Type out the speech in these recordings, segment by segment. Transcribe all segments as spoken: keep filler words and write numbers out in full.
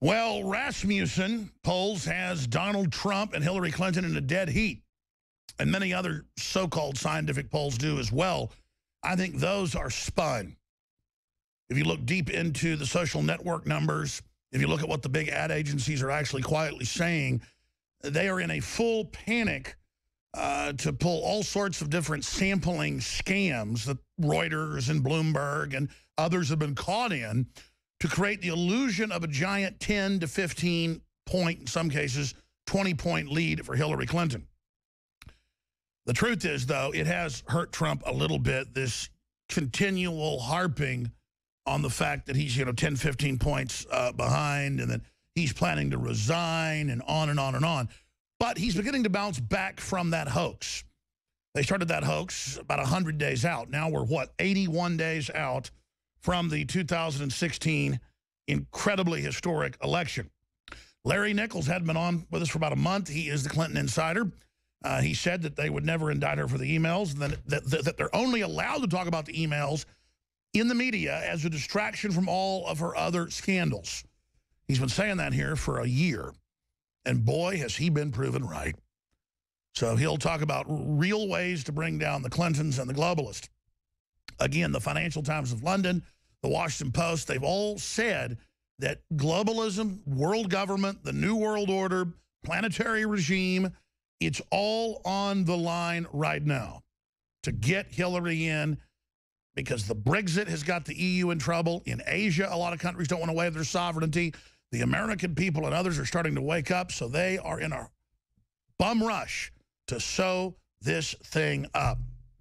Well, Rasmussen polls has Donald Trump and Hillary Clinton in a dead heat, and many other so-called scientific polls do as well. I think those are spun. If you look deep into the social network numbers, if you look at what the big ad agencies are actually quietly saying, they are in a full panic uh, to pull all sorts of different sampling scams that Reuters and Bloomberg and others have been caught in to create the illusion of a giant ten to fifteen point, in some cases, twenty point lead for Hillary Clinton. The truth is, though, it has hurt Trump a little bit, this continual harping on the fact that he's, you know, ten, fifteen points uh, behind and that he's planning to resign and on and on and on. But he's beginning to bounce back from that hoax. They started that hoax about one hundred days out. Now we're, what, eighty-one days out from the two thousand sixteen incredibly historic election. Larry Nichols had been on with us for about a month. He is the Clinton insider. Uh, he said that they would never indict her for the emails, and that, that, that they're only allowed to talk about the emails in the media as a distraction from all of her other scandals. He's been saying that here for a year, and boy, has he been proven right. So he'll talk about real ways to bring down the Clintons and the globalists. Again, the Financial Times of London, the Washington Post, they've all said that globalism, world government, the New World Order, planetary regime, it's all on the line right now to get Hillary in, because the Brexit has got the E U in trouble. In Asia, a lot of countries don't want to waive their sovereignty. The American people and others are starting to wake up, so they are in a bum rush to sew this thing up.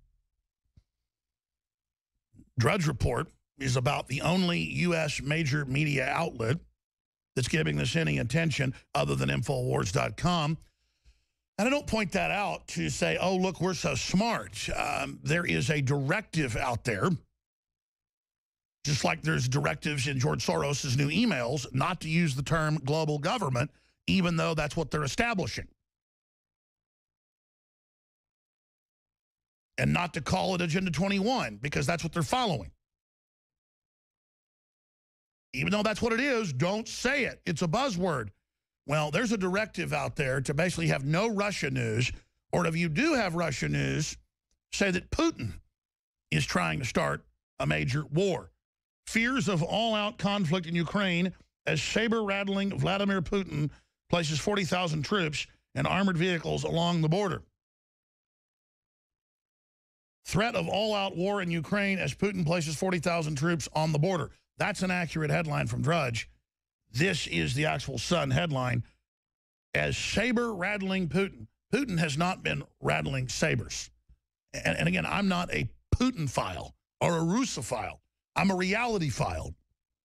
Drudge Report is about the only U S major media outlet that's giving this any attention other than Infowars dot com. And I don't point that out to say, oh, look, we're so smart. Um, there is a directive out there, just like there's directives in George Soros' new emails, not to use the term global government, even though that's what they're establishing. And not to call it Agenda twenty-one, because that's what they're following. Even though that's what it is, don't say it. It's a buzzword. Well, there's a directive out there to basically have no Russia news, or if you do have Russia news, say that Putin is trying to start a major war. Fears of all-out conflict in Ukraine as saber-rattling Vladimir Putin places forty thousand troops and armored vehicles along the border. Threat of all-out war in Ukraine as Putin places forty thousand troops on the border. That's an accurate headline from Drudge. This is the actual Sun headline. As saber-rattling Putin. Putin has not been rattling sabers. And, and again, I'm not a Putin file or a Russophile. I'm a reality file.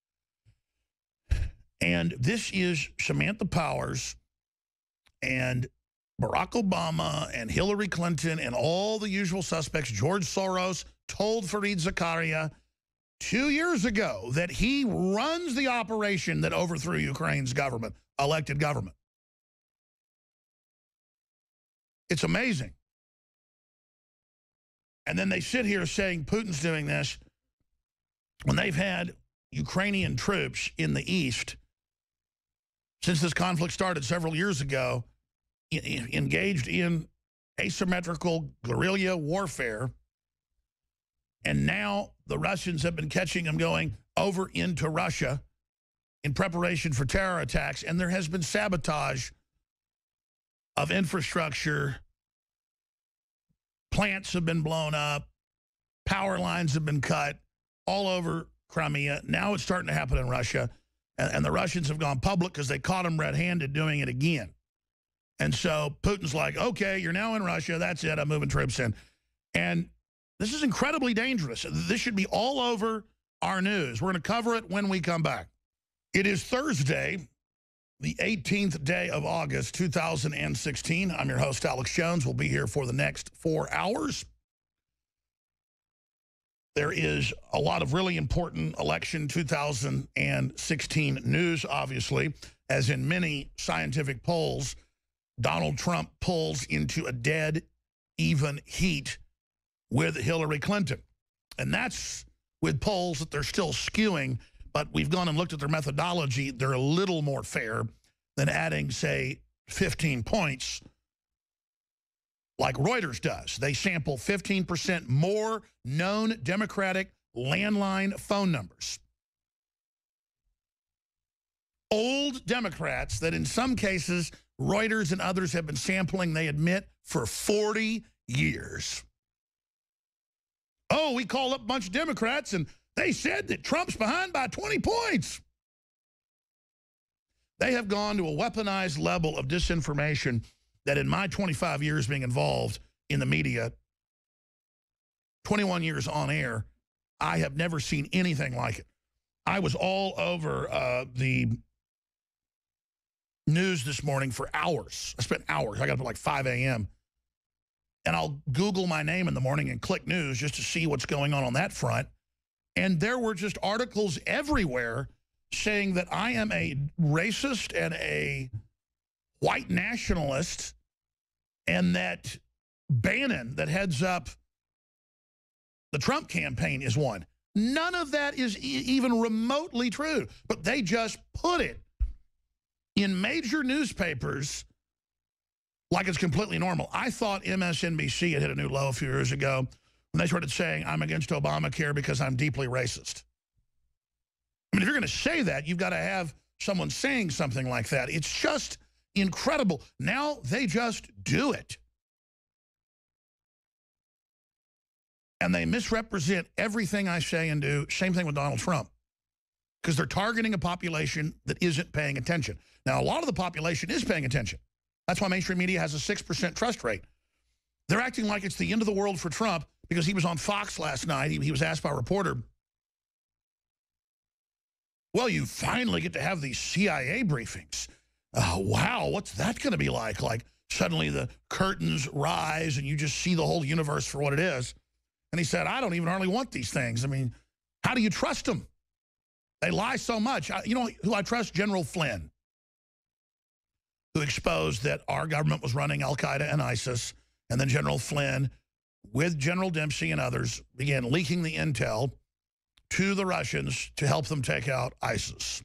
And this is Samantha Powers and Barack Obama and Hillary Clinton and all the usual suspects. George Soros told Fareed Zakaria two years ago that he runs the operation that overthrew Ukraine's government, elected government. It's amazing. And then they sit here saying Putin's doing this when they've had Ukrainian troops in the East since this conflict started several years ago, engaged in asymmetrical guerrilla warfare. And now the Russians have been catching them going over into Russia in preparation for terror attacks. And there has been sabotage of infrastructure. Plants have been blown up. Power lines have been cut all over Crimea. Now it's starting to happen in Russia. And, and the Russians have gone public because they caught them red-handed doing it again. And so Putin's like, okay, you're now in Russia. That's it. I'm moving troops in. And this is incredibly dangerous. This should be all over our news. We're going to cover it when we come back. It is Thursday, the eighteenth day of August, two thousand sixteen. I'm your host, Alex Jones. We'll be here for the next four hours. There is a lot of really important election two thousand sixteen news, obviously, as in many scientific polls. Donald Trump pulls into a dead, even heat with Hillary Clinton. And that's with polls that they're still skewing but we've gone and looked at their methodology. They're a little more fair than adding, say, fifteen points like Reuters does. They sample fifteen percent more known Democratic landline phone numbers. Old Democrats that in some cases Reuters and others have been sampling, they admit, for forty years. Oh, we called up a bunch of Democrats and they said that Trump's behind by twenty points. They have gone to a weaponized level of disinformation that in my twenty-five years being involved in the media, twenty-one years on air, I have never seen anything like it. I was all over uh, the news this morning for hours. I spent hours. I got up at like five A M And I'll Google my name in the morning and click news just to see what's going on on that front. And there were just articles everywhere saying that I am a racist and a white nationalist, and that Bannon, that heads up the Trump campaign, is one. None of that is e even remotely true, but they just put it in major newspapers like it's completely normal. I thought M S N B C had hit a new low a few years ago when they started saying, I'm against Obamacare because I'm deeply racist. I mean, if you're going to say that, you've got to have someone saying something like that. It's just incredible. Now they just do it. And they misrepresent everything I say and do. Same thing with Donald Trump. Because they're targeting a population that isn't paying attention. Now, a lot of the population is paying attention. That's why mainstream media has a six percent trust rate. They're acting like it's the end of the world for Trump because he was on Fox last night. He, he was asked by a reporter, well, you finally get to have these C I A briefings. Uh, wow, what's that going to be like? Like suddenly the curtains rise and you just see the whole universe for what it is. And he said, I don't even hardly want these things. I mean, how do you trust them? They lie so much. I, you know who I trust? General Flynn, who exposed that our government was running Al-Qaeda and ISIS. And then General Flynn, with General Dempsey and others, began leaking the intel to the Russians to help them take out ISIS.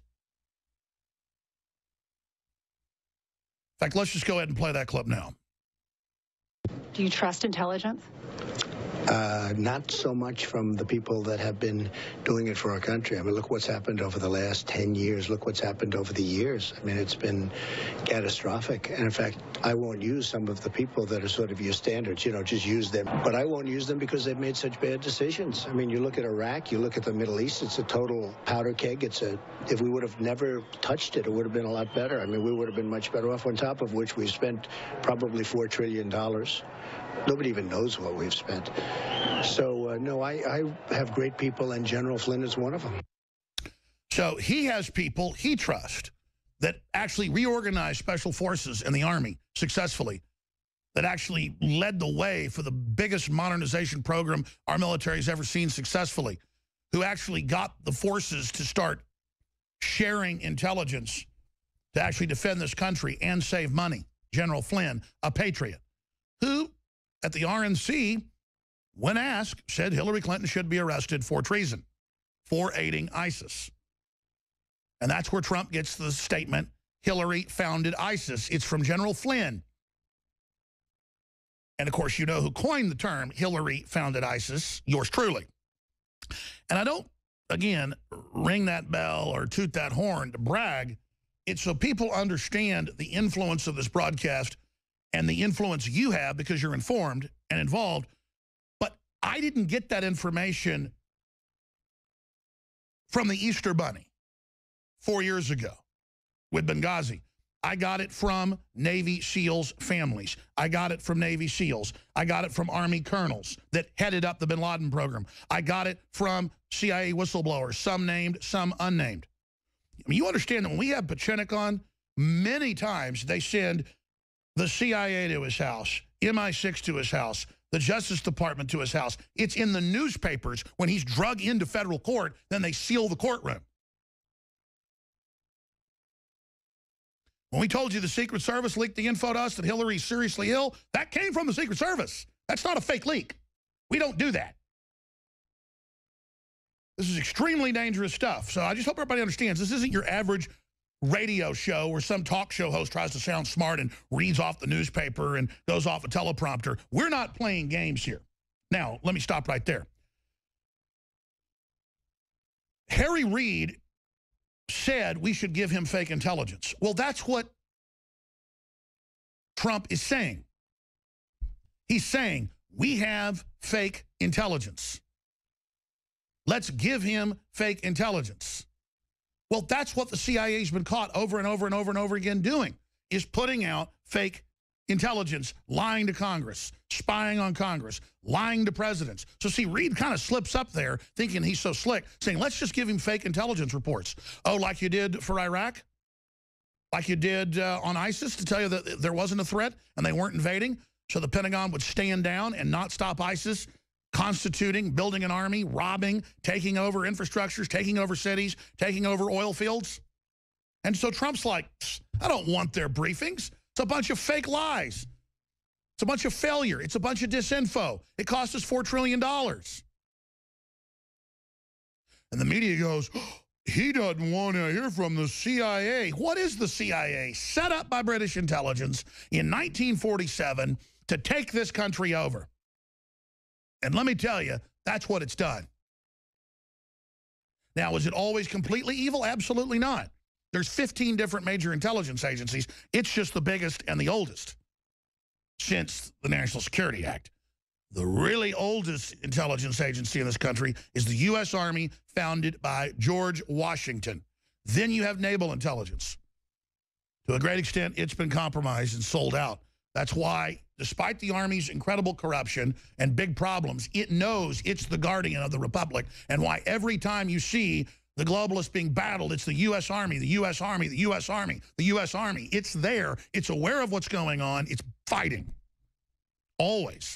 In fact, let's just go ahead and play that clip now. Do you trust intelligence? Uh, not so much from the people that have been doing it for our country. I mean, look what's happened over the last ten years. Look what's happened over the years. I mean, it's been catastrophic. And in fact, I won't use some of the people that are sort of your standards, you know, just use them. But I won't use them because they've made such bad decisions. I mean, you look at Iraq, you look at the Middle East, it's a total powder keg. It's a, if we would have never touched it, it would have been a lot better. I mean, we would have been much better off, on top of which we've spent probably four trillion dollars. Nobody even knows what we've spent. So, uh, no, I, I have great people, and General Flynn is one of them. So he has people he trusts that actually reorganized special forces in the Army successfully, that actually led the way for the biggest modernization program our military's ever seen successfully, who actually got the forces to start sharing intelligence to actually defend this country and save money. General Flynn, a patriot, who at the R N C, when asked, said Hillary Clinton should be arrested for treason, for aiding ISIS. And that's where Trump gets the statement, Hillary founded ISIS. It's from General Flynn. And, of course, you know who coined the term Hillary founded ISIS, yours truly. And I don't, again, ring that bell or toot that horn to brag. It's so people understand the influence of this broadcast and the influence you have because you're informed and involved. But I didn't get that information from the Easter Bunny four years ago with Benghazi. I got it from Navy SEALs families. I got it from Navy SEALs. I got it from Army colonels that headed up the bin Laden program. I got it from C I A whistleblowers, some named, some unnamed. I mean, you understand that when we have Pachenik on, many times they send the C I A to his house, M I six to his house, the Justice Department to his house. It's in the newspapers when he's drug into federal court, then they seal the courtroom. When we told you the Secret Service leaked the info to us that Hillary's seriously ill, that came from the Secret Service. That's not a fake leak. We don't do that. This is extremely dangerous stuff. So I just hope everybody understands this isn't your average radio show where some talk show host tries to sound smart and reads off the newspaper and goes off a teleprompter. We're not playing games here. Now, let me stop right there. Harry Reid said we should give him fake intelligence. Well, that's what Trump is saying. He's saying we have fake intelligence. Let's give him fake intelligence. Well, that's what the C I A's been caught over and over and over and over again doing, is putting out fake intelligence, lying to Congress, spying on Congress, lying to presidents. So see, Reid kind of slips up there thinking he's so slick, saying, let's just give him fake intelligence reports. Oh, like you did for Iraq? Like you did uh, on ISIS to tell you that there wasn't a threat and they weren't invading? So the Pentagon would stand down and not stop ISIS constituting, building an army, robbing, taking over infrastructures, taking over cities, taking over oil fields. And so Trump's like, I don't want their briefings. It's a bunch of fake lies. It's a bunch of failure. It's a bunch of disinfo. It cost us four trillion dollars. And the media goes, oh, he doesn't want to hear from the C I A. What is the C I A? Set up by British intelligence in nineteen forty-seven to take this country over. And let me tell you, that's what it's done. Now, is it always completely evil? Absolutely not. There's fifteen different major intelligence agencies. It's just the biggest and the oldest since the National Security Act. The really oldest intelligence agency in this country is the U S Army, founded by George Washington. Then you have naval intelligence. To a great extent, it's been compromised and sold out. That's why, despite the Army's incredible corruption and big problems, it knows it's the guardian of the Republic, and why every time you see the globalists being battled, it's the U S Army, the U S Army, the U S Army, the U S Army. It's there. It's aware of what's going on. It's fighting. Always.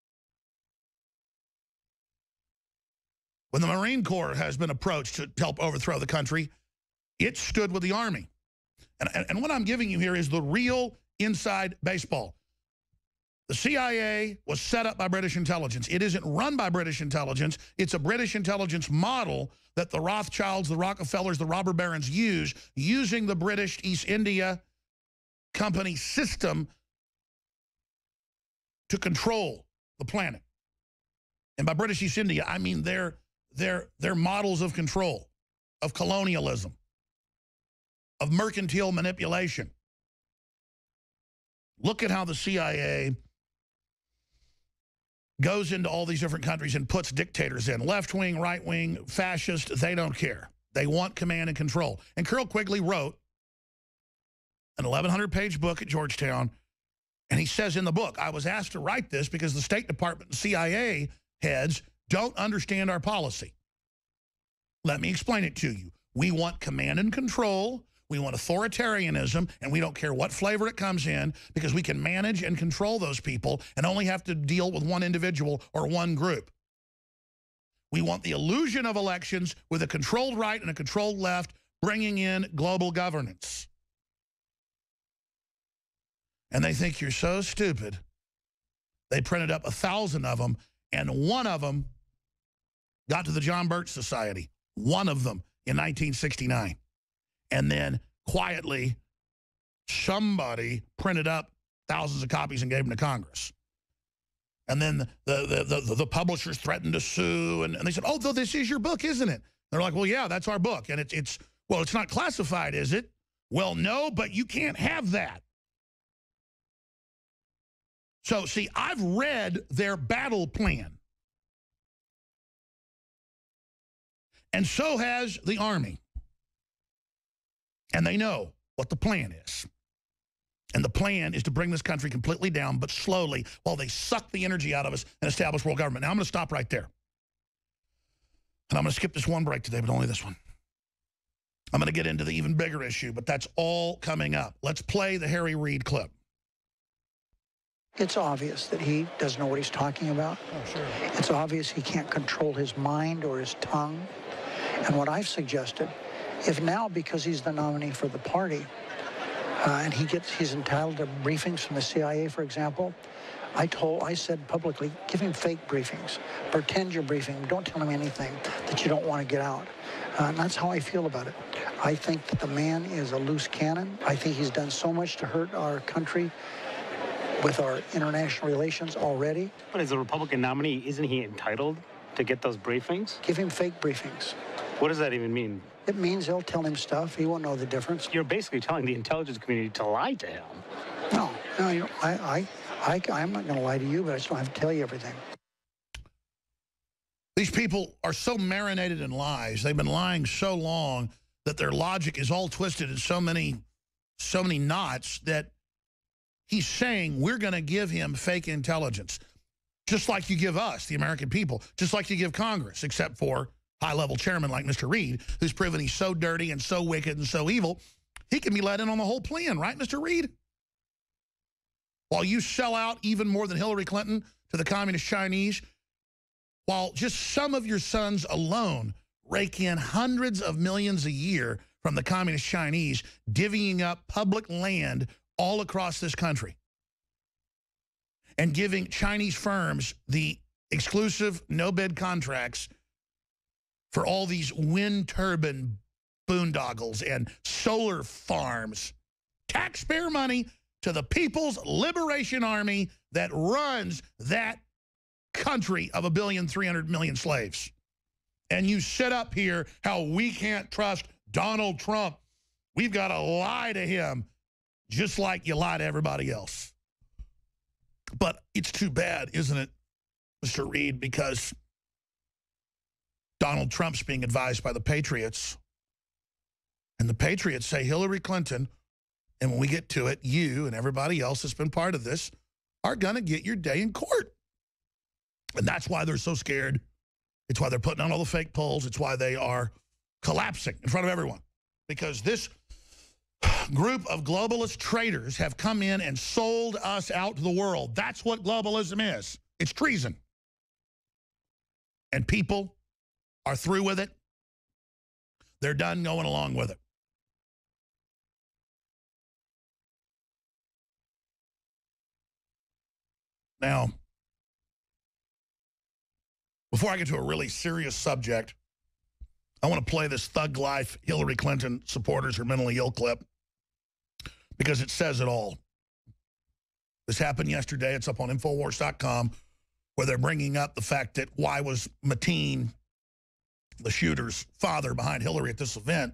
When the Marine Corps has been approached to help overthrow the country, it stood with the Army. And, and, and what I'm giving you here is the real inside baseball. The C I A was set up by British intelligence. It isn't run by British intelligence. It's a British intelligence model that the Rothschilds, the Rockefellers, the robber barons use, using the British East India Company system to control the planet. And by British East India, I mean their, their, their models of control, of colonialism, of mercantile manipulation. Look at how the C I A goes into all these different countries and puts dictators in. Left-wing, right-wing, fascist, they don't care. They want command and control. And Carroll Quigley wrote an eleven hundred page book at Georgetown, and he says in the book, I was asked to write this because the State Department and C I A heads don't understand our policy. Let me explain it to you. We want command and control. We want authoritarianism, and we don't care what flavor it comes in, because we can manage and control those people and only have to deal with one individual or one group. We want the illusion of elections with a controlled right and a controlled left, bringing in global governance. And they think you're so stupid. They printed up a thousand of them, and one of them got to the John Birch Society. One of them in nineteen sixty-nine. And then quietly, somebody printed up thousands of copies and gave them to Congress. And then the, the, the, the, the publishers threatened to sue. And, and they said, oh, though, this is your book, isn't it? They're like, well, yeah, that's our book. And it's, it's, well, it's not classified, is it? Well, no, but you can't have that. So, see, I've read their battle plan. And so has the Army. And they know what the plan is. And the plan is to bring this country completely down, but slowly, while they suck the energy out of us and establish world government. Now, I'm going to stop right there. And I'm going to skip this one break today, but only this one. I'm going to get into the even bigger issue, but that's all coming up. Let's play the Harry Reid clip. It's obvious that he doesn't know what he's talking about. Oh, sure. It's obvious he can't control his mind or his tongue. And what I've suggested, if now, because he's the nominee for the party, uh, and he gets, he's entitled to briefings from the C I A, for example, I told, I said publicly, give him fake briefings. Pretend you're briefing. Don't tell him anything that you don't want to get out. Uh, and that's how I feel about it. I think that the man is a loose cannon. I think he's done so much to hurt our country with our international relations already. But as a Republican nominee, isn't he entitled to get those briefings? Give him fake briefings. What does that even mean? It means they'll tell him stuff. He won't know the difference. You're basically telling the intelligence community to lie to him. No, no, you know, I, I, I, I'm not going to lie to you, but I just don't have to tell you everything. These people are so marinated in lies. They've been lying so long that their logic is all twisted in so many, so many knots that he's saying we're going to give him fake intelligence, just like you give us, the American people, just like you give Congress, except for high-level chairman like Mister Reid, who's proven he's so dirty and so wicked and so evil, he can be let in on the whole plan, right, Mister Reid? While you sell out even more than Hillary Clinton to the communist Chinese, while just some of your sons alone rake in hundreds of millions a year from the communist Chinese, divvying up public land all across this country and giving Chinese firms the exclusive no-bid contracts for all these wind turbine boondoggles and solar farms. Taxpayer money to the People's Liberation Army that runs that country of a billion, three hundred million slaves. And you sit up here how we can't trust Donald Trump. We've got to lie to him just like you lie to everybody else. But it's too bad, isn't it, Mister Reid, because Donald Trump's being advised by the Patriots. And the Patriots say Hillary Clinton, and when we get to it, you and everybody else that's been part of this are going to get your day in court. And that's why they're so scared. It's why they're putting on all the fake polls. It's why they are collapsing in front of everyone. Because this group of globalist traitors have come in and sold us out to the world. That's what globalism is. It's treason. And people are through with it. They're done going along with it. Now, before I get to a really serious subject, I want to play this Thug Life Hillary Clinton supporters are mentally ill clip because it says it all. This happened yesterday. It's up on Infowars dot com where they're bringing up the fact that why was Mateen, the shooter's father, behind Hillary at this event?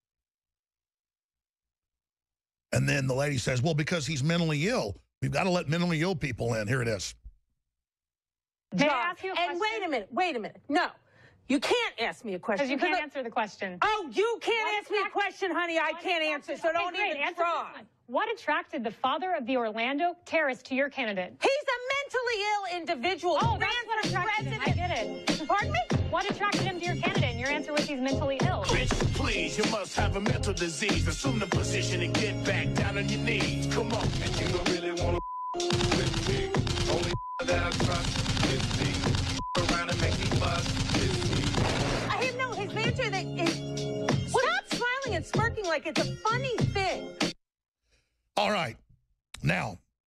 And then the lady says, well, because he's mentally ill. We've got to let mentally ill people in. Here it is. May I ask you a question? And wait a minute, wait a minute. No, you can't ask me a question. Because you can't I, answer the question. Oh, you can't What ask me a question, honey. I can't answer, so okay, don't great. even Answer try. this one. What attracted the father of the Orlando terrorist to your candidate? He's a mentally ill individual. Oh, who that's ran what for attracted him. I president. get it. Pardon me? What attracted him to your candidate? And your answer was he's mentally ill. Bitch, please, you must have a mental disease. Assume the position and get back down on your knees. Come on. And you don't really want to with me. Only that I trust is me. Around and make me buzz is me. I have no, his answer that is, stop smiling and smirking like it's a funny thing. All right. Now,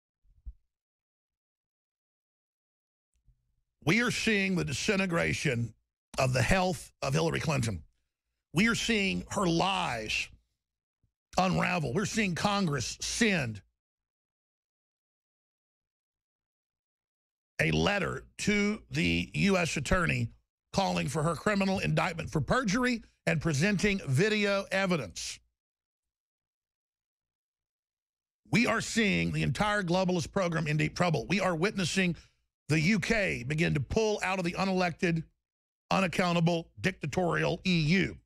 we are seeing the disintegration of the health of Hillary Clinton. We are seeing her lies unravel. We're seeing Congress send a letter to the U S attorney calling for her criminal indictment for perjury and presenting video evidence. We are seeing the entire globalist program in deep trouble. We are witnessing the U K begin to pull out of the unelected, unaccountable, dictatorial E U.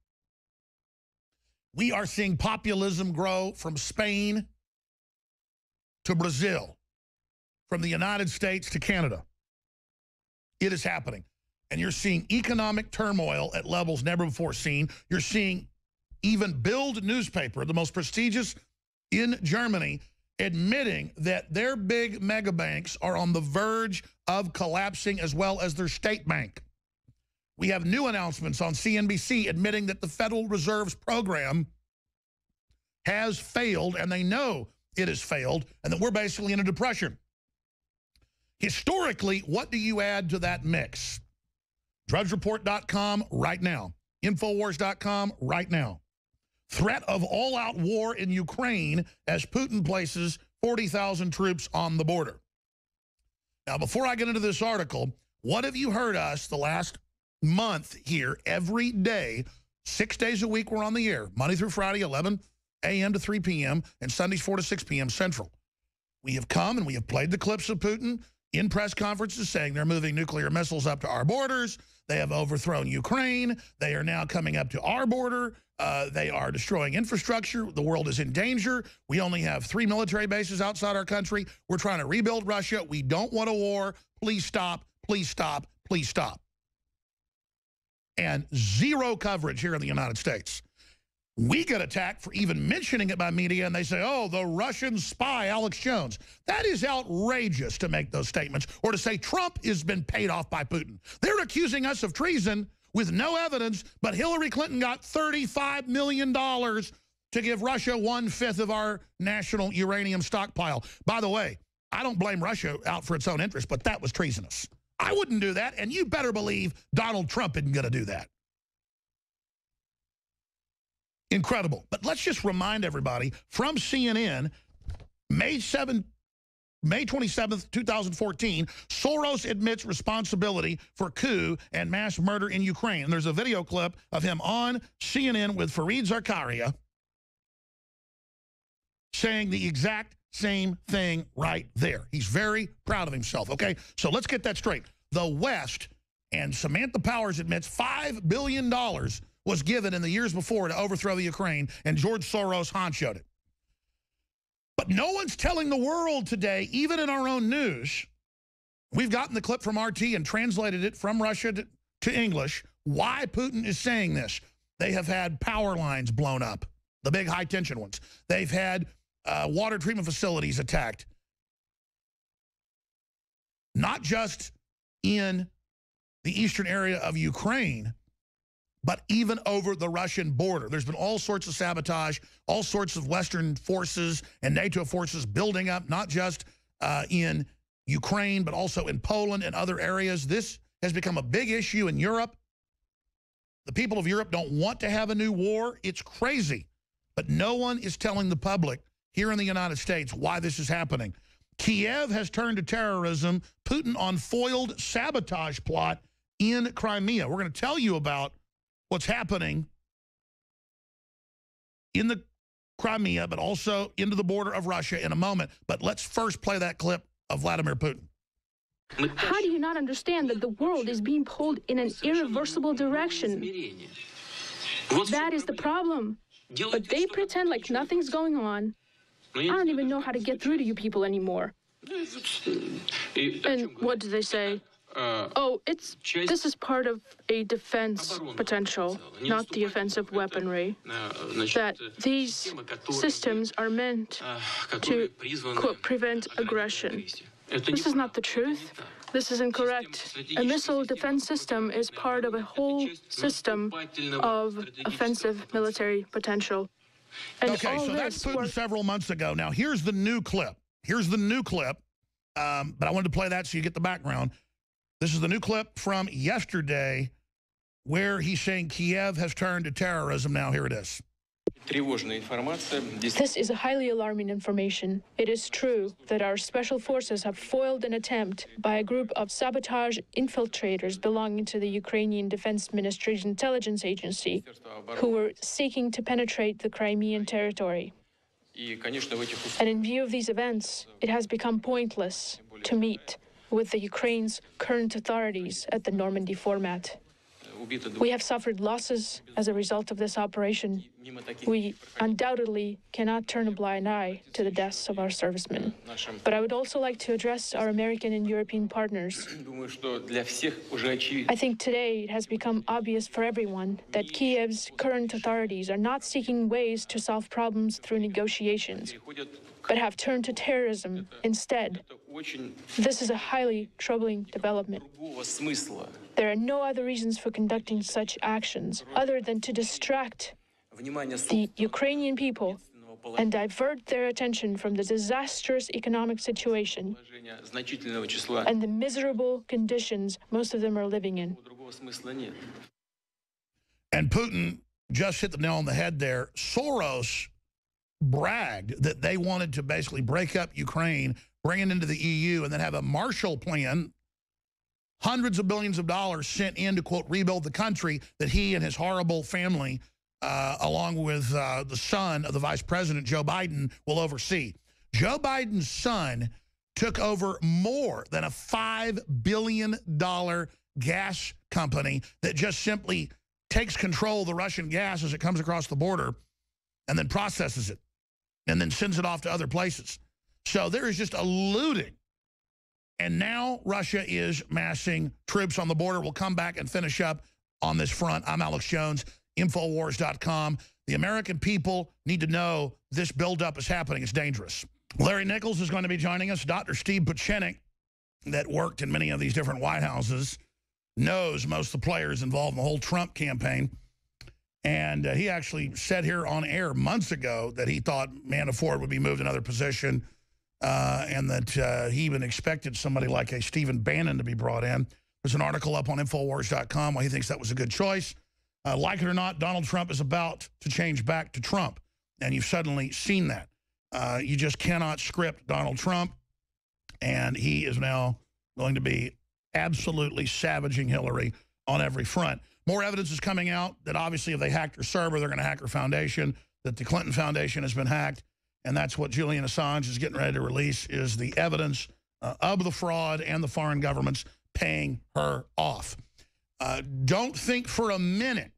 We are seeing populism grow from Spain to Brazil, from the United States to Canada. It is happening. And you're seeing economic turmoil at levels never before seen. You're seeing even Bild newspaper, the most prestigious in Germany, admitting that their big mega banks are on the verge of collapsing as well as their state bank. We have new announcements on C N B C admitting that the Federal Reserve's program has failed, and they know it has failed, and that we're basically in a depression. Historically, what do you add to that mix? Drudge Report dot com right now. Infowars dot com right now. Threat of all-out war in Ukraine as Putin places forty thousand troops on the border. Now, before I get into this article, what have you heard us the last month here every day, six days a week we're on the air, Monday through Friday, eleven a m to three p m, and Sundays four to six p m Central. We have come and we have played the clips of Putin in press conferences saying they're moving nuclear missiles up to our borders. They have overthrown Ukraine. They are now coming up to our border. Uh, they are destroying infrastructure. The world is in danger. We only have three military bases outside our country. We're trying to rebuild Russia. We don't want a war. Please stop. Please stop. Please stop. And zero coverage here in the United States. We get attacked for even mentioning it by media, and they say, oh, the Russian spy, Alex Jones. That is outrageous to make those statements, or to say Trump has been paid off by Putin. They're accusing us of treason with no evidence, but Hillary Clinton got thirty-five million dollars to give Russia one-fifth of our national uranium stockpile. By the way, I don't blame Russia out for its own interest, but that was treasonous. I wouldn't do that, and you better believe Donald Trump isn't going to do that. Incredible. But let's just remind everybody from C N N, May seventh, May twenty-seventh, two thousand fourteen, Soros admits responsibility for coup and mass murder in Ukraine. And there's a video clip of him on C N N with Fareed Zakaria saying the exact same thing right there. He's very proud of himself, okay? So let's get that straight. The West, and Samantha Powers admits five billion dollars was given in the years before to overthrow the Ukraine, and George Soros honchoed it. But no one's telling the world today, even in our own news, we've gotten the clip from R T and translated it from Russia to, to English, why Putin is saying this. They have had power lines blown up, the big high-tension ones. They've had uh, water treatment facilities attacked. Not just in the eastern area of Ukraine, but even over the Russian border. There's been all sorts of sabotage, all sorts of Western forces and NATO forces building up, not just uh, in Ukraine, but also in Poland and other areas. This has become a big issue in Europe. The people of Europe don't want to have a new war. It's crazy. But no one is telling the public here in the United States why this is happening. Kiev has turned to terrorism. Putin on foiled sabotage plot in Crimea. We're going to tell you about what's happening in the Crimea, but also into the border of Russia in a moment. But let's first play that clip of Vladimir Putin. How do you not understand that the world is being pulled in an irreversible direction? That is the problem. But they pretend like nothing's going on. I don't even know how to get through to you people anymore. And what do they say? Oh, it's this is part of a defense potential, not the offensive weaponry. That these systems are meant to, quote, prevent aggression. This is not the truth. This is incorrect. A missile defense system is part of a whole system of offensive military potential. And okay, so that's Putin work- several months ago. Now, here's the new clip. Here's the new clip. Um, but I wanted to play that so you get the background. This is the new clip from yesterday where he's saying Kiev has turned to terrorism. Now, here it is. This is a highly alarming information. It is true that our special forces have foiled an attempt by a group of sabotage infiltrators belonging to the Ukrainian Defense Ministry's intelligence agency, who were seeking to penetrate the Crimean territory. And in view of these events, it has become pointless to meet with the Ukraine's current authorities at the Normandy format. We have suffered losses as a result of this operation. We undoubtedly cannot turn a blind eye to the deaths of our servicemen. But I would also like to address our American and European partners. I think today it has become obvious for everyone that Kiev's current authorities are not seeking ways to solve problems through negotiations, but have turned to terrorism instead. This is a highly troubling development. There are no other reasons for conducting such actions other than to distract the Ukrainian people and divert their attention from the disastrous economic situation and the miserable conditions most of them are living in. And Putin just hit the nail on the head there. Soros bragged that they wanted to basically break up Ukraine, bring it into the E U, and then have a Marshall Plan, hundreds of billions of dollars sent in to, quote, rebuild the country that he and his horrible family, uh, along with uh, the son of the vice president, Joe Biden, will oversee. Joe Biden's son took over more than a five billion dollar gas company that just simply takes control of the Russian gas as it comes across the border and then processes it and then sends it off to other places. So there is just a looting. And now Russia is massing troops on the border. We'll come back and finish up on this front. I'm Alex Jones, Infowars dot com. The American people need to know this buildup is happening. It's dangerous. Larry Nichols is going to be joining us. Doctor Steve Pieczenik, that worked in many of these different White Houses, knows most of the players involved in the whole Trump campaign. And uh, he actually said here on air months ago that he thought Manafort would be moved another position, uh, and that uh, he even expected somebody like a Stephen Bannon to be brought in. There's an article up on Infowars dot com why he thinks that was a good choice. Uh, like it or not, Donald Trump is about to change back to Trump, and you've suddenly seen that. Uh, you just cannot script Donald Trump, and he is now going to be absolutely savaging Hillary on every front. More evidence is coming out that obviously if they hacked her server, they're going to hack her foundation, that the Clinton Foundation has been hacked, and that's what Julian Assange is getting ready to release, is the evidence uh, of the fraud and the foreign governments paying her off. Uh, don't think for a minute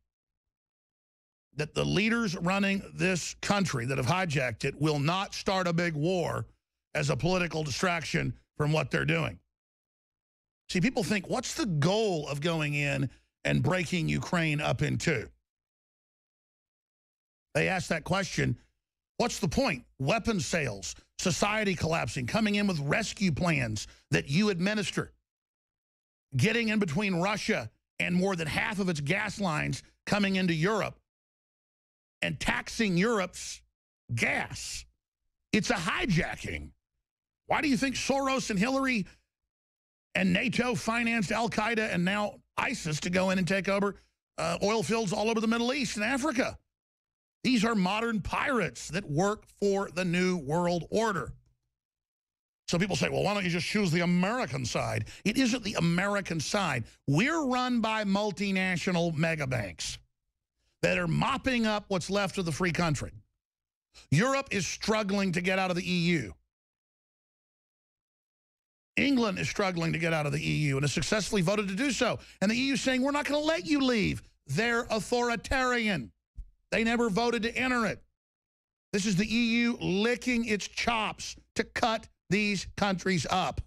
that the leaders running this country that have hijacked it will not start a big war as a political distraction from what they're doing. See, people think, what's the goal of going in and breaking Ukraine up in two? They ask that question, what's the point? Weapons sales, society collapsing, coming in with rescue plans that you administer, getting in between Russia and more than half of its gas lines coming into Europe and taxing Europe's gas. It's a hijacking. Why do you think Soros and Hillary and NATO financed Al-Qaeda and now ISIS to go in and take over uh, oil fields all over the Middle East and Africa? These are modern pirates that work for the New World Order. So people say, well, why don't you just choose the American side? It isn't the American side. We're run by multinational mega banks that are mopping up what's left of the free country. Europe is struggling to get out of the E U. England is struggling to get out of the E U and has successfully voted to do so. And the E U is saying, we're not going to let you leave. They're authoritarian. They never voted to enter it. This is the E U licking its chops to cut these countries up.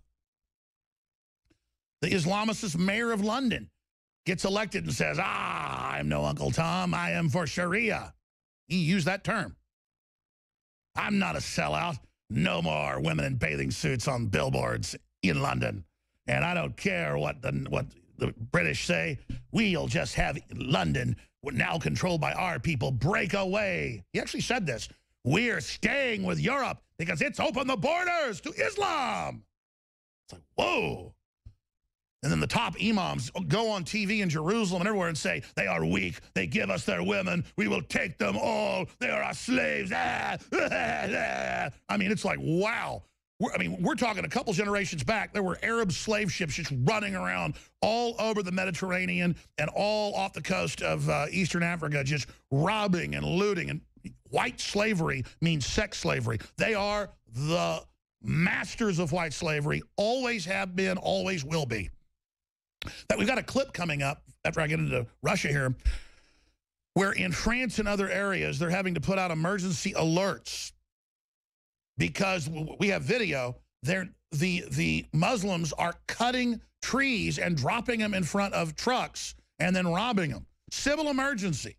The Islamicist mayor of London gets elected and says, ah, I'm no Uncle Tom, I am for Sharia. He used that term. I'm not a sellout. No more women in bathing suits on billboards in London. And I don't care what the, what the British say. We'll just have London, now controlled by our people, break away. He actually said this. We're staying with Europe because it's opened the borders to Islam. It's like, whoa. And then the top imams go on T V in Jerusalem and everywhere and say, they are weak. They give us their women. We will take them all. They are our slaves. Ah, ah, ah. I mean, it's like, wow. We're, I mean, we're talking a couple generations back. There were Arab slave ships just running around all over the Mediterranean and all off the coast of uh, Eastern Africa, just robbing and looting. And white slavery means sex slavery. They are the masters of white slavery, always have been, always will be. That we've got a clip coming up after I get into Russia here, where in France and other areas, they're having to put out emergency alerts because we have video. They're, the, the Muslims are cutting trees and dropping them in front of trucks and then robbing them. Civil emergency.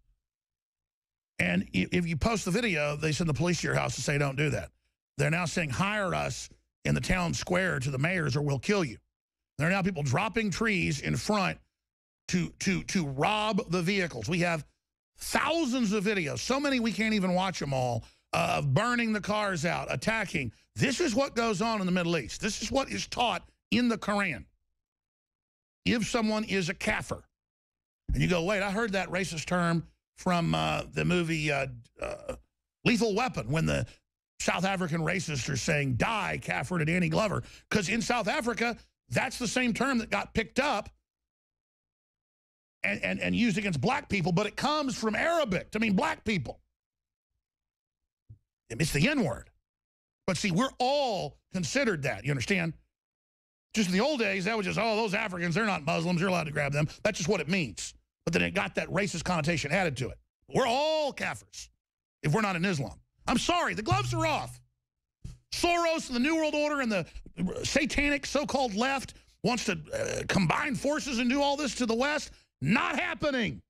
And if you post the video, they send the police to your house to say don't do that. They're now saying hire us in the town square to the mayors or we'll kill you. There are now people dropping trees in front to, to, to rob the vehicles. We have thousands of videos, so many we can't even watch them all, of burning the cars out, attacking. This is what goes on in the Middle East. This is what is taught in the Quran. If someone is a kafir, and you go, wait, I heard that racist term from uh, the movie uh, uh, Lethal Weapon, when the South African racists are saying, die, kafir, to Danny Glover. Because in South Africa, that's the same term that got picked up and, and, and used against black people, but it comes from Arabic to mean black people. It's the N-word. But see, we're all considered that, you understand? Just in the old days, that was just, oh, those Africans, they're not Muslims, you're allowed to grab them. That's just what it means. But then it got that racist connotation added to it. We're all kafirs if we're not in Islam. I'm sorry, the gloves are off. Soros and the New World Order and the satanic so-called left wants to uh, combine forces and do all this to the West. Not happening.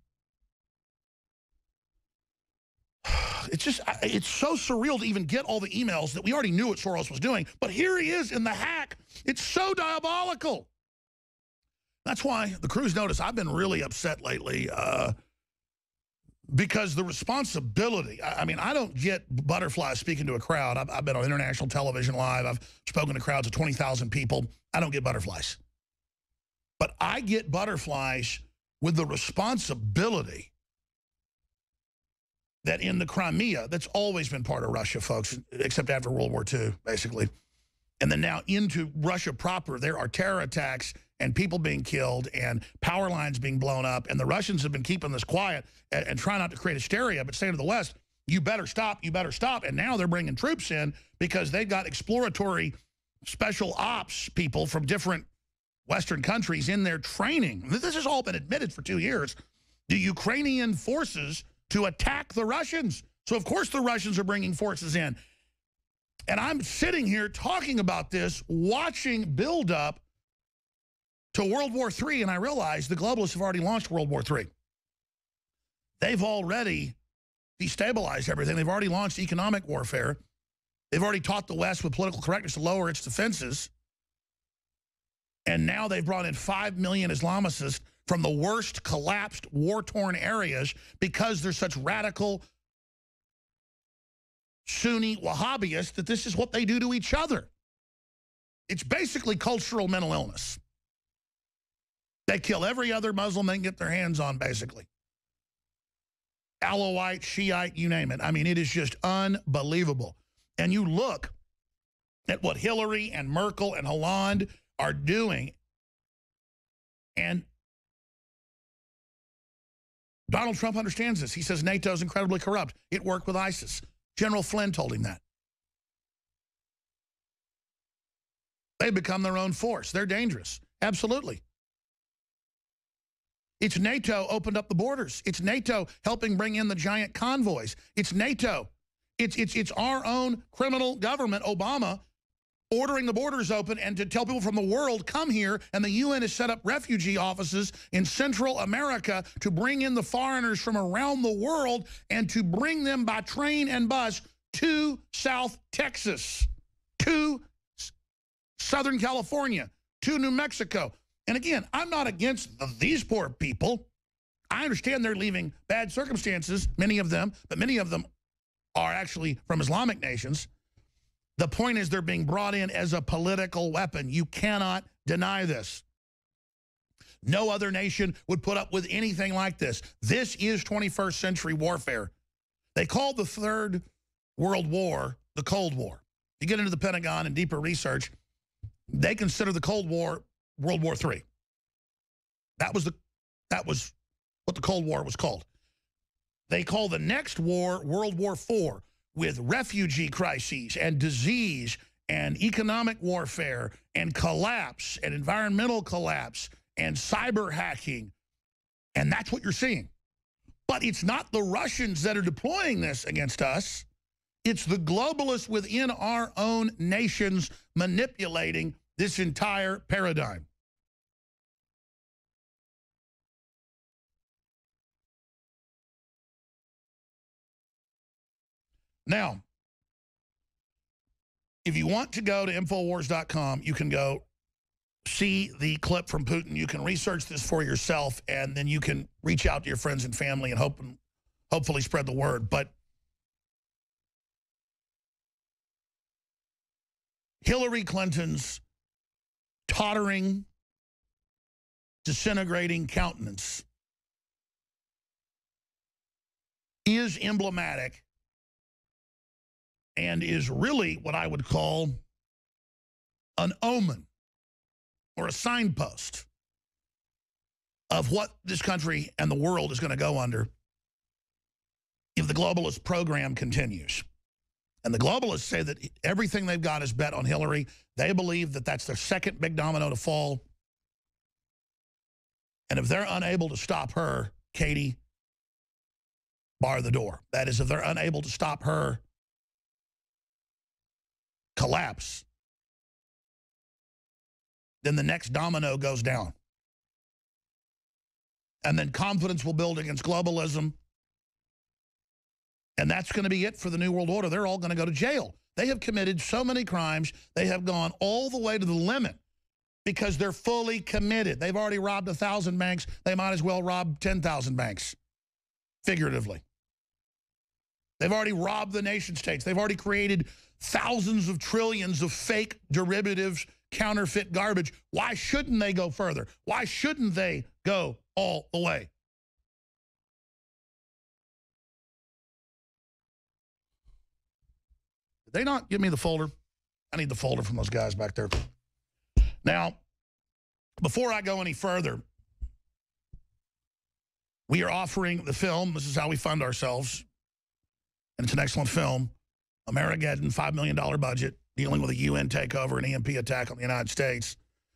It's just, it's so surreal to even get all the emails that we already knew what Soros was doing. But here he is in the hack. It's so diabolical. That's why the Cruz notice, I've been really upset lately uh, because the responsibility, I, I mean, I don't get butterflies speaking to a crowd. I've, I've been on international television live. I've spoken to crowds of twenty thousand people. I don't get butterflies. But I get butterflies with the responsibility that in the Crimea, that's always been part of Russia, folks, except after World War Two, basically. And then now into Russia proper, there are terror attacks and people being killed and power lines being blown up. And the Russians have been keeping this quiet and, and trying not to create hysteria, but saying to the West, you better stop, you better stop. And now they're bringing troops in because they've got exploratory special ops people from different Western countries in their training. This has all been admitted for two years. The Ukrainian forces to attack the Russians. So, of course, the Russians are bringing forces in. And I'm sitting here talking about this, watching build up to World War Three, and I realize the globalists have already launched World War Three. They've already destabilized everything. They've already launched economic warfare. They've already taught the West with political correctness to lower its defenses. And now they've brought in five million Islamicists from the worst collapsed, war-torn areas because they're such radical Sunni Wahhabis that this is what they do to each other. It's basically cultural mental illness. They kill every other Muslim they can get their hands on, basically. Alawite, Shiite, you name it. I mean, it is just unbelievable. And you look at what Hillary and Merkel and Hollande are doing, and Donald Trump understands this. He says NATO is incredibly corrupt. It worked with ISIS. General Flynn told him that. They've become their own force. They're dangerous. Absolutely. It's NATO opened up the borders. It's NATO helping bring in the giant convoys. It's NATO. It's, it's, it's our own criminal government, Obama, ordering the borders open and to tell people from the world, come here, and the U N has set up refugee offices in Central America to bring in the foreigners from around the world and to bring them by train and bus to South Texas, to Southern California, to New Mexico. And again, I'm not against these poor people. I understand they're leaving bad circumstances, many of them, but many of them are actually from Islamic nations. The point is they're being brought in as a political weapon. You cannot deny this. No other nation would put up with anything like this. This is twenty-first century warfare. They called the Third World War the Cold War. You get into the Pentagon and deeper research, they consider the Cold War World War Three. That was, the, that was what the Cold War was called. They call the next war World War Four, with refugee crises and disease and economic warfare and collapse and environmental collapse and cyber hacking. And that's what you're seeing. But it's not the Russians that are deploying this against us. It's the globalists within our own nations manipulating this entire paradigm. Now, if you want to go to Infowars dot com, you can go see the clip from Putin. You can research this for yourself, and then you can reach out to your friends and family and hope, hopefully spread the word. But Hillary Clinton's tottering, disintegrating countenance is emblematic and is really what I would call an omen or a signpost of what this country and the world is going to go under if the globalist program continues. And the globalists say that everything they've got is bet on Hillary. They believe that that's their second big domino to fall. And if they're unable to stop her, Katie, bar the door. That is, if they're unable to stop her collapse, then the next domino goes down. And then confidence will build against globalism. And that's going to be it for the New World Order. They're all going to go to jail. They have committed so many crimes. They have gone all the way to the limit because they're fully committed. They've already robbed one thousand banks. They might as well rob ten thousand banks, figuratively. They've already robbed the nation states. They've already created thousands of trillions of fake derivatives, counterfeit garbage. Why shouldn't they go further? Why shouldn't they go all the way? Did they not give me the folder? I need the folder from those guys back there. Now, before I go any further, we are offering the film. This is how we fund ourselves. And it's an excellent film. Amerigeddon, five million dollar budget, dealing with a U N takeover, an E M P attack on the United States.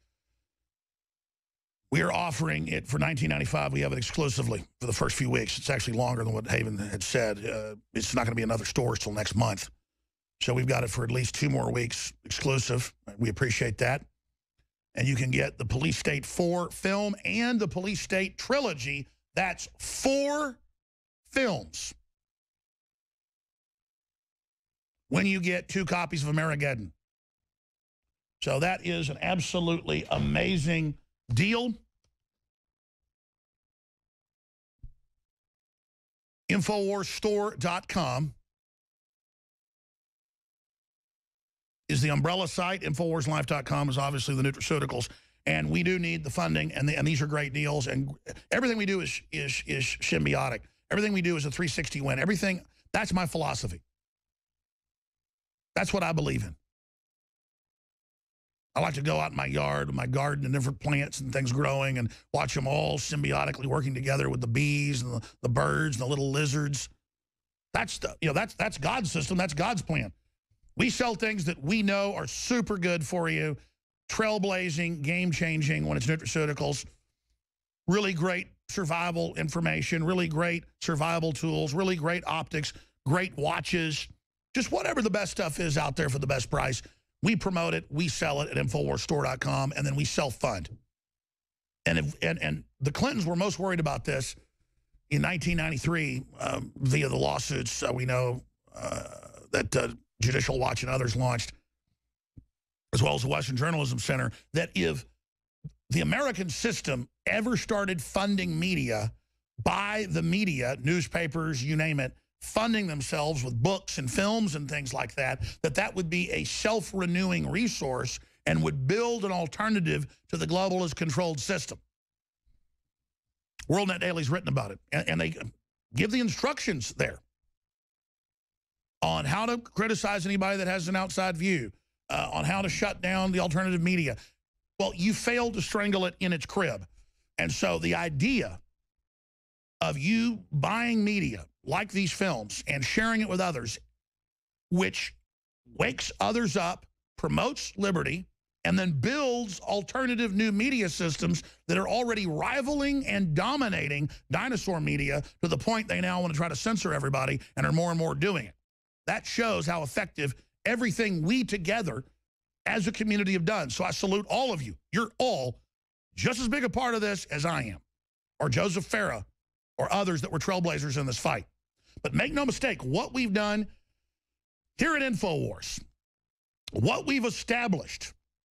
We are offering it for nineteen ninety-five. We have it exclusively for the first few weeks. It's actually longer than what Haven had said. Uh, it's not going to be another stores till next month. So we've got it for at least two more weeks exclusive. We appreciate that. And you can get the Police State four film and the Police State trilogy. That's four films when you get two copies of Amerigeddon. So that is an absolutely amazing deal. Infowars store dot com is the umbrella site. Infowars life dot com is obviously the nutraceuticals. And we do need the funding, and, the, and these are great deals. And everything we do is, is, is symbiotic. Everything we do is a three sixty win. Everything, that's my philosophy. That's what I believe in. I like to go out in my yard, my garden, and different plants and things growing and watch them all symbiotically working together with the bees and the, the birds and the little lizards. That's, the, you know, that's, that's God's system. That's God's plan. We sell things that we know are super good for you, trailblazing, game-changing when it's nutraceuticals, really great survival information, really great survival tools, really great optics, great watches, just whatever the best stuff is out there for the best price. We promote it, we sell it at Infowars store dot com, and then we self-fund. And, if, and, and the Clintons were most worried about this in nineteen ninety-three um, via the lawsuits uh, we know uh, that uh, Judicial Watch and others launched, as well as the Western Journalism Center, that if the American system ever started funding media by the media, newspapers, you name it, funding themselves with books and films and things like that, that that would be a self-renewing resource and would build an alternative to the globalist controlled system. WorldNet Daily's written about it, and, and they give the instructions there on how to criticize anybody that has an outside view, uh, on how to shut down the alternative media. Well, you failed to strangle it in its crib. And so the idea of you buying media like these films and sharing it with others, which wakes others up, promotes liberty, and then builds alternative new media systems that are already rivaling and dominating dinosaur media to the point they now want to try to censor everybody and are more and more doing it. That shows how effective everything we together as a community have done. So I salute all of you. You're all just as big a part of this as I am, or Joseph Farah, or others that were trailblazers in this fight. But make no mistake, what we've done here at Infowars, what we've established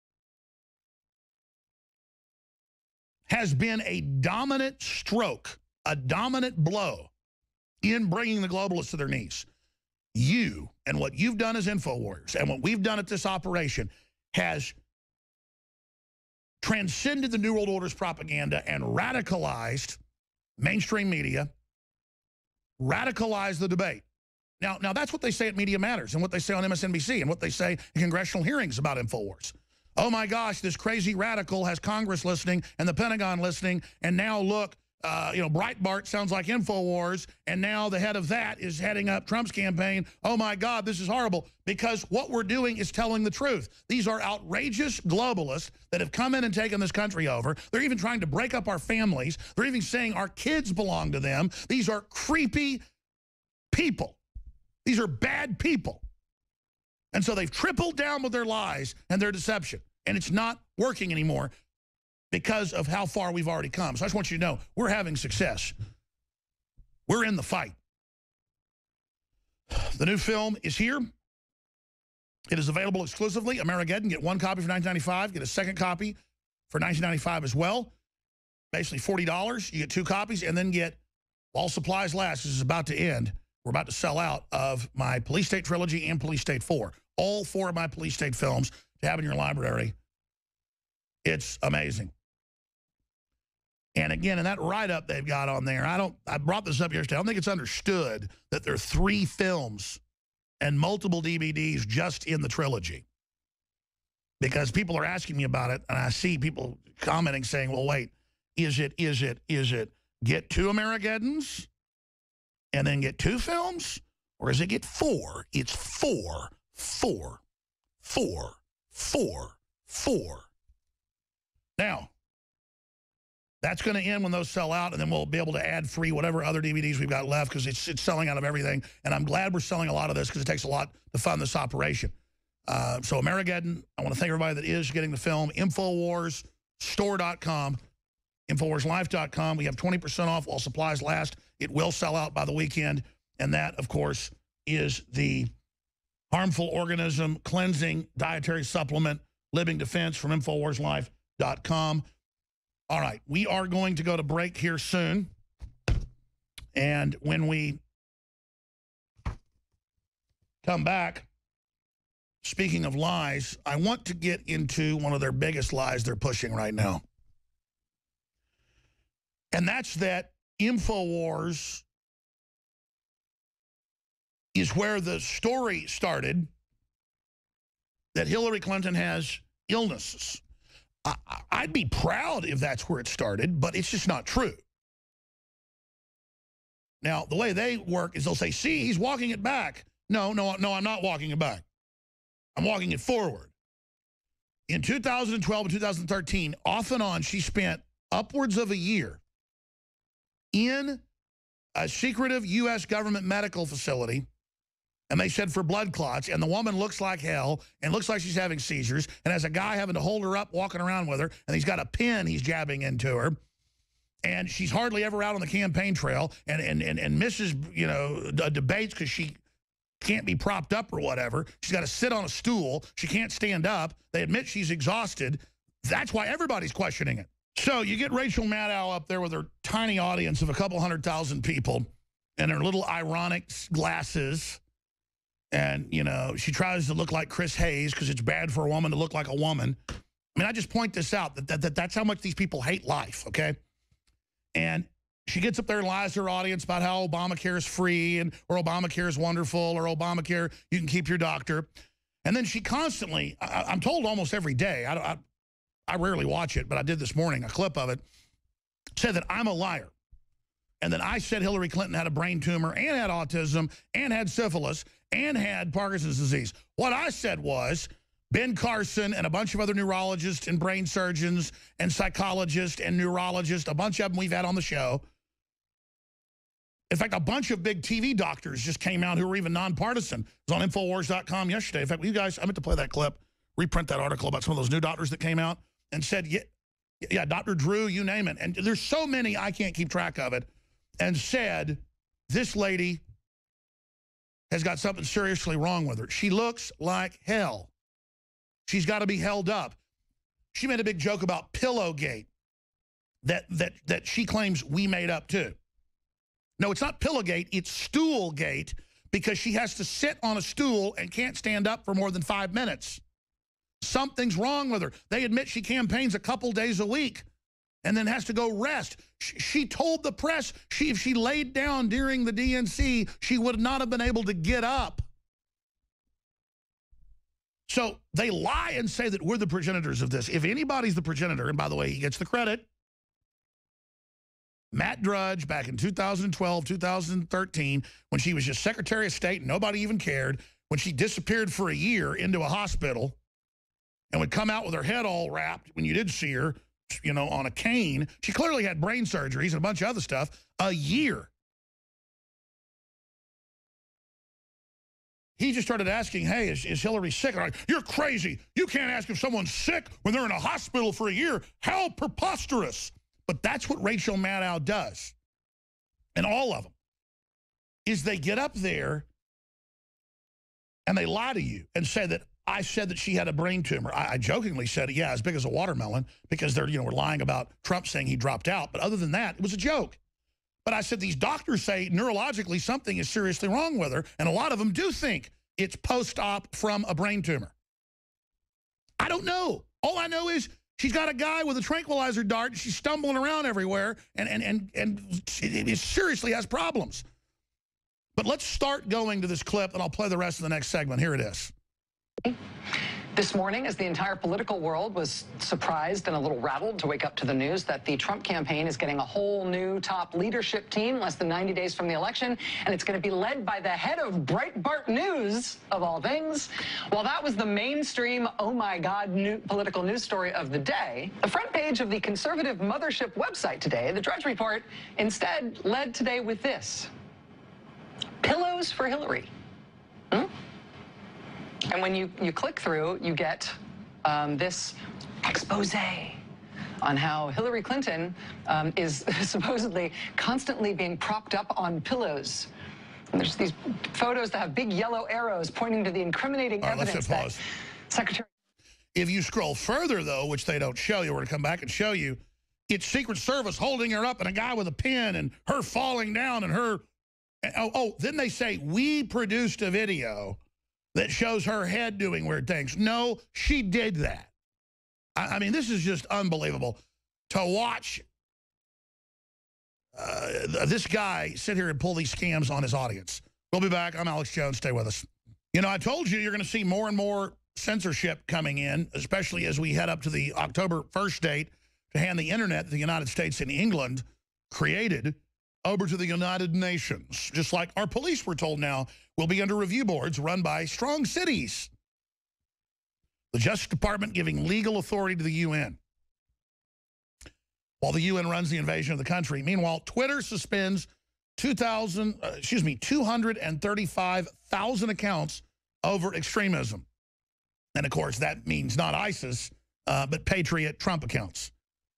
has been a dominant stroke, a dominant blow in bringing the globalists to their knees. You and what you've done as InfoWarriors and what we've done at this operation has transcended the New World Order's propaganda and radicalized mainstream media, radicalized the debate. Now, now that's what they say at Media Matters and what they say on M S N B C and what they say in congressional hearings about InfoWars. Oh, my gosh, this crazy radical has Congress listening and the Pentagon listening, and now look, uh, you know, Breitbart sounds like InfoWars, and now the head of that is heading up Trump's campaign. Oh, my God, this is horrible, because what we're doing is telling the truth. These are outrageous globalists that have come in and taken this country over. They're even trying to break up our families. They're even saying our kids belong to them. These are creepy people. These are bad people. And so they've tripled down with their lies and their deception. And it's not working anymore because of how far we've already come. So I just want you to know, we're having success. We're in the fight. The new film is here. It is available exclusively. Amerigeddon. Get one copy for nineteen ninety-five. Get a second copy for nineteen ninety-five as well. Basically forty dollars. You get two copies and then get, while supplies last, this is about to end. We're about to sell out of my Police State Trilogy and Police State four. All four of my Police State films to have in your library. It's amazing. And again, in that write-up they've got on there, I don't, I brought this up yesterday, I don't think it's understood that there are three films and multiple D V Ds just in the trilogy. Because people are asking me about it, and I see people commenting saying, well, wait, is it, is it, is it get two Amerigeddons and then get two films? Or is it get four? It's four, four, four, four, four. Now, that's going to end when those sell out, and then we'll be able to add free whatever other D V Ds we've got left, because it's, it's selling out of everything. And I'm glad we're selling a lot of this, because it takes a lot to fund this operation. Uh, so Amerigeddon, I want to thank everybody that is getting the film. Infowars Store dot com, Infowars Life dot com. We have twenty percent off while supplies last. It will sell out by the weekend. And that, of course, is the harmful organism cleansing dietary supplement, Living Defense, from Infowars Life dot com. All right, we are going to go to break here soon. And when we come back, speaking of lies, I want to get into one of their biggest lies they're pushing right now. And that's that InfoWars is where the story started, that Hillary Clinton has illnesses. I, I'd be proud if that's where it started, but it's just not true. Now, the way they work is they'll say, see, he's walking it back. No, no, no, I'm not walking it back. I'm walking it forward. In two thousand twelve and two thousand thirteen, off and on, she spent upwards of a year in a secretive U S government medical facility, and they said for blood clots, and the woman looks like hell and looks like she's having seizures, and has a guy having to hold her up, walking around with her, and he's got a pin he's jabbing into her, and she's hardly ever out on the campaign trail, and, and, and, and misses, you know, debates because she can't be propped up or whatever. She's got to sit on a stool. She can't stand up. They admit she's exhausted. That's why everybody's questioning it. So you get Rachel Maddow up there with her tiny audience of a couple hundred thousand people and her little ironic glasses. And, you know, she tries to look like Chris Hayes because it's bad for a woman to look like a woman. I mean, I just point this out, that, that, that that's how much these people hate life, okay? And she gets up there and lies to her audience about how Obamacare is free, and or Obamacare is wonderful, or Obamacare, you can keep your doctor. And then she constantly, I, I'm told almost every day, I, I, I rarely watch it, but I did this morning, a clip of it, said that I'm a liar. And that I said Hillary Clinton had a brain tumor and had autism and had syphilis and had Parkinson's disease. What I said was Ben Carson and a bunch of other neurologists and brain surgeons and psychologists and neurologists, a bunch of them we've had on the show. In fact, a bunch of big T V doctors just came out who were even nonpartisan. It was on Infowars dot com yesterday. In fact, you guys, I meant to play that clip, reprint that article about some of those new doctors that came out and said, yeah, yeah, Doctor Drew, you name it. And there's so many, I can't keep track of it. And said, this lady has got something seriously wrong with her. She looks like hell. She's got to be held up. She made a big joke about Pillowgate that, that, that she claims we made up too. No, it's not Pillowgate, it's Stoolgate, because she has to sit on a stool and can't stand up for more than five minutes. something's wrong with her. They admit she campaigns a couple days a week and then has to go rest. She, she told the press she, if she laid down during the D N C, she would not have been able to get up. So they lie and say that we're the progenitors of this. If anybody's the progenitor, and by the way, he gets the credit, Matt Drudge, back in two thousand twelve, two thousand thirteen, when she was just Secretary of State and nobody even cared, when she disappeared for a year into a hospital and would come out with her head all wrapped when you did see her, you know, on a cane. She clearly had brain surgeries and a bunch of other stuff. A year. He just started asking, hey, is, is Hillary sick? Like, you're crazy. You can't ask if someone's sick when they're in a hospital for a year. How preposterous. But that's what Rachel Maddow does. And all of them. Is they get up there and they lie to you and say that I said that she had a brain tumor. I, I jokingly said, yeah, as big as a watermelon, because they're, you know, we're lying about Trump saying he dropped out. But other than that, it was a joke. But I said these doctors say neurologically something is seriously wrong with her, and a lot of them do think it's post-op from a brain tumor. I don't know. All I know is she's got a guy with a tranquilizer dart, and she's stumbling around everywhere, and, and, and, and it, it seriously has problems. But let's start going to this clip, and I'll play the rest of the next segment. Here it is. This morning, as the entire political world was surprised and a little rattled to wake up to the news that the Trump campaign is getting a whole new top leadership team less than ninety days from the election, and it's going to be led by the head of Breitbart News, of all things. While that was the mainstream, oh my God, new political news story of the day, the front page of the conservative mothership website today, the Drudge Report, instead led today with this: pillows for Hillary. Hmm? And when you, you click through, you get um, this expose on how Hillary Clinton um, is supposedly constantly being propped up on pillows. And there's these photos that have big yellow arrows pointing to the incriminating All right, evidence let's that Secretary... If you scroll further, though, which they don't show you, we're going to come back and show you, it's Secret Service holding her up and a guy with a pin and her falling down and her... Oh, oh then they say, we produced a video that shows her head doing weird things. No, she did that. I, I mean, this is just unbelievable to watch uh, this guy sit here and pull these scams on his audience. We'll be back. I'm Alex Jones. Stay with us. You know, I told you you're going to see more and more censorship coming in, especially as we head up to the October first date to hand the internet that the United States and England created over to the United Nations. Just like our police, we're told now, will be under review boards run by strong cities. The Justice Department giving legal authority to the U N, while the U N runs the invasion of the country. Meanwhile, Twitter suspends two thousand, uh, excuse me, two hundred thirty-five thousand accounts over extremism. And of course, that means not ISIS, uh, but Patriot Trump accounts.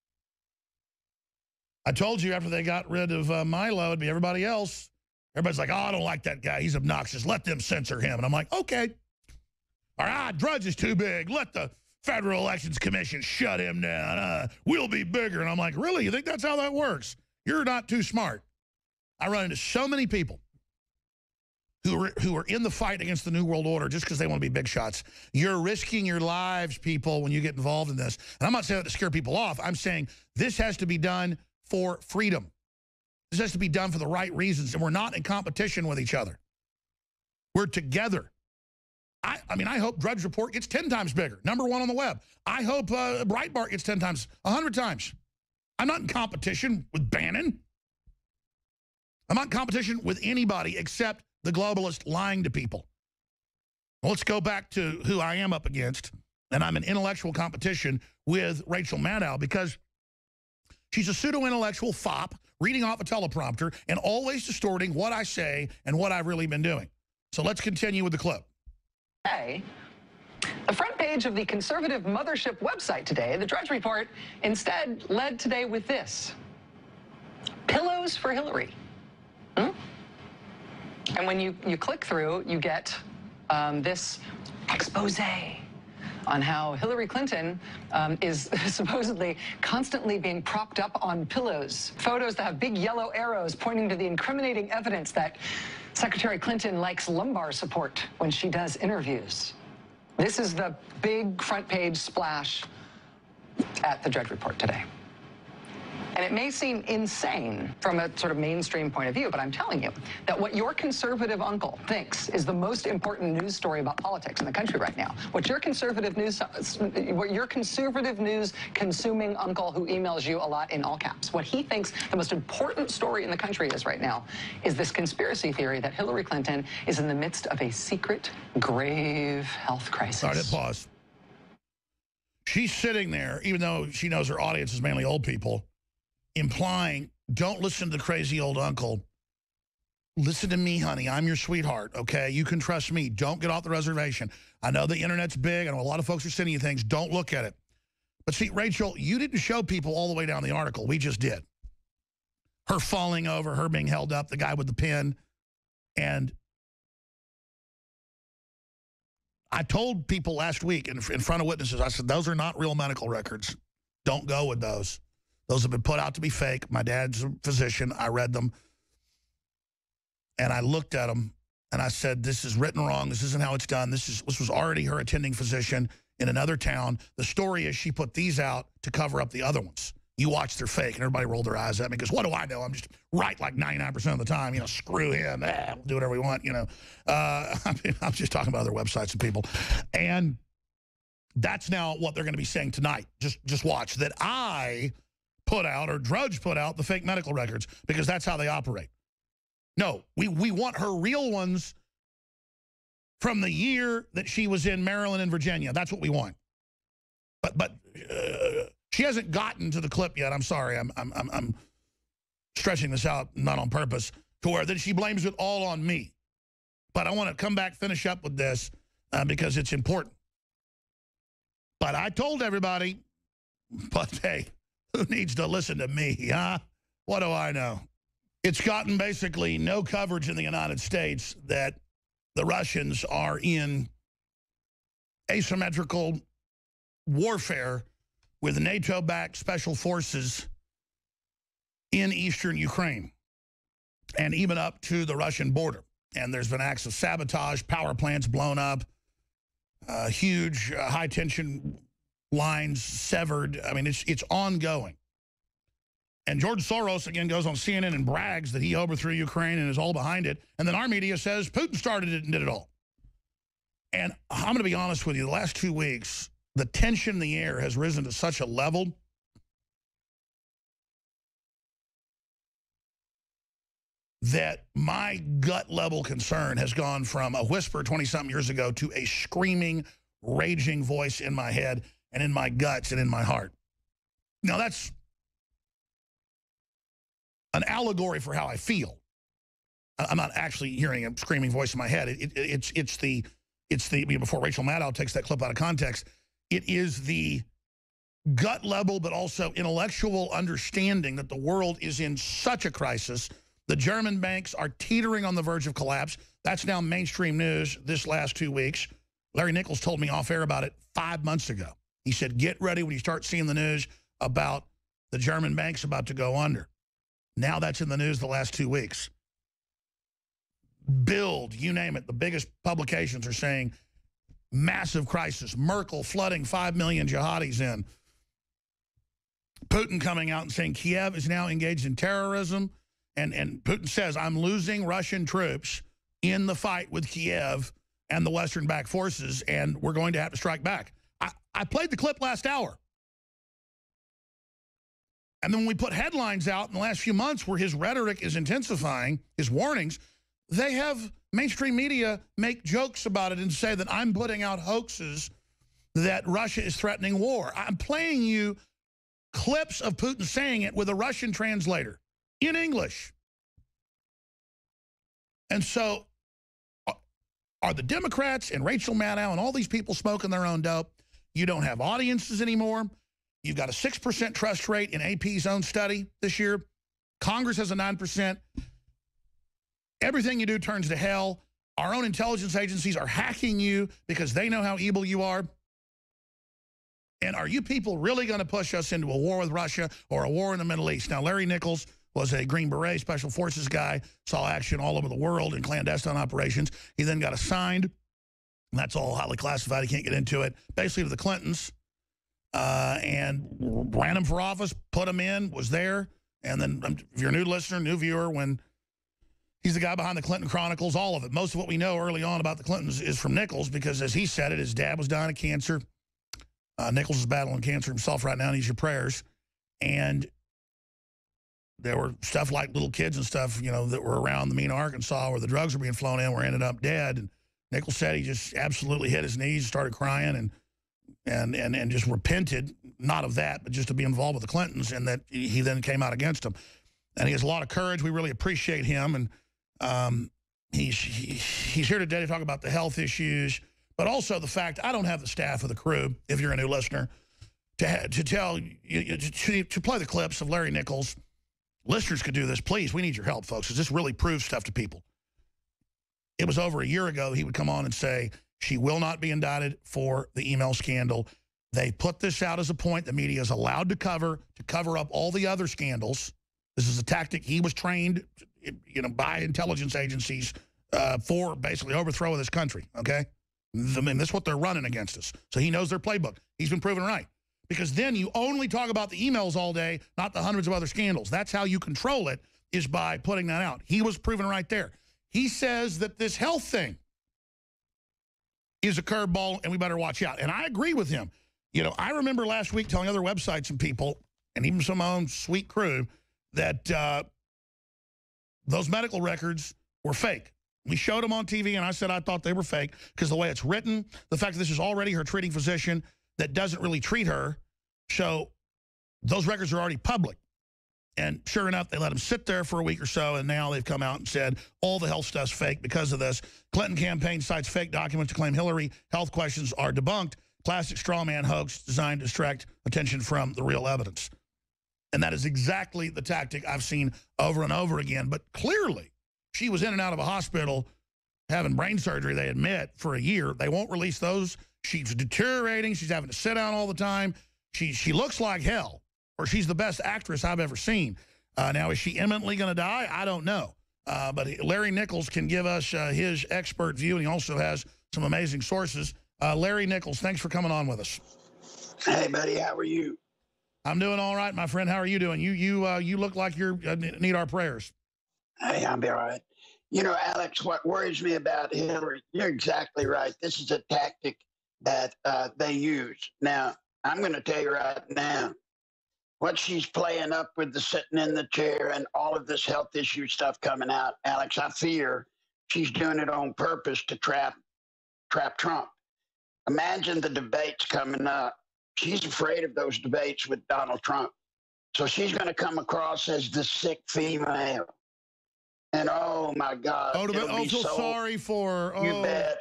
I told you after they got rid of uh, Milo, it'd be everybody else. Everybody's like, oh, I don't like that guy. He's obnoxious. Let them censor him. And I'm like, okay. All right, Drudge is too big. Let the Federal Elections Commission shut him down. Uh, we'll be bigger. And I'm like, really? You think that's how that works? You're not too smart. I run into so many people who are, who are in the fight against the New World Order just because they want to be big shots. You're risking your lives, people, when you get involved in this. And I'm not saying that to scare people off. I'm saying this has to be done for freedom. This has to be done for the right reasons, and we're not in competition with each other. We're together. I, I mean, I hope Drudge Report gets ten times bigger, number one on the web. I hope uh, Breitbart gets ten times, one hundred times. I'm not in competition with Bannon. I'm not in competition with anybody except the globalist lying to people. Well, let's go back to who I am up against, and I'm in intellectual competition with Rachel Maddow because she's a pseudo-intellectual fop reading off a teleprompter and always distorting what I say and what I've really been doing. So let's continue with the clip. Hey, the front page of the conservative mothership website today, the Drudge Report, instead led today with this: pillows for Hillary. Hmm? And when you, you click through, you get um, this expose on how Hillary Clinton um, is supposedly constantly being propped up on pillows. Photos that have big yellow arrows pointing to the incriminating evidence that Secretary Clinton likes lumbar support when she does interviews. This is the big front page splash at the Drudge Report today. And it may seem insane from a sort of mainstream point of view, but I'm telling you that what your conservative uncle thinks is the most important news story about politics in the country right now, what your conservative news, what your conservative news consuming uncle who emails you a lot in all caps, what he thinks the most important story in the country is right now is this conspiracy theory that Hillary Clinton is in the midst of a secret, grave health crisis. All right, pause. She's sitting there, even though she knows her audience is mainly old people, implying, don't listen to the crazy old uncle. Listen to me, honey. I'm your sweetheart, okay? You can trust me. Don't get off the reservation. I know the internet's big. I know a lot of folks are sending you things. Don't look at it. But see, Rachel, you didn't show people all the way down the article. We just did. Her falling over, her being held up, the guy with the pen. And I told people last week in, in front of witnesses, I said, those are not real medical records. Don't go with those. Those have been put out to be fake. My dad's a physician. I read them. And I looked at them, and I said, this is written wrong. This isn't how it's done. This is this was already her attending physician in another town. The story is she put these out to cover up the other ones. You watch, they're fake. And everybody rolled their eyes at me because what do I know? I'm just right like ninety-nine percent of the time. You know, screw him. Ah, we'll do whatever we want, you know. Uh, I mean, I'm just talking about other websites and people. And that's now what they're going to be saying tonight. Just, just watch that I put out, or Drudge put out, the fake medical records, because that's how they operate. No, we, we want her real ones from the year that she was in Maryland and Virginia. That's what we want. But but uh, she hasn't gotten to the clip yet. I'm sorry. I'm, I'm, I'm, I'm stretching this out, not on purpose, to where then she blames it all on me. But I want to come back, finish up with this, uh, because it's important. But I told everybody, but hey, who needs to listen to me, huh? What do I know? It's gotten basically no coverage in the United States that the Russians are in asymmetrical warfare with NATO-backed special forces in eastern Ukraine and even up to the Russian border. And there's been acts of sabotage, power plants blown up, uh, huge uh, high-tension lines severed. I mean, it's it's ongoing. And George Soros, again, goes on C N N and brags that he overthrew Ukraine and is all behind it. And then our media says Putin started it and did it all. And I'm going to be honest with you, the last two weeks, the tension in the air has risen to such a level that my gut level concern has gone from a whisper twenty-something years ago to a screaming, raging voice in my head and in my guts and in my heart. Now, that's an allegory for how I feel. I'm not actually hearing a screaming voice in my head. It, it, it's, it's the, it's the, before Rachel Maddow takes that clip out of context, it is the gut level but also intellectual understanding that the world is in such a crisis. The German banks are teetering on the verge of collapse. That's now mainstream news this last two weeks. Larry Nichols told me off air about it five months ago. He said, get ready when you start seeing the news about the German banks about to go under. Now that's in the news the last two weeks. Bild, you name it, the biggest publications are saying massive crisis. Merkel flooding five million jihadis in. Putin coming out and saying Kiev is now engaged in terrorism. And, and Putin says, I'm losing Russian troops in the fight with Kiev and the Western-backed forces, and we're going to have to strike back. I, I played the clip last hour. And then when we put headlines out in the last few months where his rhetoric is intensifying, his warnings, they have mainstream media make jokes about it and say that I'm putting out hoaxes that Russia is threatening war. I'm playing you clips of Putin saying it with a Russian translator in English. And so are the Democrats and Rachel Maddow and all these people smoking their own dope? You don't have audiences anymore. You've got a six percent trust rate in A P's own study this year. Congress has a nine percent. Everything you do turns to hell. Our own intelligence agencies are hacking you because they know how evil you are. And are you people really going to push us into a war with Russia or a war in the Middle East? Now, Larry Nichols was a Green Beret Special Forces guy, saw action all over the world in clandestine operations. He then got assigned And that's all highly classified. He can't get into it. Basically to the Clintons. Uh, and ran him for office, put him in, was there. And then um, if you're a new listener, new viewer, when he's the guy behind the Clinton Chronicles, all of it. Most of what we know early on about the Clintons is from Nichols because, as he said it, his dad was dying of cancer. Uh, Nichols is battling cancer himself right now, needs your prayers. And there were stuff like little kids and stuff, you know, that were around the Mena, Arkansas, where the drugs were being flown in, where ended up dead. And Nichols said he just absolutely hit his knees, started crying, and and and and just repented, not of that, but just to be involved with the Clintons, and that he then came out against them. And he has a lot of courage. We really appreciate him. And um, he's, he, he's here today to talk about the health issues, but also the fact I don't have the staff of the crew, if you're a new listener, to, to tell you, to, to play the clips of Larry Nichols. Listeners could do this. Please, we need your help, folks, because this really proves stuff to people. It was over a year ago he would come on and say, she will not be indicted for the email scandal. They put this out as a point the media is allowed to cover, to cover up all the other scandals. This is a tactic he was trained, you know, by intelligence agencies uh, for basically overthrow of this country, okay? I mean, that's what they're running against us. So he knows their playbook. He's been proven right. Because then you only talk about the emails all day, not the hundreds of other scandals. That's how you control it, is by putting that out. He was proven right there. He says that this health thing is a curveball, and we better watch out. And I agree with him. You know, I remember last week telling other websites and people, and even some of my own sweet crew, that uh, those medical records were fake. We showed them on T V, and I said I thought they were fake because the way it's written, the fact that this is already her treating physician that doesn't really treat her, so those records are already public. And sure enough, they let them sit there for a week or so, and now they've come out and said all the health stuff's fake because of this. Clinton campaign cites fake documents to claim Hillary health questions are debunked. Classic straw man hoax designed to distract attention from the real evidence. And that is exactly the tactic I've seen over and over again. But clearly, she was in and out of a hospital having brain surgery, they admit, for a year. They won't release those. She's deteriorating. She's having to sit down all the time. She, she looks like hell, or she's the best actress I've ever seen. Uh, now, is she imminently going to die? I don't know. Uh, but Larry Nichols can give us uh, his expert view, and he also has some amazing sources. Uh, Larry Nichols, thanks for coming on with us. Hey, buddy, how are you? I'm doing all right, my friend. How are you doing? You you uh, you look like you uh, need our prayers. Hey, I'll be all right. You know, Alex, what worries me about Hillary, you're exactly right. This is a tactic that uh, they use. Now, I'm going to tell you right now, what she's playing up with the sitting in the chair and all of this health issue stuff coming out, Alex, I fear she's doing it on purpose to trap trap Trump. Imagine the debates coming up. She's afraid of those debates with Donald Trump. So she's going to come across as the sick female. And oh, my God. Oh, to oh feel so, sorry for. Oh. You bet.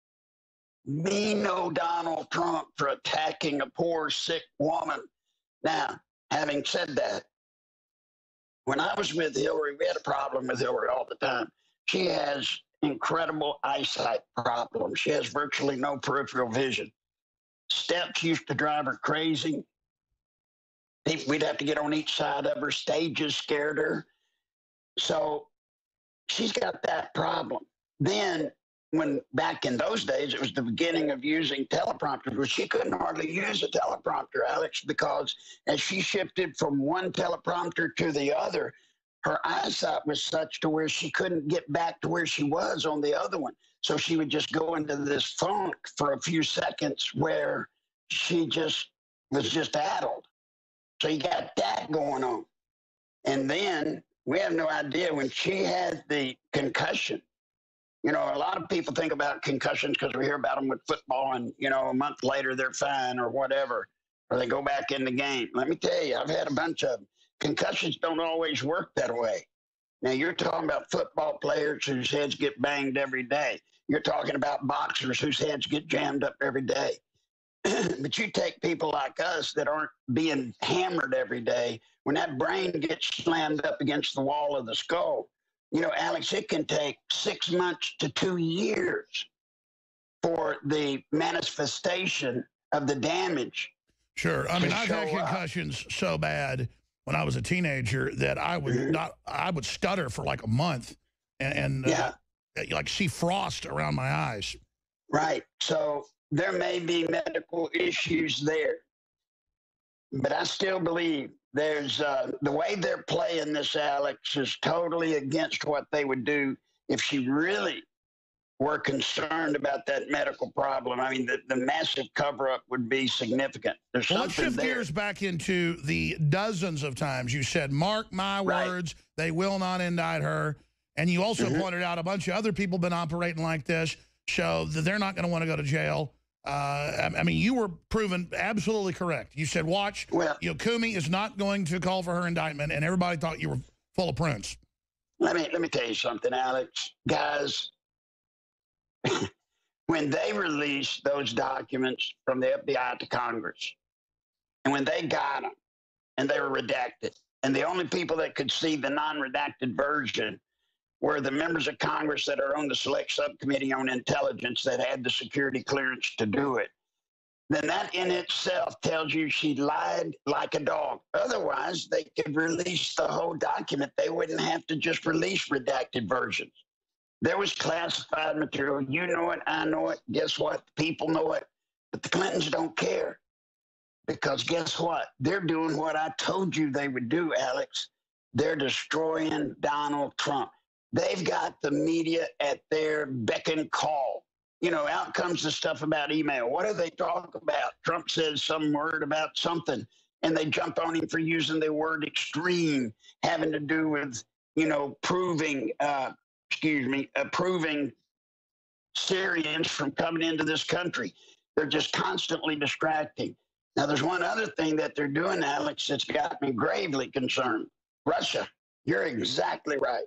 Me know Donald Trump for attacking a poor, sick woman. Now, having said that, when I was with Hillary, we had a problem with Hillary all the time. She has incredible eyesight problems. She has virtually no peripheral vision. Steps used to drive her crazy. We'd have to get on each side of her. Stages scared her. So she's got that problem. Then, when back in those days, it was the beginning of using teleprompters, but she couldn't hardly use a teleprompter, Alex, because as she shifted from one teleprompter to the other, her eyesight was such to where she couldn't get back to where she was on the other one. So she would just go into this funk for a few seconds where she just was just addled. So you got that going on. And then we have no idea when she had the concussion. You know, a lot of people think about concussions because we hear about them with football and, you know, a month later they're fine or whatever, or they go back in the game. Let me tell you, I've had a bunch of them. Concussions don't always work that way. Now, you're talking about football players whose heads get banged every day. You're talking about boxers whose heads get jammed up every day. But you take people like us that aren't being hammered every day, when that brain gets slammed up against the wall of the skull, you know, Alex, it can take six months to two years for the manifestation of the damage. Sure. I mean, I've had concussions up. so bad when I was a teenager that I would mm-hmm. not, I would stutter for like a month and, and yeah. uh, like see frost around my eyes. Right. So there may be medical issues there. But I still believe there's uh, the way they're playing this, Alex, is totally against what they would do if she really were concerned about that medical problem. I mean, the, the massive cover-up would be significant. There's well, let's something shift there. gears back into the dozens of times you said, mark my Right. words, they will not indict her. And you also Mhm. pointed out a bunch of other people been operating like this, show that they're not going to want to go to jail. Uh, I, I mean, you were proven absolutely correct. You said, watch, Well, you know, Comey is not going to call for her indictment, and everybody thought you were full of prunes. let me let me tell you something, Alex. Guys, when they released those documents from the F B I to Congress, and when they got them, and they were redacted, and the only people that could see the non-redacted version were the members of Congress that are on the Select Subcommittee on Intelligence that had the security clearance to do it, then that in itself tells you she lied like a dog. Otherwise, they could release the whole document. They wouldn't have to just release redacted versions. There was classified material. You know it, I know it. Guess what? People know it. But the Clintons don't care. Because guess what? They're doing what I told you they would do, Alex. They're destroying Donald Trump. They've got the media at their beck and call. You know, out comes the stuff about email. What do they talk about? Trump says some word about something, and they jump on him for using the word extreme, having to do with, you know, proving, uh, excuse me, approving Syrians from coming into this country. They're just constantly distracting. Now, there's one other thing that they're doing, Alex, that's got me gravely concerned. Russia. You're exactly right.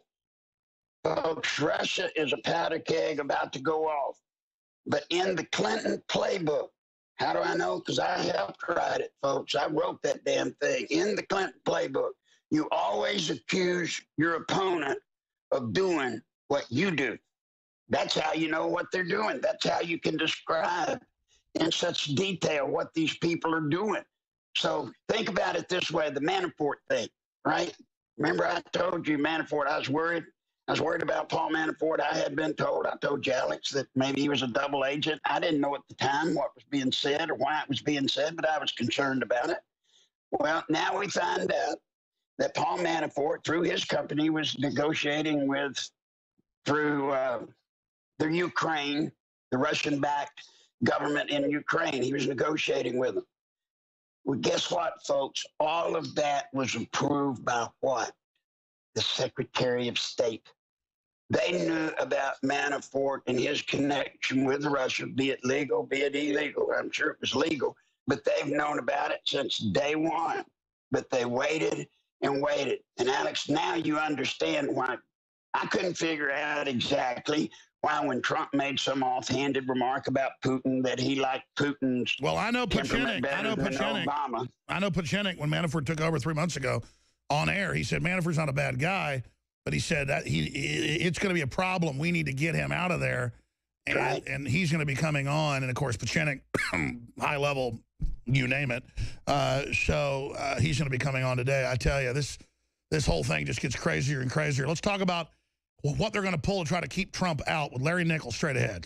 Folks, Russia is a powder keg about to go off. But in the Clinton playbook, how do I know? Because I helped write it, folks. I wrote that damn thing. In the Clinton playbook, you always accuse your opponent of doing what you do. That's how you know what they're doing. That's how you can describe in such detail what these people are doing. So think about it this way, the Manafort thing, right? Remember I told you, Manafort, I was worried. I was worried about Paul Manafort. I had been told, I told you, Alex, that maybe he was a double agent. I didn't know at the time what was being said or why it was being said, but I was concerned about it. Well, now we find out that Paul Manafort, through his company, was negotiating with, through uh, the Ukraine, the Russian-backed government in Ukraine. He was negotiating with them. Well, guess what, folks? All of that was approved by what? The Secretary of State. They knew about Manafort and his connection with Russia, be it legal, be it illegal. I'm sure it was legal, but they've known about it since day one. But they waited and waited. And Alex, now you understand why. I couldn't figure out exactly why when Trump made some offhanded remark about Putin that he liked Putin's Well, I know temperament Pachenik. I know better than Pachenik. Obama. I know Pachenik, when Manafort took over three months ago on air, he said Manafort's not a bad guy, but he said that he it's going to be a problem. We need to get him out of there. And, Right. and he's going to be coming on. And, of course, Pachenik, high level, you name it. Uh, so uh, he's going to be coming on today. I tell you, this this whole thing just gets crazier and crazier. Let's talk about what they're going to pull to try to keep Trump out with Larry Nichols straight ahead.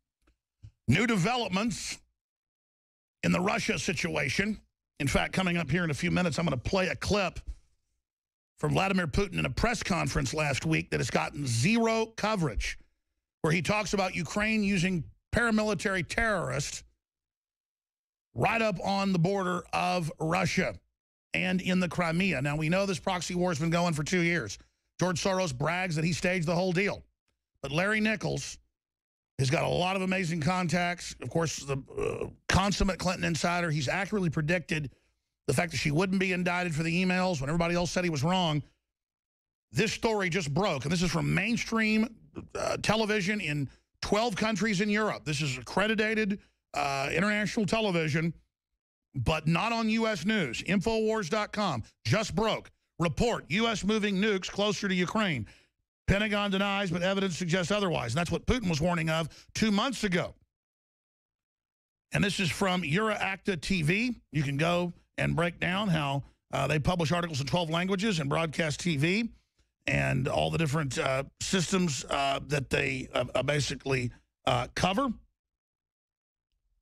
New developments in the Russia situation. In fact, coming up here in a few minutes, I'm going to play a clip from Vladimir Putin in a press conference last week that has gotten zero coverage, where he talks about Ukraine using paramilitary terrorists right up on the border of Russia and in the Crimea. Now, we know this proxy war has been going for two years. George Soros brags that he staged the whole deal. But Larry Nichols has got a lot of amazing contacts. Of course, the uh, consummate Clinton insider. He's accurately predicted the fact that she wouldn't be indicted for the emails when everybody else said he was wrong. This story just broke, and this is from mainstream uh, television in twelve countries in Europe. This is accredited uh, international television, but not on U S News. Infowars dot com just broke. Report, U S moving nukes closer to Ukraine. Pentagon denies, but evidence suggests otherwise. And that's what Putin was warning of two months ago. And this is from Euracta T V. You can go and break down how uh, they publish articles in twelve languages and broadcast T V and all the different uh, systems uh, that they uh, basically uh, cover.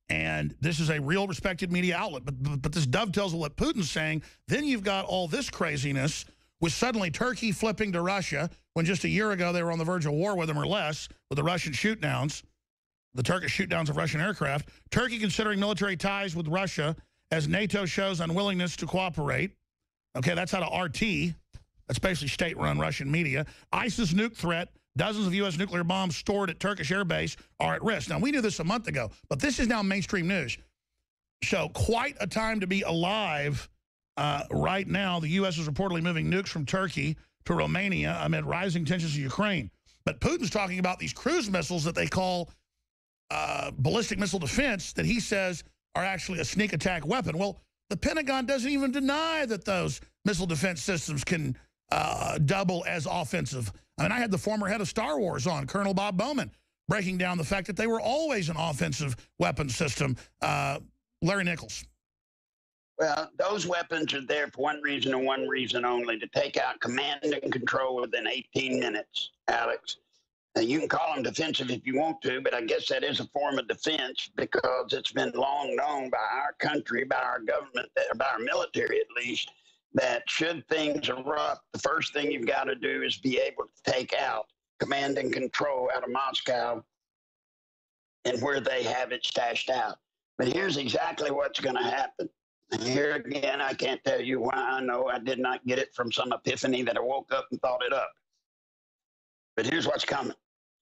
And this is a real respected media outlet. But, but, but this dovetails with what Putin's saying. Then you've got all this craziness with suddenly Turkey flipping to Russia when just a year ago they were on the verge of war with them or less with the Russian shoot-downs, the Turkish shoot-downs of Russian aircraft. Turkey considering military ties with Russia as NATO shows unwillingness to cooperate. Okay, that's out of R T. That's basically state-run Russian media. ISIS nuke threat. Dozens of U S nuclear bombs stored at Turkish air base are at risk. Now, we knew this a month ago, but this is now mainstream news. So quite a time to be alive uh, right now. The U S is reportedly moving nukes from Turkey to Romania amid rising tensions in Ukraine. But Putin's talking about these cruise missiles that they call uh, ballistic missile defense that he says are actually a sneak attack weapon. Well, the Pentagon doesn't even deny that those missile defense systems can uh, double as offensive. I mean, I had the former head of Star Wars on, Colonel Bob Bowman, breaking down the fact that they were always an offensive weapon system. Uh, Larry Nichols. Well, those weapons are there for one reason and one reason only, to take out command and control within eighteen minutes, Alex. And you can call them defensive if you want to, but I guess that is a form of defense because it's been long known by our country, by our government, by our military at least, that should things erupt, the first thing you've got to do is be able to take out command and control out of Moscow and where they have it stashed out. But here's exactly what's going to happen. And here again, I can't tell you why I know I did not get it from some epiphany that I woke up and thought it up. But here's what's coming.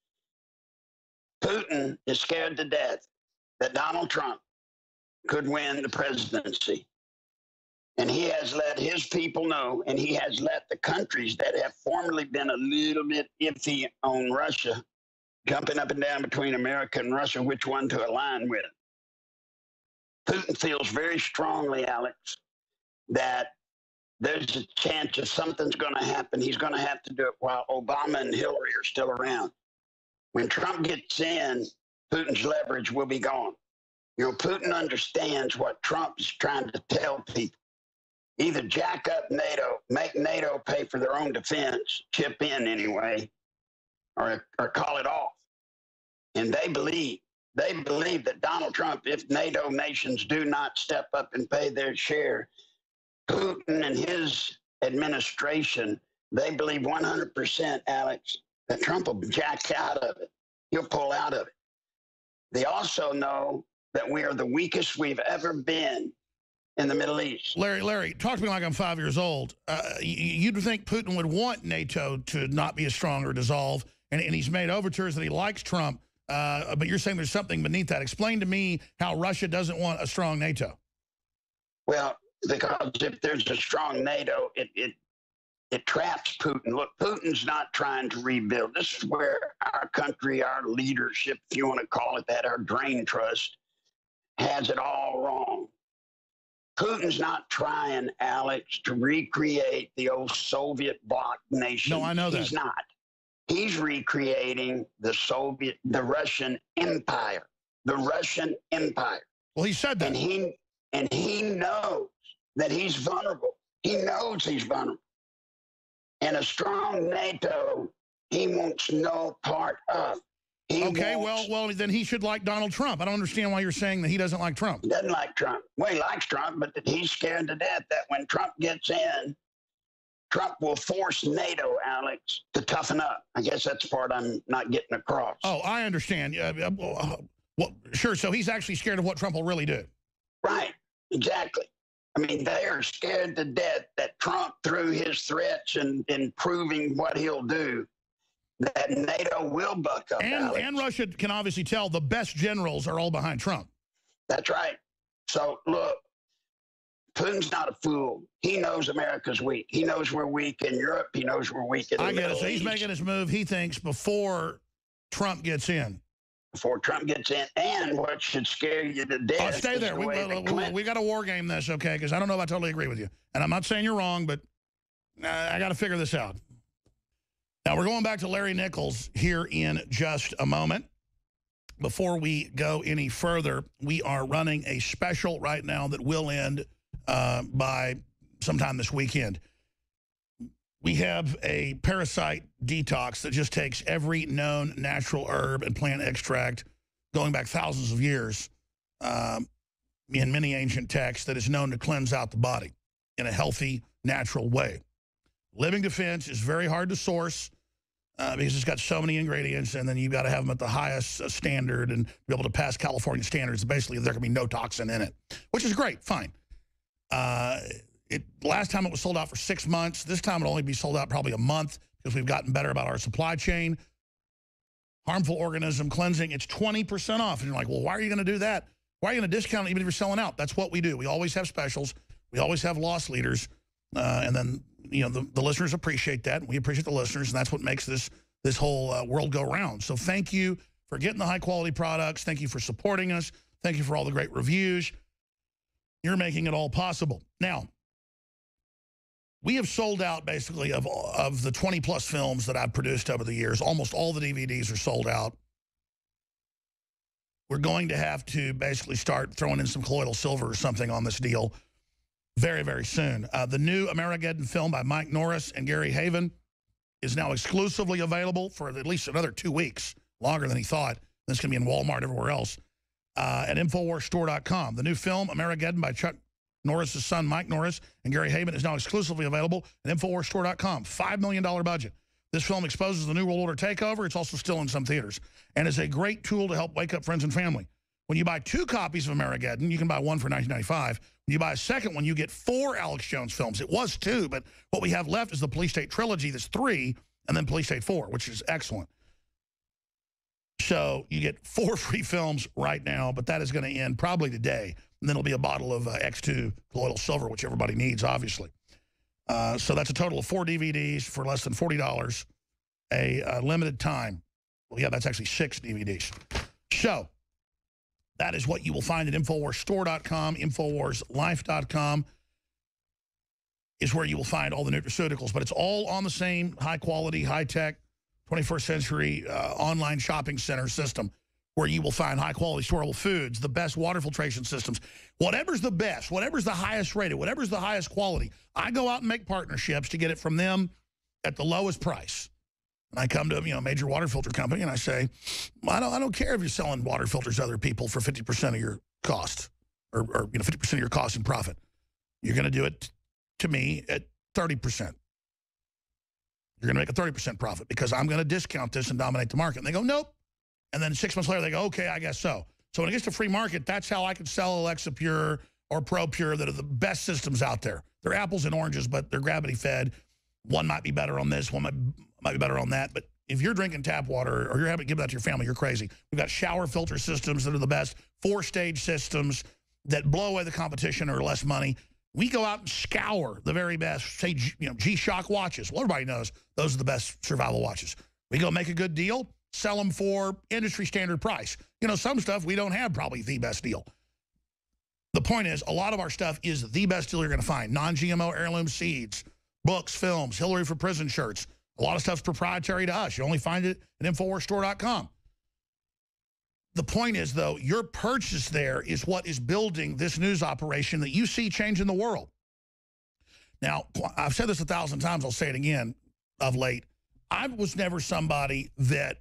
Putin is scared to death that Donald Trump could win the presidency. And he has let his people know, and he has let the countries that have formerly been a little bit iffy on Russia, jumping up and down between America and Russia, which one to align with. Putin feels very strongly, Alex, that there's a chance if something's going to happen, he's going to have to do it while Obama and Hillary are still around. When Trump gets in, Putin's leverage will be gone. You know, Putin understands what Trump is trying to tell people. Either jack up NATO, make NATO pay for their own defense, chip in anyway, or, or call it off. And they believe, they believe that Donald Trump, if NATO nations do not step up and pay their share, Putin and his administration, they believe one hundred percent, Alex, that Trump will jack out of it. He'll pull out of it. They also know that we are the weakest we've ever been in the Middle East. Larry, Larry, talk to me like I'm five years old. Uh, you'd think Putin would want NATO to not be as strong or dissolve, and, and he's made overtures that he likes Trump, uh, but you're saying there's something beneath that. Explain to me how Russia doesn't want a strong NATO. Well, because if there's a strong NATO, it, it, it traps Putin. Look, Putin's not trying to rebuild. This is where our country, our leadership, if you want to call it that, our drain trust, has it all wrong. Putin's not trying, Alex, to recreate the old Soviet bloc nation. No, I know that. He's not. He's recreating the Soviet, the Russian Empire, the Russian Empire. Well, he said that. And he, and he knows that he's vulnerable. He knows he's vulnerable. And a strong NATO, he wants no part of. He okay, wants, well, well, then he should like Donald Trump. I don't understand why you're saying that he doesn't like Trump. He doesn't like Trump. Well, he likes Trump, but that he's scared to death that when Trump gets in, Trump will force NATO, Alex, to toughen up. I guess that's the part I'm not getting across. Oh, I understand. Uh, uh, well, sure, so he's actually scared of what Trump will really do. Right, exactly. I mean, they are scared to death that Trump, through his threats and, and proving what he'll do, that NATO will buck up. And, and Russia can obviously tell the best generals are all behind Trump. That's right. So, look, Putin's not a fool. He knows America's weak. He knows we're weak in Europe. He knows we're weak in the I get Middle it. So he's East. making his move, he thinks, before Trump gets in. Before Trump gets in. And what should scare you to death. Oh, stay there. The We, we, we, we got to war game this, okay? Because I don't know if I totally agree with you. And I'm not saying you're wrong, but uh, I got to figure this out. Now, we're going back to Larry Nichols here in just a moment. Before we go any further, we are running a special right now that will end uh, by sometime this weekend. We have a parasite detox that just takes every known natural herb and plant extract going back thousands of years um, in many ancient texts that is known to cleanse out the body in a healthy, natural way. Living Defense is very hard to source uh, because it's got so many ingredients, and then you've got to have them at the highest uh, standard and be able to pass California standards. Basically, there can be no toxin in it, which is great, fine. Uh, it, last time it was sold out for six months. This time it'll only be sold out probably a month because we've gotten better about our supply chain. Harmful organism cleansing, it's twenty percent off. And you're like, well, why are you going to do that? Why are you going to discount it even if you're selling out? That's what we do. We always have specials. We always have loss leaders. Uh, and then, you know, the, the listeners appreciate that. We appreciate the listeners, and that's what makes this, this whole uh, world go round. So thank you for getting the high-quality products. Thank you for supporting us. Thank you for all the great reviews. You're making it all possible. Now, we have sold out, basically, of, of the twenty-plus films that I've produced over the years. Almost all the D V Ds are sold out. We're going to have to basically start throwing in some colloidal silver or something on this deal very, very soon. Uh, the new Amerigeddon film by Mike Norris and Gary Haven is now exclusively available for at least another two weeks, longer than he thought. This is going to be in Walmart, everywhere else, uh, at Infowars Store dot com. The new film, Amerigeddon by Chuck Norris's son, Mike Norris, and Gary Haven, is now exclusively available at Infowars Store dot com. five million dollar budget. This film exposes the New World Order takeover. It's also still in some theaters and is a great tool to help wake up friends and family. When you buy two copies of Amerigeddon, you can buy one for nineteen ninety-five. When you buy a second one, you get four Alex Jones films. It was two, but what we have left is the Police State Trilogy that's three, and then Police State four, which is excellent. So you get four free films right now, but that is going to end probably today. And then it'll be a bottle of uh, X two colloidal silver, which everybody needs, obviously. Uh, so that's a total of four D V Ds for less than forty dollars, a uh, limited time. Well, yeah, that's actually six D V Ds. So that is what you will find at Infowars Store dot com. Infowars Life dot com is where you will find all the nutraceuticals, but it's all on the same high-quality, high-tech, twenty-first century uh, online shopping center system where you will find high-quality storable foods, the best water filtration systems. Whatever's the best, whatever's the highest rated, whatever's the highest quality, I go out and make partnerships to get it from them at the lowest price. And I come to, you know, a major water filter company and I say, well, I don't, I don't care if you're selling water filters to other people for fifty percent of your cost or, or you know, fifty percent of your cost and profit. You're going to do it to me at thirty percent. You're going to make a thirty percent profit because I'm going to discount this and dominate the market. And they go, nope. And then six months later, they go, okay, I guess so. So when it gets to free market, that's how I can sell Alexa Pure or Pro Pure that are the best systems out there. They're apples and oranges, but they're gravity fed. One might be better on this, one might, might be better on that. But if you're drinking tap water or you're having to give that to your family, you're crazy. We've got shower filter systems that are the best, four-stage systems that blow away the competition or less money. We go out and scour the very best, say, you know, G-Shock watches. Well, everybody knows those are the best survival watches. We go make a good deal, sell them for industry standard price. You know, some stuff we don't have probably the best deal. The point is, a lot of our stuff is the best deal you're going to find. Non-G M O heirloom seeds, books, films, Hillary for Prison shirts. A lot of stuff's proprietary to us. You only find it at Infowars Store dot com. The point is, though, your purchase there is what is building this news operation that you see changing the world. Now, I've said this a thousand times. I'll say it again of late. I was never somebody that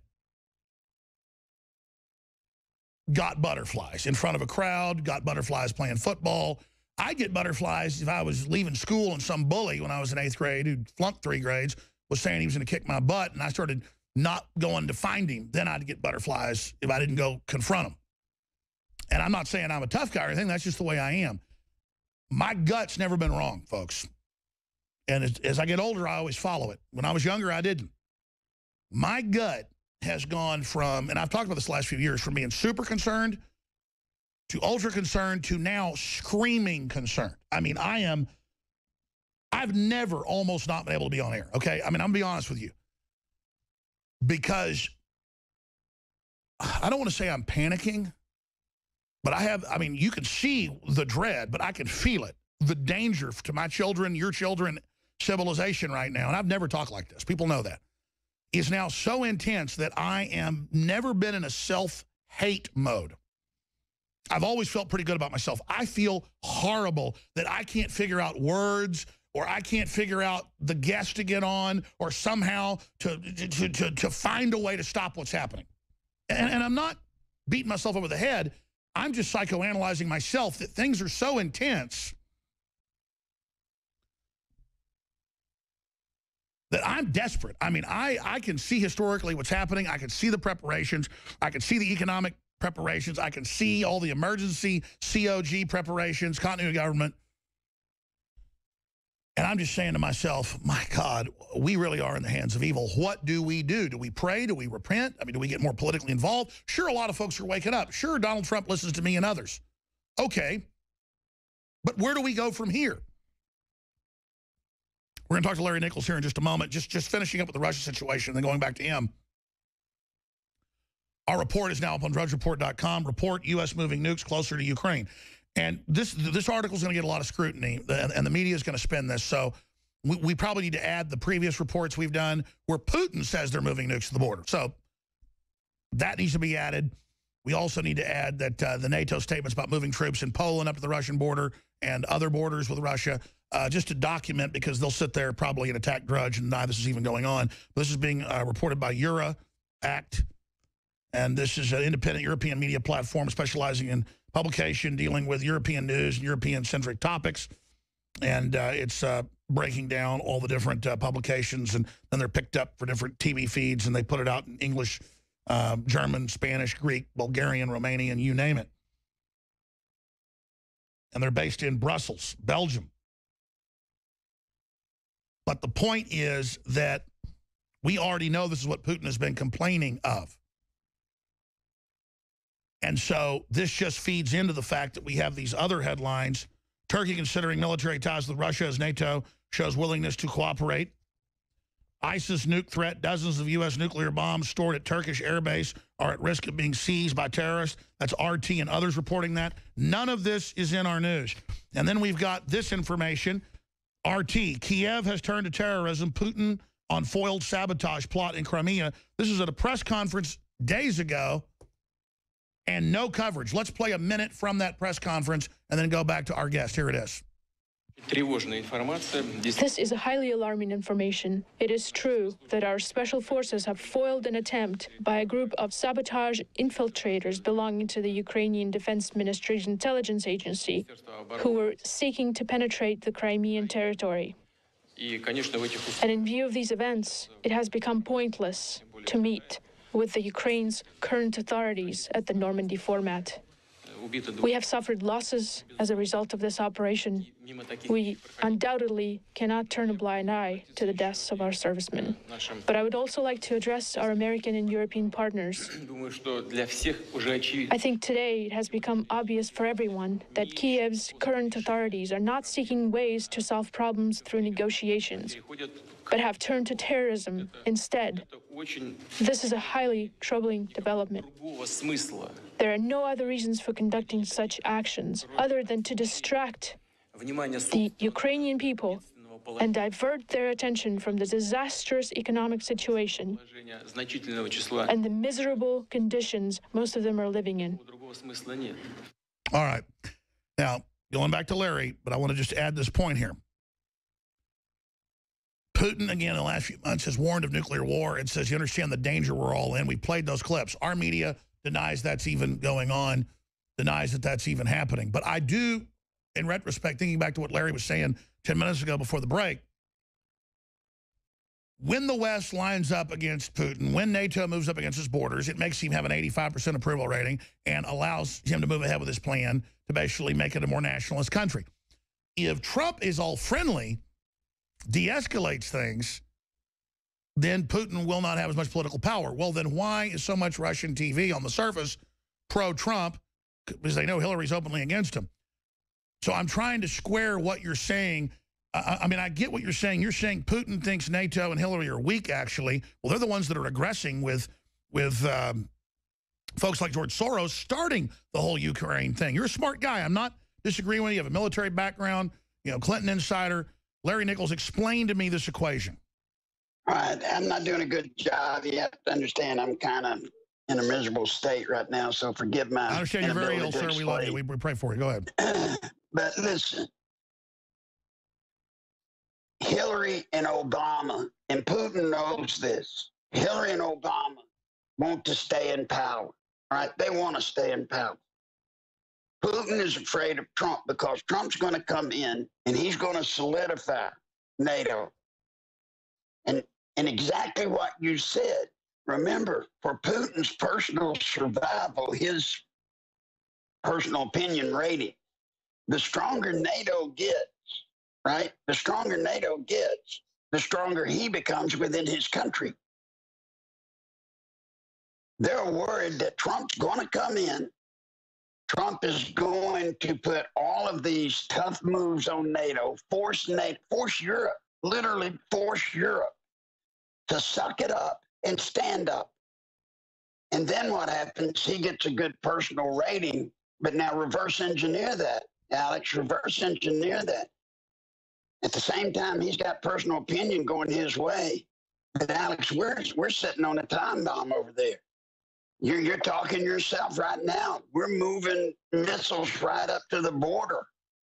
got butterflies in front of a crowd, got butterflies playing football. I get butterflies if I was leaving school and some bully when I was in eighth grade who flunked three grades was saying he was going to kick my butt, and I started not going to find him. Then I'd get butterflies if I didn't go confront him. And I'm not saying I'm a tough guy or anything. That's just the way I am. My gut's never been wrong, folks. And as, as I get older, I always follow it. When I was younger, I didn't. My gut has gone from, and I've talked about this the last few years, from being super concerned to ultra concerned to now screaming concerned. I mean, I am, I've never almost not been able to be on air, okay? I mean, I'm going to be honest with you. Because I don't want to say I'm panicking, but I have, I mean, you can see the dread, but I can feel it. The danger to my children, your children, civilization right now, and I've never talked like this. People know that. Is now so intense that I am never been in a self-hate mode. I've always felt pretty good about myself. I feel horrible that I can't figure out words or I can't figure out the guest to get on or somehow to, to, to, to find a way to stop what's happening. And, and I'm not beating myself over the head. I'm just psychoanalyzing myself that things are so intense that I'm desperate. I mean, I, I can see historically what's happening. I can see the preparations. I can see the economic preparations. I can see all the emergency C O G preparations, continuity of government. And I'm just saying to myself, my God, we really are in the hands of evil. What do we do? Do we pray? Do we repent? I mean, do we get more politically involved? Sure, a lot of folks are waking up. Sure, Donald Trump listens to me and others. Okay. But where do we go from here? We're going to talk to Larry Nichols here in just a moment, just, just finishing up with the Russia situation and then going back to him. Our report is now up on drudge report dot com. Report U S moving nukes closer to Ukraine. And this this article is going to get a lot of scrutiny, and the media is going to spin this. So we, we probably need to add the previous reports we've done where Putin says they're moving nukes to the border. So that needs to be added. We also need to add that uh, the NATO statements about moving troops in Poland up to the Russian border and other borders with Russia, uh, just to document, because they'll sit there probably and attack Drudge and deny this is even going on. But this is being uh, reported by EURACT, and this is an independent European media platform specializing in publication dealing with European news and European-centric topics. And uh, it's uh, breaking down all the different uh, publications, and then they're picked up for different T V feeds, and they put it out in English, uh, German, Spanish, Greek, Bulgarian, Romanian, you name it. And they're based in Brussels, Belgium. But the point is that we already know this is what Putin has been complaining of. And so this just feeds into the fact that we have these other headlines. Turkey considering military ties with Russia as NATO shows willingness to cooperate. ISIS nuke threat. Dozens of U S nuclear bombs stored at Turkish airbase are at risk of being seized by terrorists. That's R T and others reporting that. None of this is in our news. And then we've got this information. R T, Kiev has turned to terrorism. Putin on foiled sabotage plot in Crimea. This is at a press conference days ago. And no coverage. Let's play a minute from that press conference and then go back to our guest. Here it is. This is a highly alarming information. It is true that our special forces have foiled an attempt by a group of sabotage infiltrators belonging to the Ukrainian Defense Ministry's intelligence agency, who were seeking to penetrate the Crimean territory. And in view of these events, it has become pointless to meet with the Ukraine's current authorities at the Normandy format. We have suffered losses as a result of this operation. We undoubtedly cannot turn a blind eye to the deaths of our servicemen. But I would also like to address our American and European partners. I think today it has become obvious for everyone that Kiev's current authorities are not seeking ways to solve problems through negotiations, but have turned to terrorism instead. This is a highly troubling development. There are no other reasons for conducting such actions other than to distract the Ukrainian people and divert their attention from the disastrous economic situation and the miserable conditions most of them are living in. All right. Now, going back to Larry, but I want to just add this point here. Putin, again, in the last few months has warned of nuclear war and says, you understand the danger we're all in. We played those clips. Our media denies that's even going on, denies that that's even happening. But I do, in retrospect, thinking back to what Larry was saying ten minutes ago before the break, when the West lines up against Putin, when NATO moves up against his borders, it makes him have an eighty-five percent approval rating and allows him to move ahead with his plan to basically make it a more nationalist country. If Trump is all friendly, de-escalates things, then Putin will not have as much political power. Well, then why is so much Russian T V on the surface pro-Trump? Because they know Hillary's openly against him. So I'm trying to square what you're saying. I, I mean, I get what you're saying. You're saying Putin thinks NATO and Hillary are weak, actually. Well, they're the ones that are aggressing with, with um, folks like George Soros starting the whole Ukraine thing. You're a smart guy. I'm not disagreeing with you. You have a military background, you know, Clinton insider. Larry Nichols, explain to me this equation. All right, I'm not doing a good job. You have to understand I'm kind of in a miserable state right now, so forgive my I understand you're very ill, sir. We love you. We, we pray for you. Go ahead. But listen, Hillary and Obama, and Putin knows this, Hillary and Obama want to stay in power, all right? They want to stay in power. Putin is afraid of Trump because Trump's going to come in and he's going to solidify NATO. And, and exactly what you said. Remember, for Putin's personal survival, his personal opinion rating, the stronger NATO gets, right? The stronger NATO gets, the stronger he becomes within his country. They're worried that Trump's going to come in. Trump is going to put all of these tough moves on NATO, force NATO, force Europe, literally force Europe to suck it up and stand up. And then what happens? He gets a good personal rating, but now reverse engineer that, Alex, reverse engineer that. At the same time, he's got personal opinion going his way. But Alex, we're, we're sitting on a time bomb over there. You're, you're talking yourself right now. We're moving missiles right up to the border.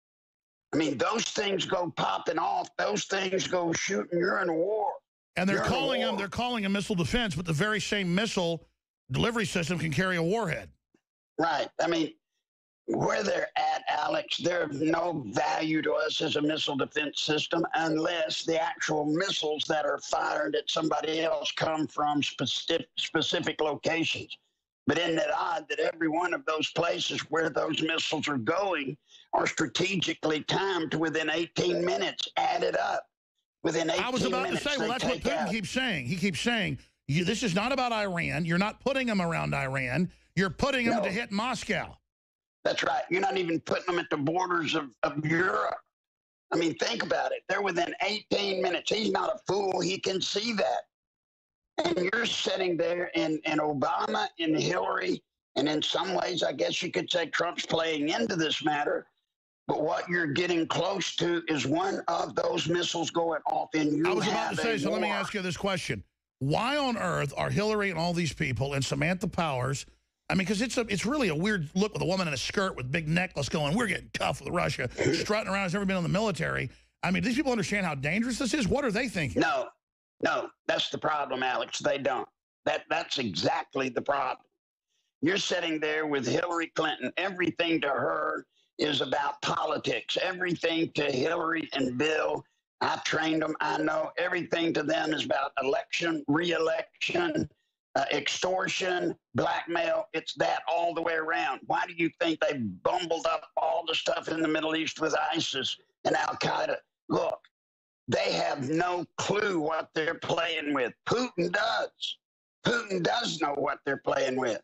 I mean, those things go popping off. Those things go shooting. You're in a war. And they're You're calling them, they're calling a missile defense, but the very same missile delivery system can carry a warhead. Right. I mean, where they're at, Alex, they're of no value to us as a missile defense system unless the actual missiles that are fired at somebody else come from specific, specific locations. But isn't it odd that every one of those places where those missiles are going are strategically timed to within eighteen minutes, added up? Within eighteen minutes, I was about to say, well, that's what Putin out. keeps saying. He keeps saying, you, this is not about Iran. You're not putting them around Iran. You're putting them No. to hit Moscow. That's right. You're not even putting them at the borders of, of Europe. I mean, think about it. They're within eighteen minutes. He's not a fool. He can see that. And you're sitting there, and, and Obama and Hillary, and in some ways, I guess you could say Trump's playing into this matter. But what you're getting close to is one of those missiles going off. And you I was about have to say, a so let me war. ask you this question. Why on earth are Hillary and all these people and Samantha Powers, I mean, because it's a, it's really a weird look with a woman in a skirt with big necklace going, we're getting tough with Russia, strutting around, has never been in the military. I mean, these people understand how dangerous this is? What are they thinking? No, no, that's the problem, Alex. They don't. That That's exactly the problem. You're sitting there with Hillary Clinton. Everything to her is about politics. Everything to Hillary and Bill, I've trained them. I know everything to them is about election, re-election, uh, extortion, blackmail. It's that all the way around. Why do you think they bumbled up all the stuff in the Middle East with ISIS and Al-Qaeda? Look, they have no clue what they're playing with. Putin does. Putin does know what they're playing with.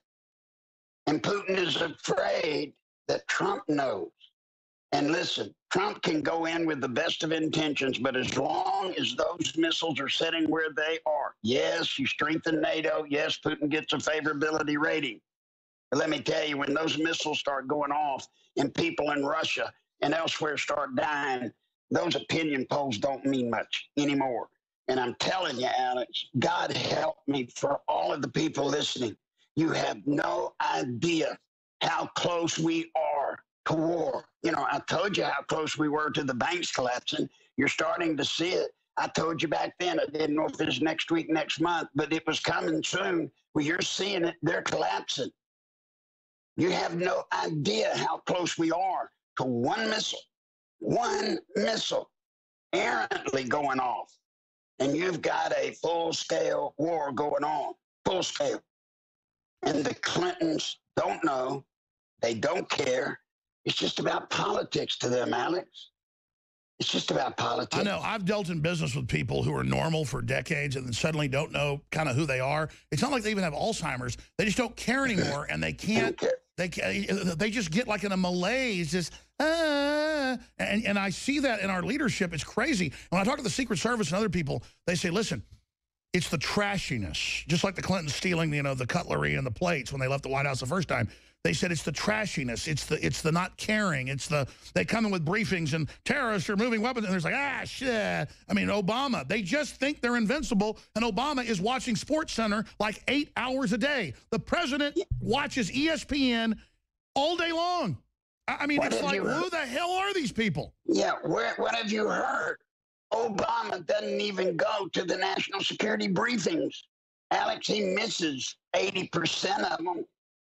And Putin is afraid that Trump knows. And listen, Trump can go in with the best of intentions, but as long as those missiles are sitting where they are, yes, you strengthen NATO, yes, Putin gets a favorability rating. But let me tell you, when those missiles start going off and people in Russia and elsewhere start dying, those opinion polls don't mean much anymore. And I'm telling you, Alex, God help me for all of the people listening. You have no idea how close we are to war. You know, I told you how close we were to the banks collapsing. You're starting to see it. I told you back then, I didn't know if it was next week, next month, but it was coming soon. Well, you're seeing it. They're collapsing. You have no idea how close we are to one missile, one missile errantly going off. And you've got a full-scale war going on, full scale. And the Clintons don't know. They don't care. It's just about politics to them, Alex. It's just about politics. I know. I've dealt in business with people who are normal for decades and then suddenly don't know kind of who they are. It's not like they even have Alzheimer's. They just don't care anymore, and they can't. They can't, they just get like in a malaise, just ah, and and I see that in our leadership. It's crazy. When I talk to the Secret Service and other people, they say, "Listen, it's the trashiness." Just like the Clintons stealing, you know, the cutlery and the plates when they left the White House the first time. They said it's the trashiness, it's the it's the not caring, it's the they come in with briefings and terrorists are moving weapons and there's like ah shit. I mean Obama, they just think they're invincible, and Obama is watching Sports Center like eight hours a day. The president watches E S P N all day long. I, I mean, What it's have like you who heard? the hell are these people? Yeah, where, what have you heard? Obama doesn't even go to the national security briefings. Alex, he misses eighty percent of them.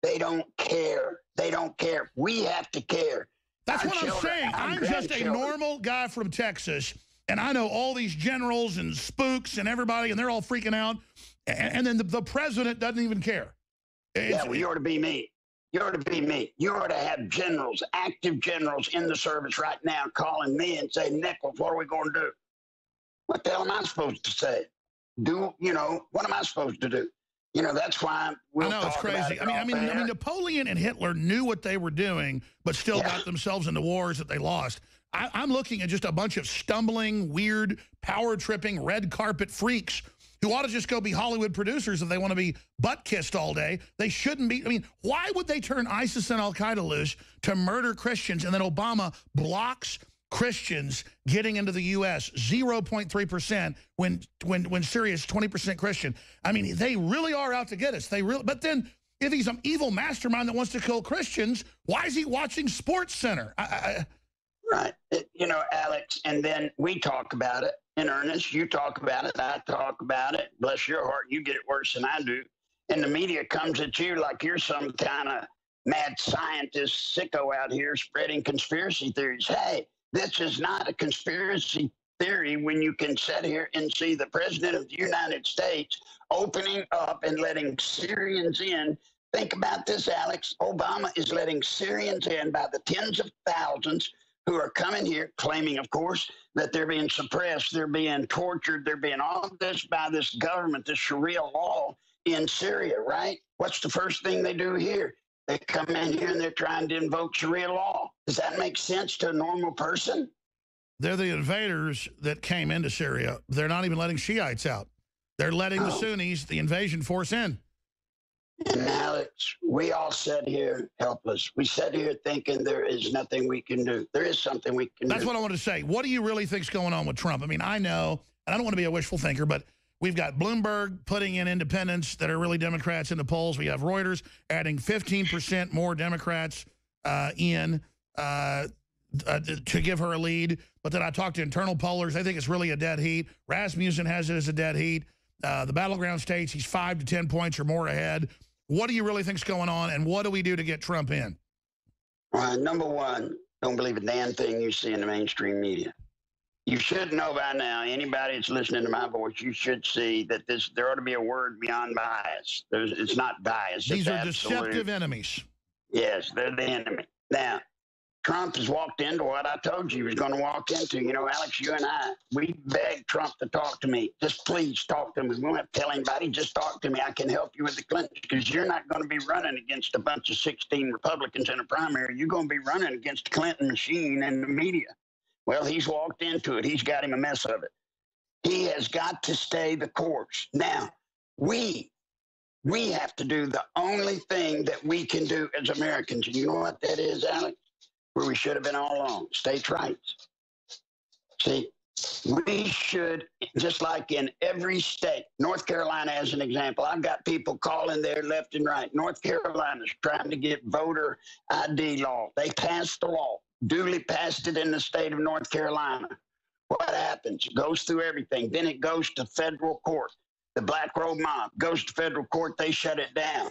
They don't care. They don't care. We have to care. That's Our what I'm children, saying. our I'm just a grandchildren. normal guy from Texas, and I know all these generals and spooks and everybody, and they're all freaking out. And, and then the, the president doesn't even care. It's, Yeah, well, you ought to be me. You ought to be me. You ought to have generals, active generals in the service right now calling me and saying, Nichols, what are we going to do? What the hell am I supposed to say? Do, you know, what am I supposed to do? You know, that's why we'll I know, it's talk about crazy. it I mean, I off mean, I air. mean, Napoleon and Hitler knew what they were doing, but still Yeah. got themselves into wars that they lost. I, I'm looking at just a bunch of stumbling, weird, power-tripping, red carpet freaks who ought to just go be Hollywood producers if they want to be butt-kissed all day. They shouldn't be. I mean, why would they turn ISIS and Al-Qaeda loose to murder Christians, and then Obama blocks Christians getting into the U S zero point three percent when when when Syria is twenty percent Christian? I mean, they really are out to get us. They really. But then, if he's an evil mastermind that wants to kill Christians, why is he watching Sports Center? I, I, Right. It- you know, Alex, and then we talk about it in earnest. You talk about it. I talk about it. Bless your heart, you get it worse than I do. And the media comes at you like you're some kind of mad scientist sicko out here spreading conspiracy theories. Hey, this is not a conspiracy theory when you can sit here and see the president of the United States opening up and letting Syrians in. Think about this, Alex. Obama is letting Syrians in by the tens of thousands who are coming here, claiming, of course, that they're being suppressed, they're being tortured, they're being all this by this government, this Sharia law in Syria, right? What's the first thing they do here? They come in here and they're trying to invoke Sharia law. Does that make sense to a normal person? they're the invaders that came into Syria. They're not even letting Shiites out. They're letting Oh. the Sunnis, the invasion force, in. And Alex, we all sat here helpless. We sat here thinking there is nothing we can do. There is something we can That's do. what I wanted to say. What do you really think's going on with Trump? I mean, I know, and I don't want to be a wishful thinker, but we've got Bloomberg putting in independents that are really Democrats in the polls. We have Reuters adding fifteen percent more Democrats uh, in uh, uh, to give her a lead. But then I talked to internal pollers. They think it's really a dead heat. Rasmussen has it as a dead heat. Uh, the battleground states, he's five to ten points or more ahead. What do you really think's going on, and what do we do to get Trump in? Uh, number one, don't believe a damn thing you see in the mainstream media. You should know by now, anybody that's listening to my voice, you should see that this there ought to be a word beyond bias. There's, it's not bias. These it's are absolute. deceptive enemies. Yes, they're the enemy. Now, Trump has walked into what I told you he was going to walk into. You know, Alex, you and I, we begged Trump to talk to me. Just please talk to me. We won't have to tell anybody. Just talk to me. I can help you with the Clintons because you're not going to be running against a bunch of sixteen Republicans in a primary. You're going to be running against the Clinton machine and the media. Well, he's walked into it. He's got him a mess of it. He has got to stay the course. Now, we, we have to do the only thing that we can do as Americans. And you know what that is, Alex? Where we should have been all along, states' rights. See, we should, just like in every state, North Carolina as an example, I've got people calling there left and right. North Carolina's trying to get voter I D law. They passed the law, duly passed it in the state of North Carolina. What happens? It goes through everything. Then it goes to federal court. The Black Robe Mob goes to federal court. They shut it down.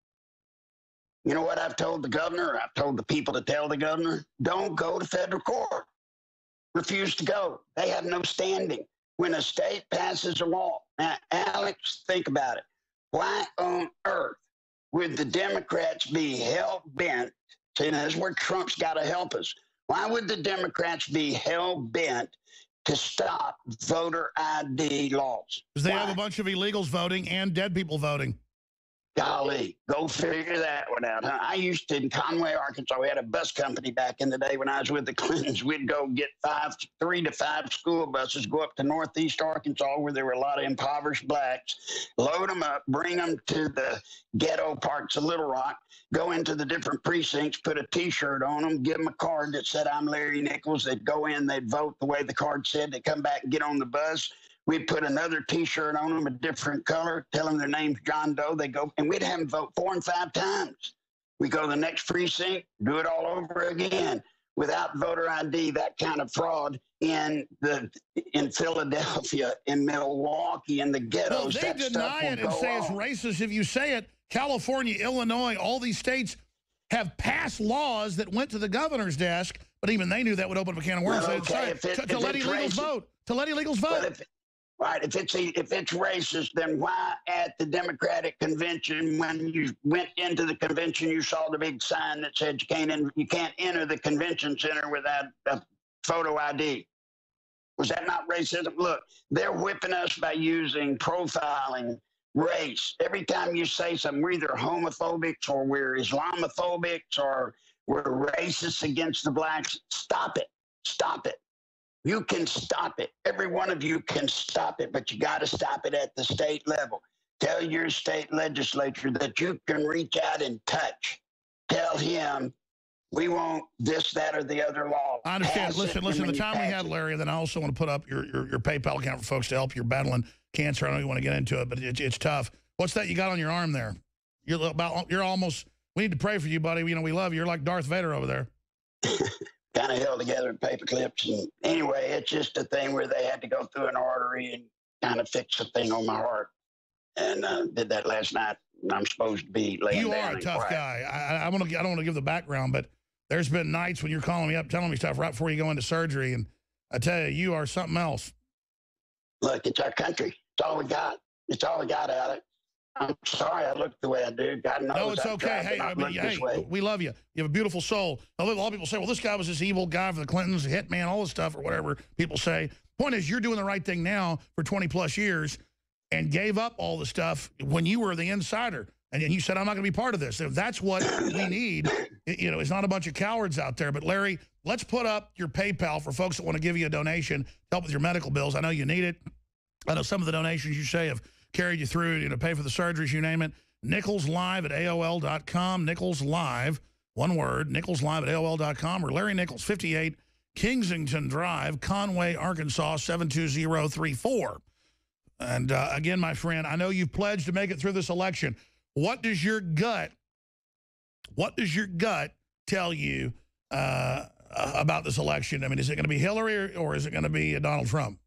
You know what I've told the governor? I've told the people to tell the governor, don't go to federal court. Refuse to go. They have no standing. When a state passes a law, now, Alex, think about it. Why on earth would the Democrats be hell-bent? See, that's where Trump's got to help us. Why would the Democrats be hell-bent to stop voter I D laws? Because they Why? have a bunch of illegals voting and dead people voting. Golly, go figure that one out, huh? I used to, in Conway, Arkansas, we had a bus company back in the day when I was with the Clintons. We'd go get five, three to five school buses, go up to Northeast Arkansas where there were a lot of impoverished blacks, load them up, bring them to the ghetto parts of Little Rock, go into the different precincts, put a T-shirt on them, give them a card that said, I'm Larry Nichols. They'd go in, they'd vote the way the card said. They'd come back and get on the bus. We'd put another T-shirt on them, a different color, tell them their name's John Doe. They go, and we'd have them vote four and five times. We go to the next precinct, do it all over again. Without voter I D, that kind of fraud in the in Philadelphia, in Milwaukee, in the ghettos. Well, they that deny it and say it's racist if you say it. California, Illinois, all these states have passed laws that went to the governor's desk, but even they knew that would open up a can of worms. Well, So they okay, decided if it- to, to if let it's illegals racist- vote. To let illegals vote. But if, right, if it's a, if it's racist, then why at the Democratic convention, when you went into the convention, you saw the big sign that said you can't in, you can't enter the convention center without a photo I D? Was that not racism? Look, they're whipping us by using profiling, race. Every time you say something, we're either homophobics or we're Islamophobics or we're racist against the blacks. Stop it. Stop it. You can stop it. Every one of you can stop it, but you got to stop it at the state level. Tell your state legislature that you can reach out and touch. Tell him we want this, that, or the other law. I understand. Pass Listen, it, listen, and the when time you we pass had, it- Larry, and then I also want to put up your, your, your PayPal account for folks to help. You're battling cancer. I know you want to get into it, but it, it's tough. What's that you got on your arm there? You're about, you're almost, we need to pray for you, buddy. You know, we love you. You're like Darth Vader over there. kind of held together in paper clips. And anyway, it's just a thing where they had to go through an artery and kind of fix a thing on my heart. And uh, did that last night. And I'm supposed to be laying You down are a and tough quiet. guy. I, I, want to, I don't want to give the background, but there's been nights when you're calling me up, telling me stuff right before you go into surgery. And I tell you, you are something else. Look, it's our country. It's all we got. It's all we got, Alex. I'm sorry I look the way I do. God knows No, it's I've okay. tried to Hey, not I mean, look hey, this way. we love you. You have a beautiful soul. A lot of people say, well, this guy was this evil guy for the Clintons, a hitman, all this stuff, or whatever people say. Point is, you're doing the right thing now for twenty plus years and gave up all the stuff when you were the insider. And you said, I'm not going to be part of this. If that's what we need, you know, it's not a bunch of cowards out there. But, Larry, let's put up your PayPal for folks that want to give you a donation to help with your medical bills. I know you need it. I know some of the donations you say have carried you through, you know, pay for the surgeries, you name it. Nichols Live at A O L dot com. Nichols Live, one word, Nichols Live at A O L dot com. Or Larry Nichols, fifty-eight Kingsington Drive, Conway, Arkansas, seven two zero three four. And, uh, again, my friend, I know you've pledged to make it through this election. What does your gut, what does your gut tell you uh, about this election? I mean, is it going to be Hillary or, or is it going to be Donald Trump?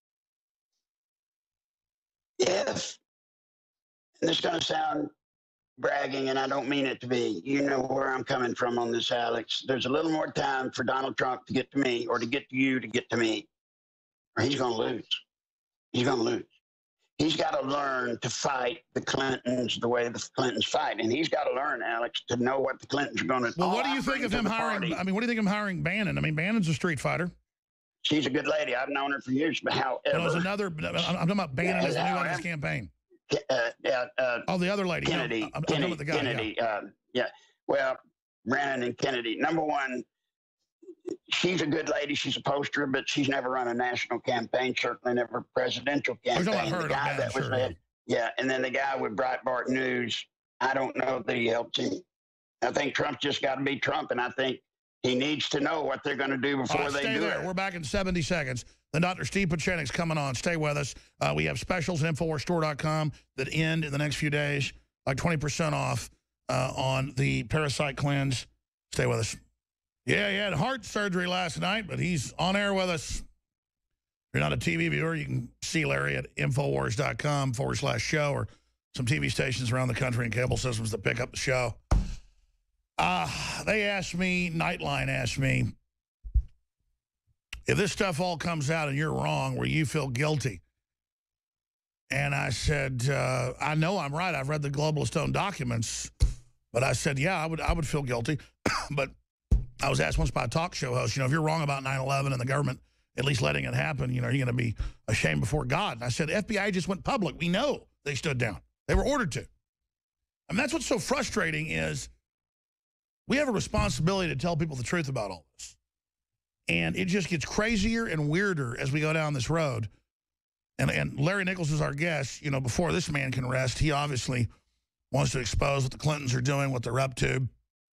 Yes. And this is going to sound bragging, and I don't mean it to be. You know where I'm coming from on this, Alex. There's a little more time for Donald Trump to get to me or to get to you to get to me, or he's going to lose. He's going to lose. He's got to learn to fight the Clintons the way the Clintons fight. And he's got to learn, Alex, to know what the Clintons are going to do. Well, what do you think of him hiring? I mean, what do you think of him hiring Bannon? I mean, Bannon's a street fighter. She's a good lady. I've known her for years. But however. Well, there's another, I'm talking about Bannon Yeah, as the new however- head of his campaign. Uh, uh, uh, Oh, the other lady. Kennedy. No, I'm, I'm Kennedy. talking about the guy. Kennedy. Uh, yeah. Well, Brennan and Kennedy. Number one, she's a good lady. She's a poster, but she's never run a national campaign, certainly never a presidential We're campaign. talking about her, the guy not that was Bannon, sure. there, yeah, and then the guy with Breitbart News, I don't know that he helped him. I think Trump just got to be Trump, and I think he needs to know what they're going to do before All right, they stay do there. it. We're back in seventy seconds. Then Doctor Steve Pachenik's coming on. Stay with us. Uh, we have specials at Infowars Store dot com that end in the next few days, like twenty percent off uh, on the Parasite Cleanse. Stay with us. Yeah, he had heart surgery last night, but he's on air with us. If you're not a T V viewer, you can see Larry at Infowars dot com forward slash show or some T V stations around the country and cable systems that pick up the show. Uh, they asked me, Nightline asked me, if this stuff all comes out and you're wrong, where you feel guilty. And I said, uh, I know I'm right. I've read the Globalist owned documents. But I said, yeah, I would, I would feel guilty. But I was asked once by a talk show host, you know, if you're wrong about nine eleven and the government at least letting it happen, you know, are you going to be ashamed before God? And I said, the F B I just went public. We know they stood down. They were ordered to. And that's what's so frustrating is we have a responsibility to tell people the truth about all this. And it just gets crazier and weirder as we go down this road. And, and Larry Nichols is our guest. You know, before this man can rest, he obviously wants to expose what the Clintons are doing, what they're up to.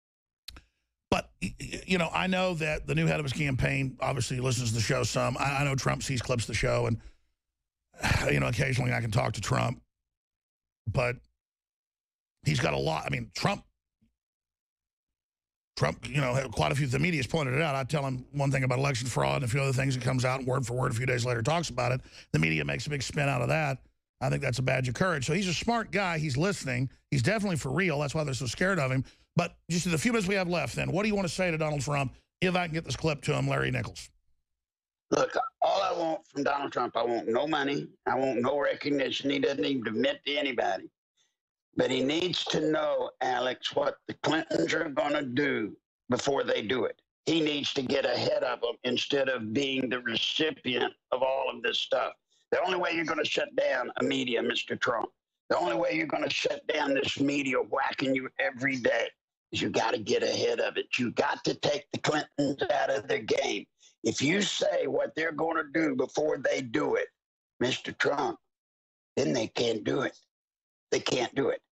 But, you know, I know that the new head of his campaign obviously listens to the show some. I, I know Trump sees clips of the show. And, you know, occasionally I can talk to Trump. But he's got a lot. I mean, Trump Trump, you know, quite a few, the media's pointed it out. I tell him one thing about election fraud and a few other things. It comes out and word for word a few days later talks about it. The media makes a big spin out of that. I think that's a badge of courage. So he's a smart guy. He's listening. He's definitely for real. That's why they're so scared of him. But just in the few minutes we have left, then, what do you want to say to Donald Trump if I can get this clip to him, Larry Nichols? Look, all I want from Donald Trump, I want no money. I want no recognition. He doesn't even admit to anybody. But he needs to know, Alex, what the Clintons are going to do before they do it. He needs to get ahead of them instead of being the recipient of all of this stuff. The only way you're going to shut down a media, Mister Trump, the only way you're going to shut down this media whacking you every day is you got to get ahead of it. You got to take the Clintons out of their game. If you say what they're going to do before they do it, Mister Trump, then they can't do it. They can't do it.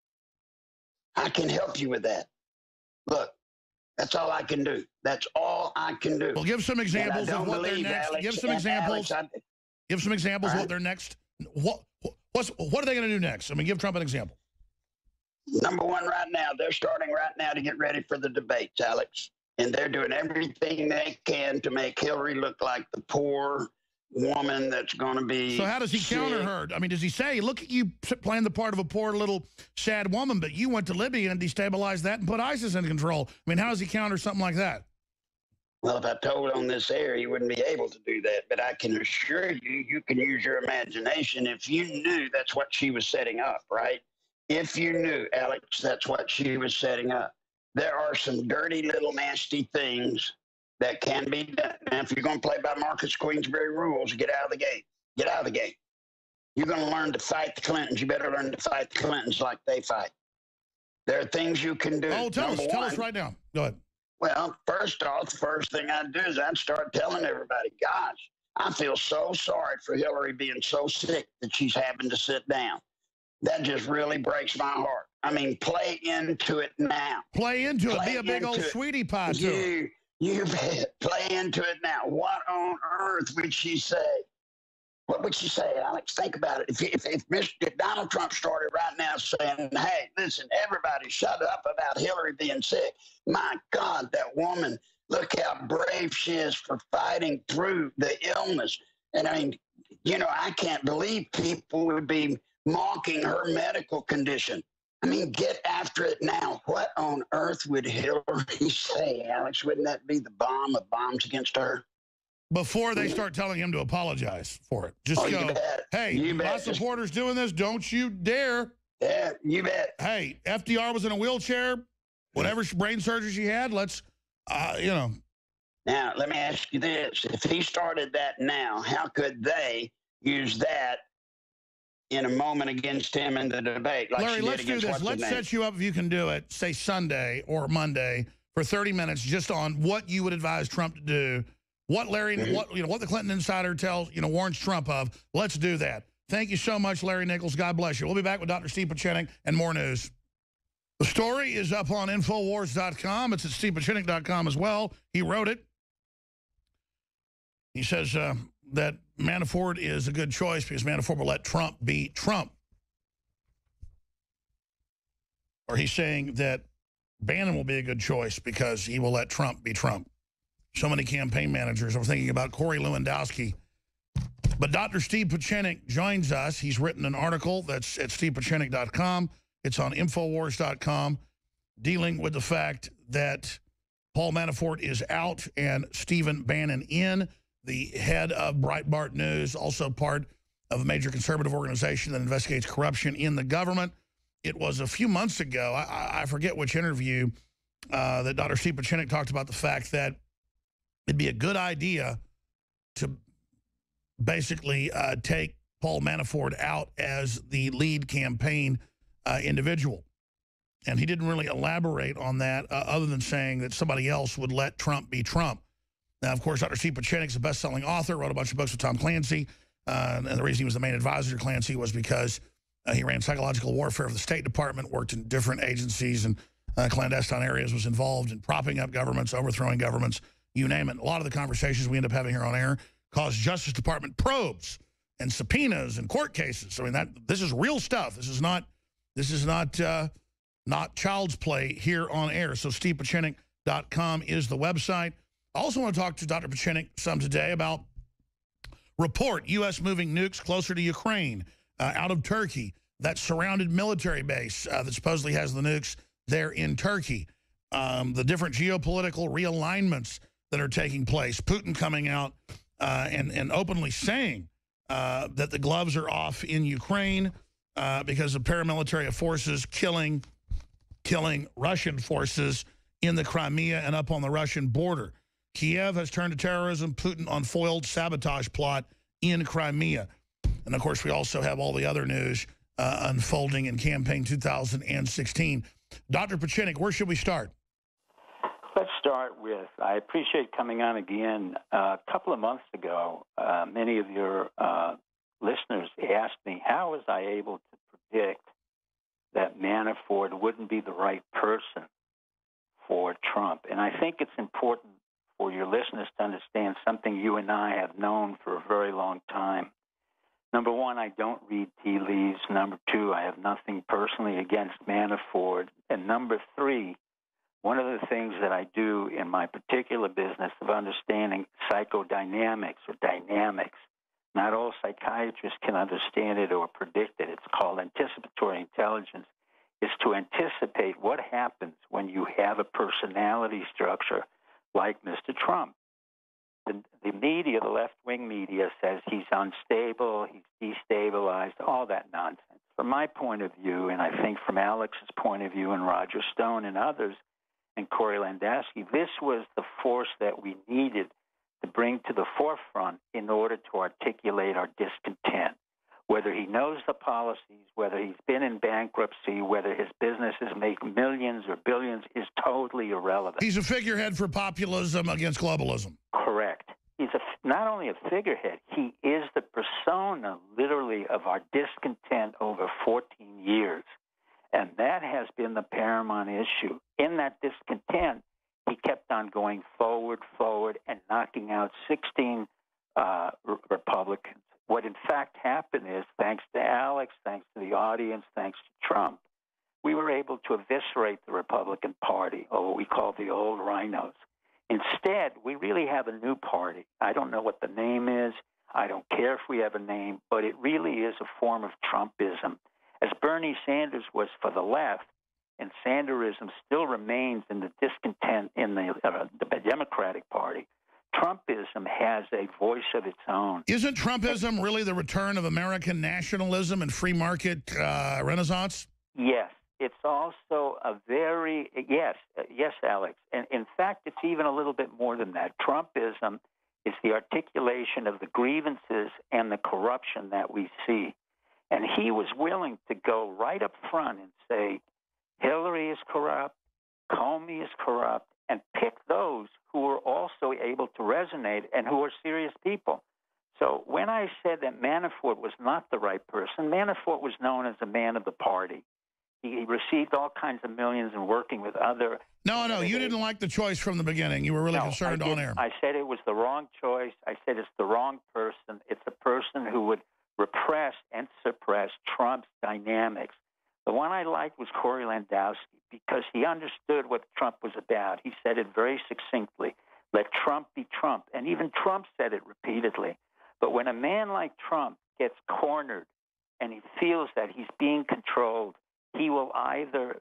I can help you with that. Look, that's all I can do. That's all I can do. Well, give some examples of what they're next. Alex, give some examples. Alex, I, give some examples of right. what they're next. What what's what are they going to do next? I mean, give Trump an example. Number one, right now, they're starting right now to get ready for the debates, Alex, and they're doing everything they can to make Hillary look like the poor woman that's going to be. So how does he sick. counter her? I mean, does he say, look at you playing the part of a poor little sad woman, but you went to Libya and destabilized that and put ISIS in control? I mean, how does he counter something like that? Well, if I told on this air, he wouldn't be able to do that. But I can assure you, you can use your imagination. If you knew that's what she was setting up, right? If you knew, Alex, that's what she was setting up. There are some dirty little nasty things that can be done. Now, if you're going to play by Marcus Queensberry rules, get out of the game. Get out of the game. You're going to learn to fight the Clintons. You better learn to fight the Clintons like they fight. There are things you can do. Oh, tell Number us, tell one, us right now. Go ahead. Well, first off, the first thing I'd do is I'd start telling everybody, gosh, I feel so sorry for Hillary being so sick that she's having to sit down. That just really breaks my heart. I mean, play into it now. Play into play it. Be a big old it. sweetie pie to you, You bet. Play into it now. What on earth would she say? What would she say, Alex? Think about it. If, if, if Mister Donald Trump started right now saying, hey, listen, everybody shut up about Hillary being sick. My God, that woman, look how brave she is for fighting through the illness. And I mean, you know, I can't believe people would be mocking her medical condition. I mean, get after it now. What on earth would Hillary say, Alex? Wouldn't that be the bomb of bombs against her? Before they start telling him to apologize for it. Just oh, go, hey, you my bet. supporters Just, doing this, don't you dare. Yeah, you bet. Hey, F D R was in a wheelchair. Whatever brain surgery she had, let's, uh, you know. Now, let me ask you this. If he started that now, how could they use that in a moment against him in the debate? Like Larry, let's do this. Let's set you up if you can do it, say Sunday or Monday for thirty minutes just on what you would advise Trump to do. What Larry, mm-hmm. what you know, what the Clinton insider tells, you know, warns Trump of. Let's do that. Thank you so much, Larry Nichols. God bless you. We'll be back with Doctor Steve Pieczenik and more news. The story is up on Infowars dot com. It's at Steve Pieczenik dot com as well. He wrote it. He says uh, that Manafort is a good choice because Manafort will let Trump be Trump. Or he's saying that Bannon will be a good choice because he will let Trump be Trump. So many campaign managers are thinking about Corey Lewandowski. But Doctor Steve Pieczenik joins us. He's written an article that's at Steve Pieczenik dot com. It's on Infowars dot com, dealing with the fact that Paul Manafort is out and Stephen Bannon in, the head of Breitbart News, also part of a major conservative organization that investigates corruption in the government. It was a few months ago, I, I forget which interview, uh, that Doctor Steve Pieczenik talked about the fact that it'd be a good idea to basically uh, take Paul Manafort out as the lead campaign uh, individual. And he didn't really elaborate on that uh, other than saying that somebody else would let Trump be Trump. Now, of course, Doctor Steve Pieczenik is a best-selling author, wrote a bunch of books with Tom Clancy. Uh, and the reason he was the main advisor to Clancy was because uh, he ran psychological warfare for the State Department, worked in different agencies and uh, clandestine areas, was involved in propping up governments, overthrowing governments, you name it. A lot of the conversations we end up having here on air cause Justice Department probes and subpoenas and court cases. I mean, that this is real stuff. This is not this is not uh, not child's play here on air. So Steve Pieczenik dot com is the website. I also want to talk to Doctor Pieczenik some today about report U S moving nukes closer to Ukraine, uh, out of Turkey, that surrounded military base uh, that supposedly has the nukes there in Turkey. Um, the different geopolitical realignments that are taking place. Putin coming out uh, and, and openly saying uh, that the gloves are off in Ukraine uh, because of paramilitary forces killing, killing Russian forces in the Crimea and up on the Russian border. Kiev has turned to terrorism. Putin unfoiled sabotage plot in Crimea. And, of course, we also have all the other news uh, unfolding in campaign two thousand sixteen. Doctor Pieczenik, where should we start? Let's start with, I appreciate coming on again. Uh, a couple of months ago, uh, many of your uh, listeners asked me, how was I able to predict that Manafort wouldn't be the right person for Trump? And I think it's important for your listeners to understand something you and I have known for a very long time. Number one, I don't read tea leaves. Number two, I have nothing personally against Manafort. And number three, one of the things that I do in my particular business of understanding psychodynamics or dynamics, not all psychiatrists can understand it or predict it. It's called anticipatory intelligence, is to anticipate what happens when you have a personality structure like Mister Trump. The, the media, the left-wing media, says he's unstable, he's destabilized, all that nonsense. From my point of view, and I think from Alex's point of view and Roger Stone and others, and Corey Landowski, this was the force that we needed to bring to the forefront in order to articulate our discontent. Whether he knows the policies, whether he's been in bankruptcy, whether his businesses make millions or billions is totally irrelevant. He's a figurehead for populism against globalism. Correct. He's a, not only a figurehead, he is the persona, literally, of our discontent over fourteen years. And that has been the paramount issue. In that discontent, he kept on going forward, forward, and knocking out sixteen uh, r- Republicans. What in fact happened is, thanks to Alex, thanks to the audience, thanks to Trump, we were able to eviscerate the Republican Party, or what we call the old rhinos. Instead, we really have a new party. I don't know what the name is. I don't care if we have a name, but it really is a form of Trumpism. As Bernie Sanders was for the left, and Sanderism still remains in the discontent in the, uh, the Democratic Party, Trumpism has a voice of its own. Isn't Trumpism really the return of American nationalism and free market uh, renaissance? Yes. It's also a very, yes, yes, Alex. And in fact, it's even a little bit more than that. Trumpism is the articulation of the grievances and the corruption that we see. And he was willing to go right up front and say, Hillary is corrupt, Comey is corrupt, and pick those who are also able to resonate and who are serious people. So when I said that Manafort was not the right person, Manafort was known as a man of the party. He received all kinds of millions in working with other... No, no, you didn't like the choice from the beginning. You were really no, concerned on air. I said it was the wrong choice. I said it's the wrong person. It's a person who would repress and suppress Trump's dynamics. The one I liked was Corey Landowski because he understood what Trump was about. He said it very succinctly. Let Trump be Trump. And even Trump said it repeatedly. But when a man like Trump gets cornered and he feels that he's being controlled, he will either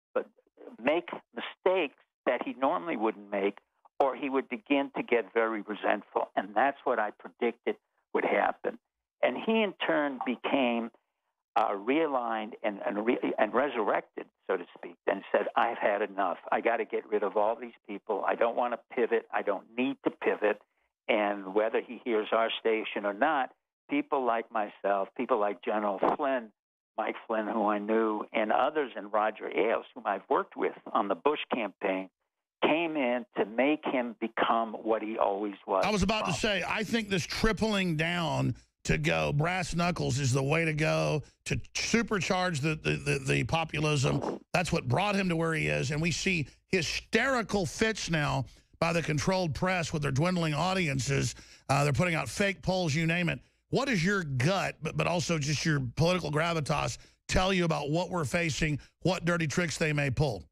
make mistakes that he normally wouldn't make, or he would begin to get very resentful. And that's what I predicted would happen. And he, in turn, became uh, realigned and, and, re- and resurrected, so to speak, and said, I've had enough. I got to get rid of all these people. I don't want to pivot. I don't need to pivot. And whether he hears our station or not, people like myself, people like General Flynn, Mike Flynn, who I knew, and others, and Roger Ailes, whom I've worked with on the Bush campaign, came in to make him become what he always was. I was about Trump. to say, I think this tripling down to go brass knuckles is the way to go, to supercharge the, the, the, the populism. That's what brought him to where he is. And we see hysterical fits now by the controlled press with their dwindling audiences. Uh, they're putting out fake polls, you name it. What does your gut, but, but also just your political gravitas, tell you about what we're facing, what dirty tricks they may pull?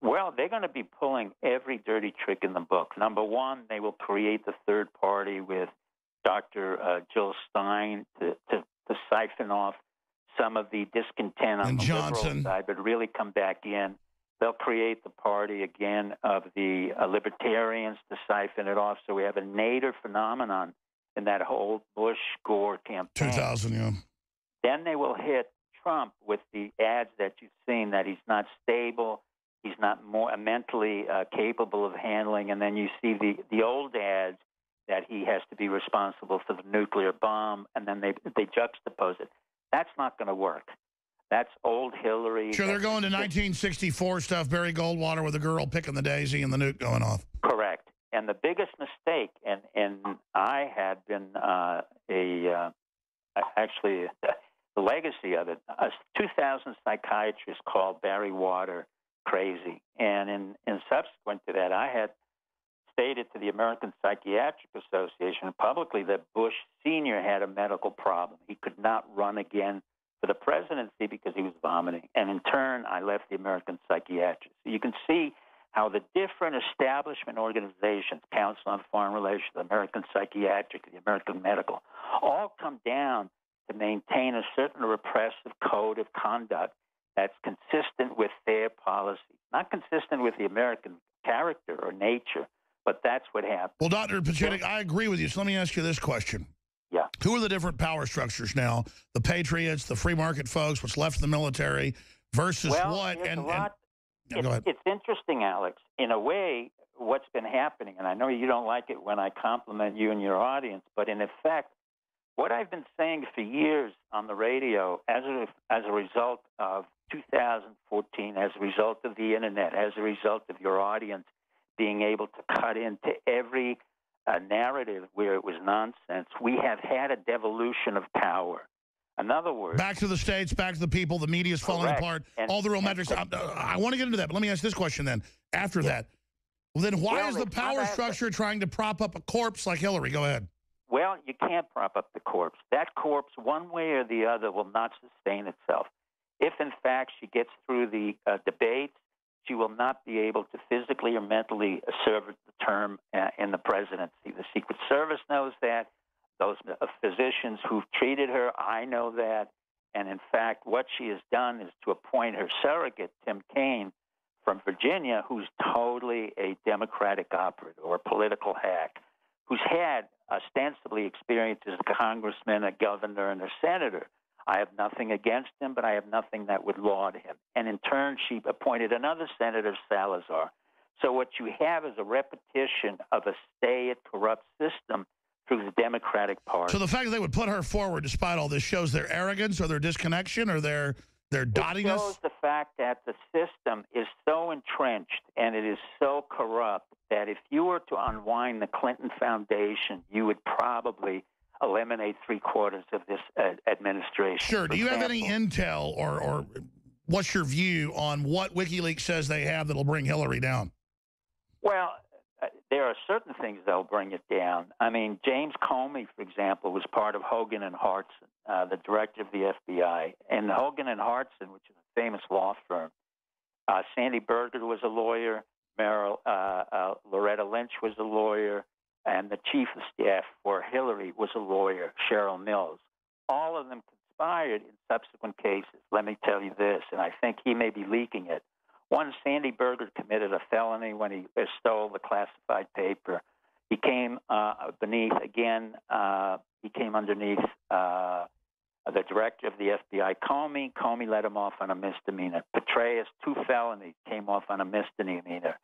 Well, they're going to be pulling every dirty trick in the book. Number one, they will create the third party with Doctor Uh, Jill Stein to, to, to siphon off some of the discontent on and the Johnson. liberal side, but really come back in. They'll create the party again of the uh, libertarians to siphon it off. So we have a nadir phenomenon in that whole Bush-Gore campaign. two thousand, yeah. Then they will hit Trump with the ads that you've seen, that he's not stable, he's not more mentally uh, capable of handling, and then you see the, the old ads that he has to be responsible for the nuclear bomb, and then they they juxtapose it. That's not going to work. That's old Hillary. Sure, they're going to nineteen sixty-four stuff, Barry Goldwater with a girl picking the daisy and the nuke going off. Correct. And the biggest mistake, and, and I had been uh, a, uh, actually, the legacy of it, a two thousand psychiatrist called Barry Water crazy. And in, in subsequent to that, I had stated to the American Psychiatric Association publicly that Bush Senior had a medical problem. He could not run again for the presidency because he was vomiting. And in turn, I left the American Psychiatric. So you can see how the different establishment organizations, Council on Foreign Relations, the American Psychiatric, the American Medical, all come down to maintain a certain repressive code of conduct that's consistent with their policy, not consistent with the American character or nature, but that's what happened. Well, Doctor Pachinek, I agree with you. So let me ask you this question. Yeah. Who are the different power structures now? The patriots, the free market folks, what's left of the military, versus well, what? There's And, a lot. and It's, go ahead. it's interesting, Alex. In a way, what's been happening, and I know you don't like it when I compliment you and your audience, but in effect, what I've been saying for years on the radio as a, as a result of two thousand fourteen, as a result of the Internet, as a result of your audience being able to cut into every uh, narrative where it was nonsense, we have had a devolution of power. In other words, back to the states, back to the people, the media's falling correct. apart, and, all the real metrics. I, I want to get into that, but let me ask this question then. After yeah. that, well, then why well, is the power structure trying to prop up a corpse like Hillary? Go ahead. Well, you can't prop up the corpse. That corpse, one way or the other, will not sustain itself. If, in fact, she gets through the uh, debates, she will not be able to physically or mentally serve the term uh, in the presidency. The Secret Service knows that. Those uh, physicians who've treated her, I know that. And, in fact, what she has done is to appoint her surrogate, Tim Kaine, from Virginia, who's totally a Democratic operative or a political hack, who's had ostensibly experience as a congressman, a governor, and a senator. I have nothing against him, but I have nothing that would laud him. And in turn, she appointed another senator, Salazar. So what you have is a repetition of a stay-it corrupt system through the Democratic Party. So the fact that they would put her forward despite all this shows their arrogance or their disconnection or their, their dottiness? It shows the fact that the system is so entrenched and it is so corrupt that if you were to unwind the Clinton Foundation, you would probably eliminate three-quarters of this uh, administration. Sure. Do you example. have any intel or, or what's your view on what WikiLeaks says they have that'll bring Hillary down? Well, uh, there are certain things that'll bring it down. I mean, James Comey, for example, was part of Hogan and Hartson, uh, the director of the F B I. And Hogan and Hartson, which is a famous law firm, uh, Sandy Berger was a lawyer, Merrill, uh, uh, Loretta Lynch was a lawyer, and the chief of staff for Hillary was a lawyer, Cheryl Mills. All of them conspired in subsequent cases. Let me tell you this, and I think he may be leaking it. One, Sandy Berger committed a felony when he stole the classified paper. He came uh, beneath, again, uh, he came underneath uh, the director of the F B I, Comey. Comey let him off on a misdemeanor. Petraeus, two felonies, came off on a misdemeanor.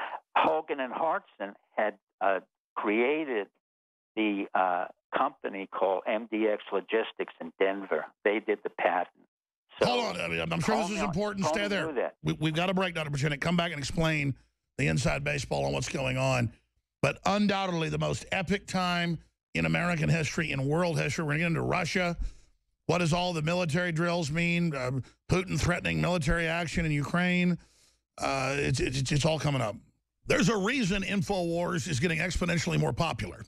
Hogan and Hartson had uh, created the uh, company called M D X Logistics in Denver. They did the patent. So, Hold on. I mean, I'm sure this is important. Comey Stay there. That. We, we've got a break, Doctor Pachinek. Come back and explain the inside baseball on what's going on. But undoubtedly the most epic time in American history, in world history. We're going to get into Russia. What does all the military drills mean? Uh, Putin threatening military action in Ukraine. Uh, it's, it's, it's all coming up. There's a reason InfoWars is getting exponentially more popular.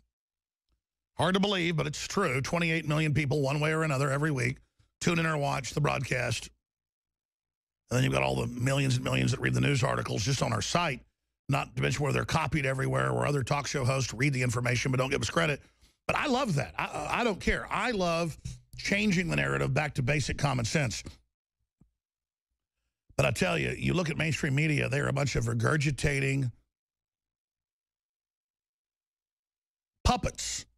Hard to believe, but it's true. twenty-eight million people, one way or another, every week, tune in or watch the broadcast. And then you've got all the millions and millions that read the news articles just on our site, not to mention where they're copied everywhere, where other talk show hosts read the information but don't give us credit. But I love that. I, I don't care. I love changing the narrative back to basic common sense. But I tell you, you look at mainstream media, they're a bunch of regurgitating puppets.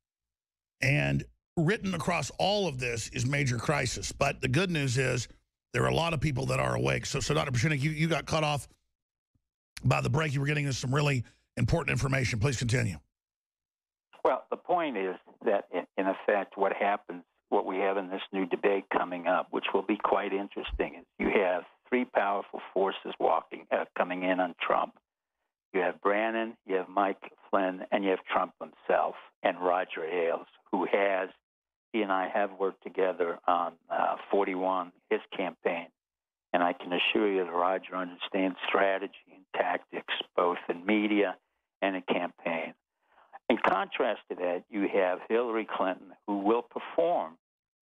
And written across all of this is major crisis. But the good news is there are a lot of people that are awake. So, so Doctor Pashunik, you, you got cut off by the break. You were getting us some really important information. Please continue. Well, the point is that, in, in effect, what happens, what we have in this new debate coming up, which will be quite interesting, is you have three powerful forces walking, uh, coming in on Trump. You have Brannon, you have Mike Flynn, and you have Trump himself and Roger Ailes, who has, he and I have worked together on uh, forty-one, his campaign. And I can assure you that Roger understands strategy and tactics, both in media and in campaign. In contrast to that, you have Hillary Clinton, who will perform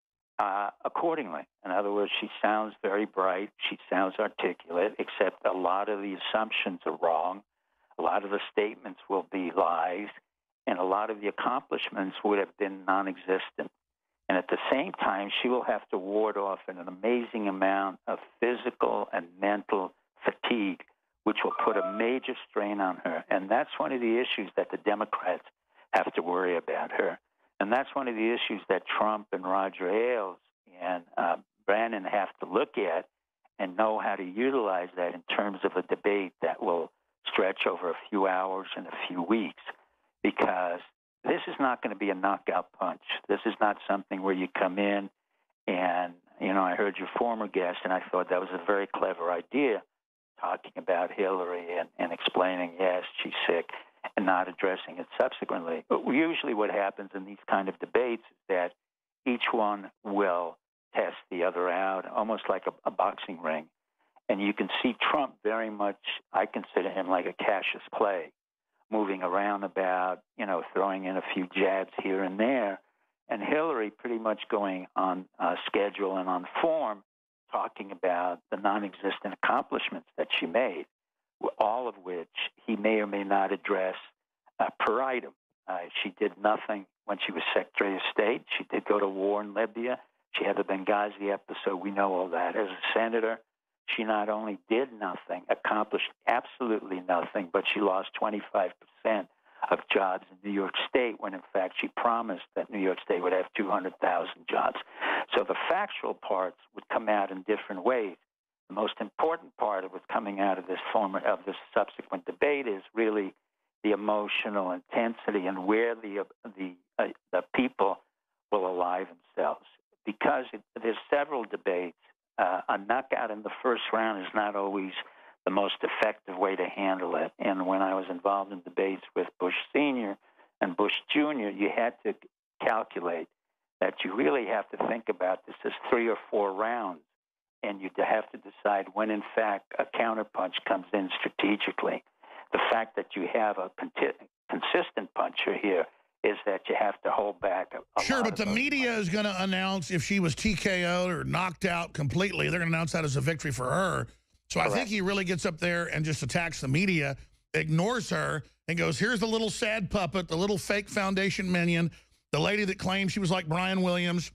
uh, accordingly. In other words, she sounds very bright. She sounds articulate, except a lot of the assumptions are wrong. A lot of the statements will be lies, and a lot of the accomplishments would have been non-existent. And at the same time, she will have to ward off an amazing amount of physical and mental fatigue, which will put a major strain on her. And that's one of the issues that the Democrats have to worry about her. And that's one of the issues that Trump and Roger Ailes and uh, Brannon have to look at and know how to utilize that in terms of a debate that will stretch over a few hours and a few weeks, because this is not going to be a knockout punch. This is not something where you come in and, you know, I heard your former guest, and I thought that was a very clever idea, talking about Hillary and, and explaining, yes, she's sick, and not addressing it subsequently. But usually what happens in these kind of debates is that each one will test the other out, almost like a, a boxing ring. And you can see Trump very much, I consider him like a Cassius Clay, moving around about, you know, throwing in a few jabs here and there, and Hillary pretty much going on uh, schedule and on form, talking about the non-existent accomplishments that she made, all of which he may or may not address uh, per item. Uh, she did nothing when she was Secretary of State. She did go to war in Libya. She had the Benghazi episode. We know all that. As a senator, she not only did nothing, accomplished absolutely nothing, but she lost twenty-five percent of jobs in New York State when, in fact, she promised that New York State would have two hundred thousand jobs. So the factual parts would come out in different ways. The most important part of what's coming out of this former, of this subsequent debate is really the emotional intensity and where the the uh, the people will ally themselves. Because it, there's several debates. Uh, a knockout in the first round is not always the most effective way to handle it. And when I was involved in debates with Bush Senior and Bush Junior, you had to calculate that you really have to think about this as three or four rounds, and you have to decide when, in fact, a counterpunch comes in strategically. The fact that you have a consistent puncher here is that you have to hold back. A, a sure, but the media is going to announce if she was T K O'd or knocked out completely. They're going to announce that as a victory for her. So Correct. I think he really gets up there and just attacks the media, ignores her, and goes, here's the little sad puppet, the little fake foundation minion, the lady that claims she was like Brian Williams.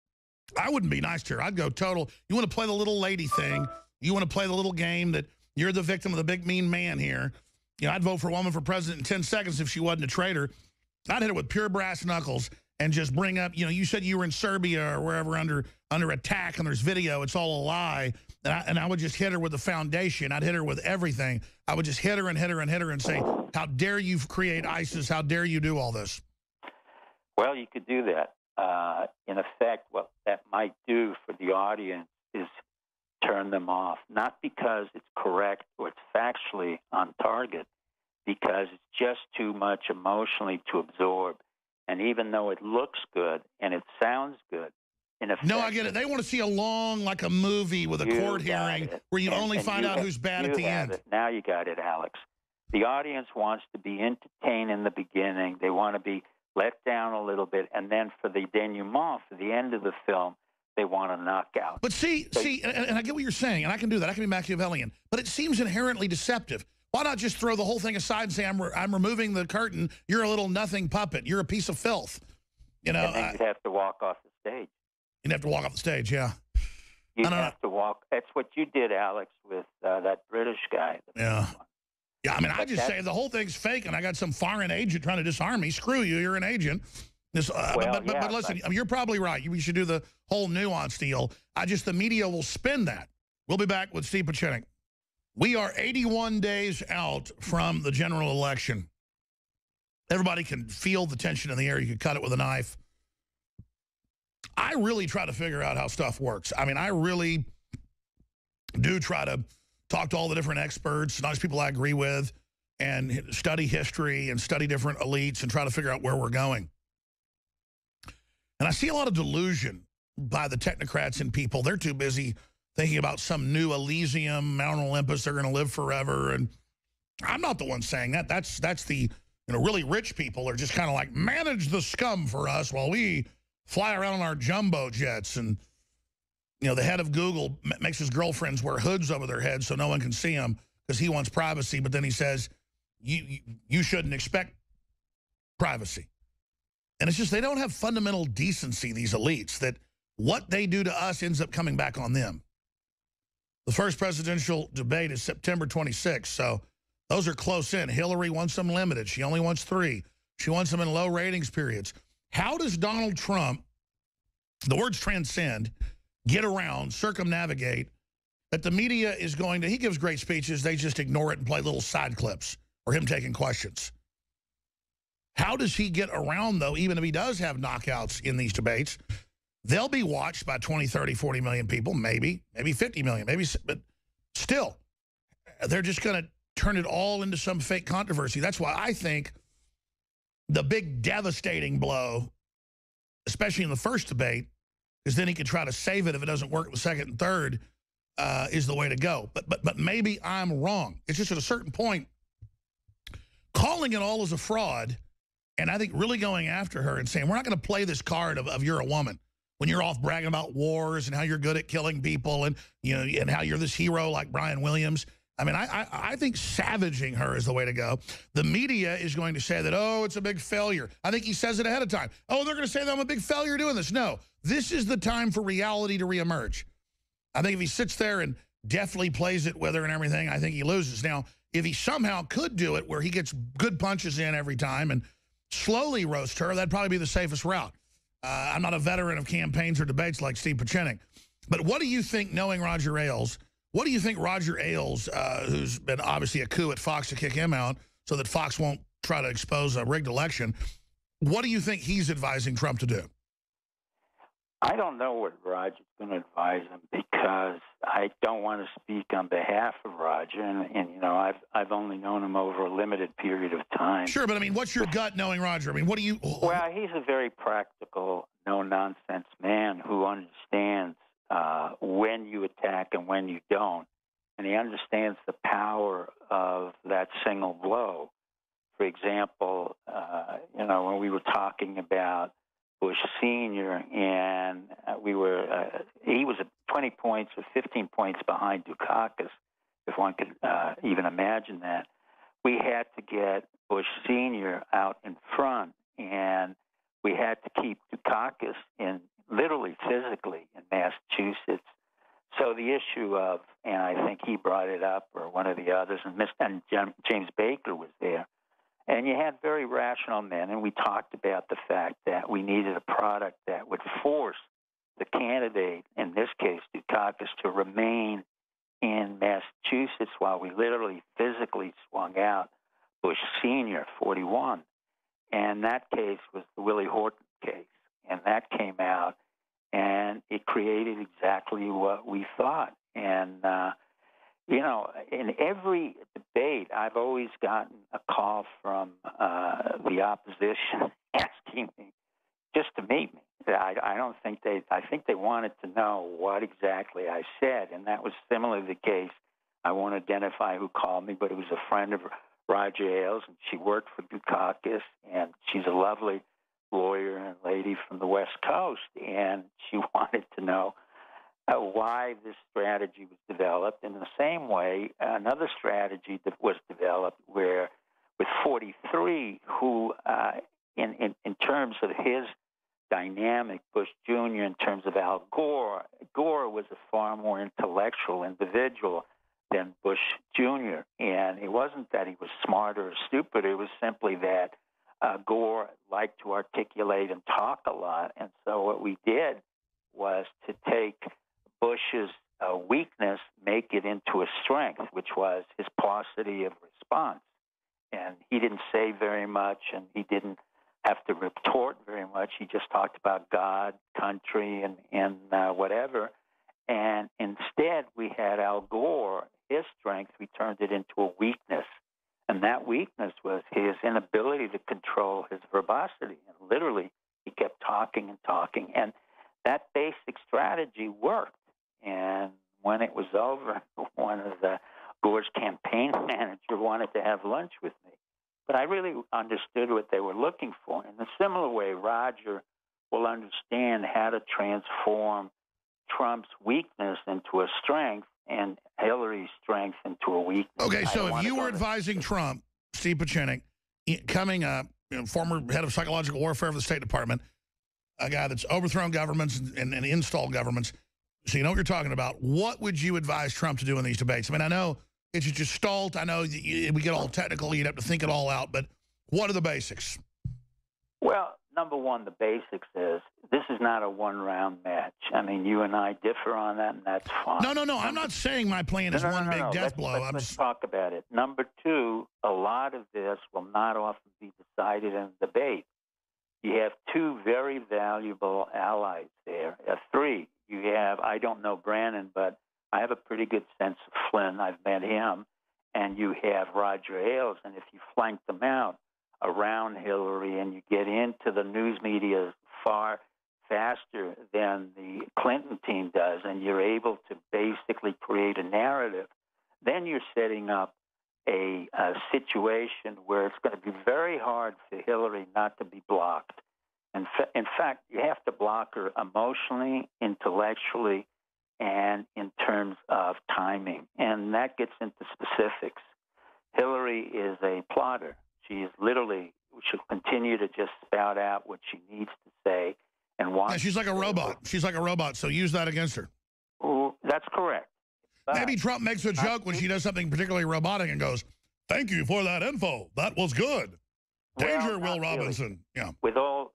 I wouldn't be nice to her. I'd go total. You want to play the little lady thing. You want to play the little game that you're the victim of the big mean man here. You know, I'd vote for a woman for president in ten seconds if she wasn't a traitor. I'd hit her with pure brass knuckles and just bring up, you know, you said you were in Serbia or wherever under under attack and there's video. It's all a lie. And I, and I would just hit her with the foundation. I'd hit her with everything. I would just hit her and hit her and hit her and say, how dare you create ISIS? How dare you do all this? Well, you could do that. Uh, in effect, what that might do for the audience is turn them off, not because it's correct or it's factually on target, because it's just too much emotionally to absorb. And even though it looks good and it sounds good, in effect... No, I get it. They want to see a long, like a movie with a court hearing it. where you and, only and find you out have, who's bad at the end. It. Now you got it, Alex. The audience wants to be entertained in the beginning. They want to be let down a little bit. And then for the denouement, for the end of the film, they want a knockout. But see, they, see, and, and I get what you're saying, and I can do that. I can be Machiavellian. But it seems inherently deceptive. Why not just throw the whole thing aside and say, I'm, re I'm removing the curtain. You're a little nothing puppet. You're a piece of filth. You know, and then you'd have to walk off the stage. You'd have to walk off the stage, yeah. You'd have know. to walk. That's what you did, Alex, with uh, that British guy. Yeah. Yeah, I mean, but I just say the whole thing's fake, and I got some foreign agent trying to disarm me. Screw you, you're an agent. This, uh, well, but, but, yeah, but listen, but... I mean, you're probably right. We should do the whole nuance deal. I just, the media will spin that. We'll be back with Steve Pieczenik. We are eighty-one days out from the general election. Everybody can feel the tension in the air. You can cut it with a knife. I really try to figure out how stuff works. I mean, I really do try to talk to all the different experts, not just people I agree with, and study history and study different elites and try to figure out where we're going. And I see a lot of delusion by the technocrats and people. They're too busy thinking about some new Elysium, Mount Olympus, they're going to live forever. And I'm not the one saying that. That's, that's the, you know, really rich people are just kind of like, manage the scum for us while we fly around on our jumbo jets. And, you know, the head of Google makes his girlfriends wear hoods over their heads so no one can see them because he wants privacy. But then he says, you, you, you shouldn't expect privacy. And it's just they don't have fundamental decency, these elites, that what they do to us ends up coming back on them. The first presidential debate is September twenty-sixth, so those are close in. Hillary wants them limited. She only wants three. She wants them in low ratings periods. How does Donald Trump, the words transcend, get around, circumnavigate, that the media is going to, he gives great speeches, they just ignore it and play little side clips, or him taking questions. How does he get around, though, even if he does have knockouts in these debates? They'll be watched by twenty, thirty, forty million people, maybe, maybe fifty million, maybe, but still, they're just going to turn it all into some fake controversy. That's why I think the big devastating blow, especially in the first debate, because then he could try to save it if it doesn't work the second and third, uh, is the way to go. But, but, but maybe I'm wrong. It's just at a certain point, calling it all as a fraud, and I think really going after her and saying, we're not going to play this card of, of you're a woman when you're off bragging about wars and how you're good at killing people and, you know, and how you're this hero like Brian Williams. I mean, I, I, I think savaging her is the way to go. The media is going to say that, oh, it's a big failure. I think he says it ahead of time. Oh, they're going to say that I'm a big failure doing this. No, this is the time for reality to reemerge. I think if he sits there and deftly plays it with her and everything, I think he loses. Now, if he somehow could do it where he gets good punches in every time and slowly roast her, that'd probably be the safest route. Uh, I'm not a veteran of campaigns or debates like Steve Pieczenik. But what do you think, knowing Roger Ailes, what do you think Roger Ailes, uh, who's been obviously a coup at Fox to kick him out so that Fox won't try to expose a rigged election, what do you think he's advising Trump to do? I don't know what Roger's going to advise him because I don't want to speak on behalf of Roger, and, and you know, I've I've only known him over a limited period of time. Sure, but I mean, what's your gut knowing Roger? I mean, what do you? Well, he's a very practical, no-nonsense man who understands uh, when you attack and when you don't, and he understands the power of that single blow. For example, uh, you know, when we were talking about Bush Senior, and we were, uh, he was at twenty points or fifteen points behind Dukakis, if one could uh, even imagine that. We had to get Bush Senior out in front, and we had to keep Dukakis in, literally physically, in Massachusetts. So the issue of, and I think he brought it up, or one of the others, and, and James Baker was there, and you had very rational men, and we talked about the fact that we needed a product that would force the candidate, in this case Dukakis, to remain in Massachusetts while we literally physically swung out Bush Senior, forty-one. And that case was the Willie Horton case, and that came out, and it created exactly what we thought. And, uh, you know, in every debate, I've always gotten a call from uh, the opposition asking me just to meet me. I, I don't think they, I think they wanted to know what exactly I said, and that was similarly the case. I won't identify who called me, but it was a friend of Roger Ailes, and she worked for Dukakis, and she's a lovely lawyer and lady from the West Coast, and she wanted to know uh, why this strategy was developed. In the same way, another strategy that was developed where with forty-three, who uh, in, in, in terms of his dynamic, Bush Junior, in terms of Al Gore, Gore was a far more intellectual individual than Bush Junior And it wasn't that he was smart or stupid. It was simply that uh, Gore liked to articulate and talk a lot. And so what we did was to take Bush's uh, weakness, make it into a strength, which was his paucity of response. And he didn't say very much, and he didn't have to retort very much. He just talked about God, country, and, and uh, whatever. And instead, we had Al Gore, his strength, we turned it into a weakness. And that weakness was his inability to control his verbosity. And literally, he kept talking and talking. And that basic strategy worked. And when it was over, one of the Gore's campaign manager wanted to have lunch with me. But I really understood what they were looking for. In a similar way, Roger will understand how to transform Trump's weakness into a strength and Hillary's strength into a weakness. Okay, so if you were advising Trump, Steve Pieczenik, coming up, you know, former head of psychological warfare for the State Department, a guy that's overthrown governments and, and installed governments, so you know what you're talking about, what would you advise Trump to do in these debates? I mean, I know it's just stalled. I know you, we get all technical. You'd have to think it all out. But what are the basics? Well, number one, the basics is this is not a one-round match. I mean, you and I differ on that, and that's fine. No, no, no. I'm not saying my plan is no, no, one no, big no. death let's, blow. Let's, I'm let's just... talk about it. Number two, a lot of this will not often be decided in a debate. You have two very valuable allies there. Uh, three, you have, I don't know Brannon, but I have a pretty good sense of Flynn. I've met him. And you have Roger Ailes, and if you flank them out around Hillary and you get into the news media far faster than the Clinton team does, and you're able to basically create a narrative, then you're setting up a, a situation where it's going to be very hard for Hillary not to be blocked. In, fa- in fact, you have to block her emotionally, intellectually, and in terms of timing. And that gets into specifics. Hillary is a plotter. She is literally, she'll continue to just spout out what she needs to say and wants. Yeah, she's like a robot. She's like a robot, so use that against her. Well, that's correct. But maybe Trump makes a joke when she does something particularly robotic and goes, thank you for that info. That was good. Danger, well, Will Robinson. Really. Yeah. With all...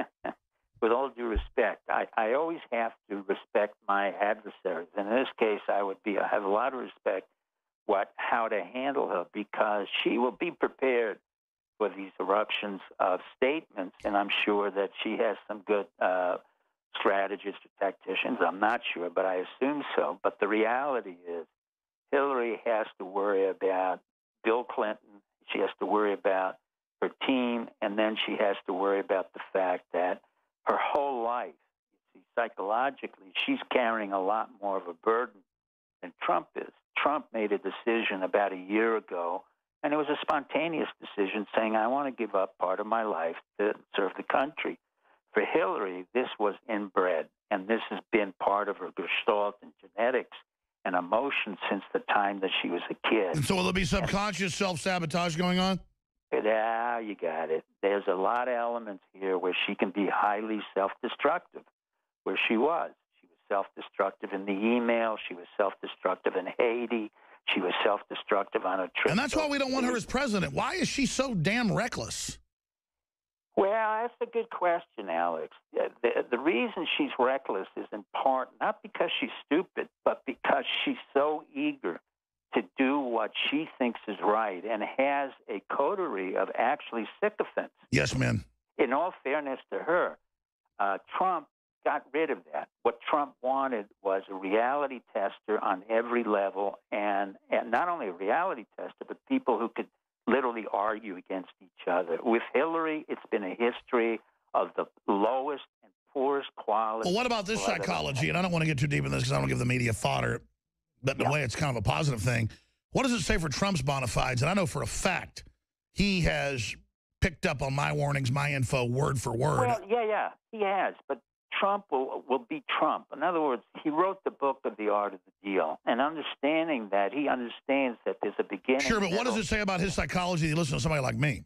With all due respect, I, I always have to respect my adversaries. And in this case, I would be I have a lot of respect what how to handle her because she will be prepared for these eruptions of statements, and I'm sure that she has some good uh, strategists or tacticians. I'm not sure, but I assume so. But the reality is Hillary has to worry about Bill Clinton. She has to worry about her team, and then she has to worry about the fact that her whole life, you see, psychologically, she's carrying a lot more of a burden than Trump is. Trump made a decision about a year ago, and it was a spontaneous decision saying, I want to give up part of my life to serve the country. For Hillary, this was inbred, and this has been part of her gestalt and genetics and emotion since the time that she was a kid. And so will there be subconscious self-sabotage going on? Yeah, you got it. There's a lot of elements here where she can be highly self-destructive, where she was. She was self-destructive in the email. She was self-destructive in Haiti. She was self-destructive on a trip. And that's why we don't want her as president. Why is she so damn reckless? Well, that's a good question, Alex. The, the reason she's reckless is in part not because she's stupid, but because she's so eager to do what she thinks is right and has a coterie of actually sycophants. Yes, ma'am. In all fairness to her, uh, Trump got rid of that. What Trump wanted was a reality tester on every level, and, and not only a reality tester, but people who could literally argue against each other. With Hillary, it's been a history of the lowest and poorest quality. Well, what about this psychology? And I don't want to get too deep in this because I don't give the media fodder. But in a way, it's kind of a positive thing. What does it say for Trump's bona fides? And I know for a fact he has picked up on my warnings, my info, word for word. Well, yeah, yeah, he has. But Trump will, will be Trump. In other words, he wrote the book of The Art of the Deal, and understanding that, he understands that there's a beginning. Sure, but what middle. does it say about his psychology that you listen to somebody like me?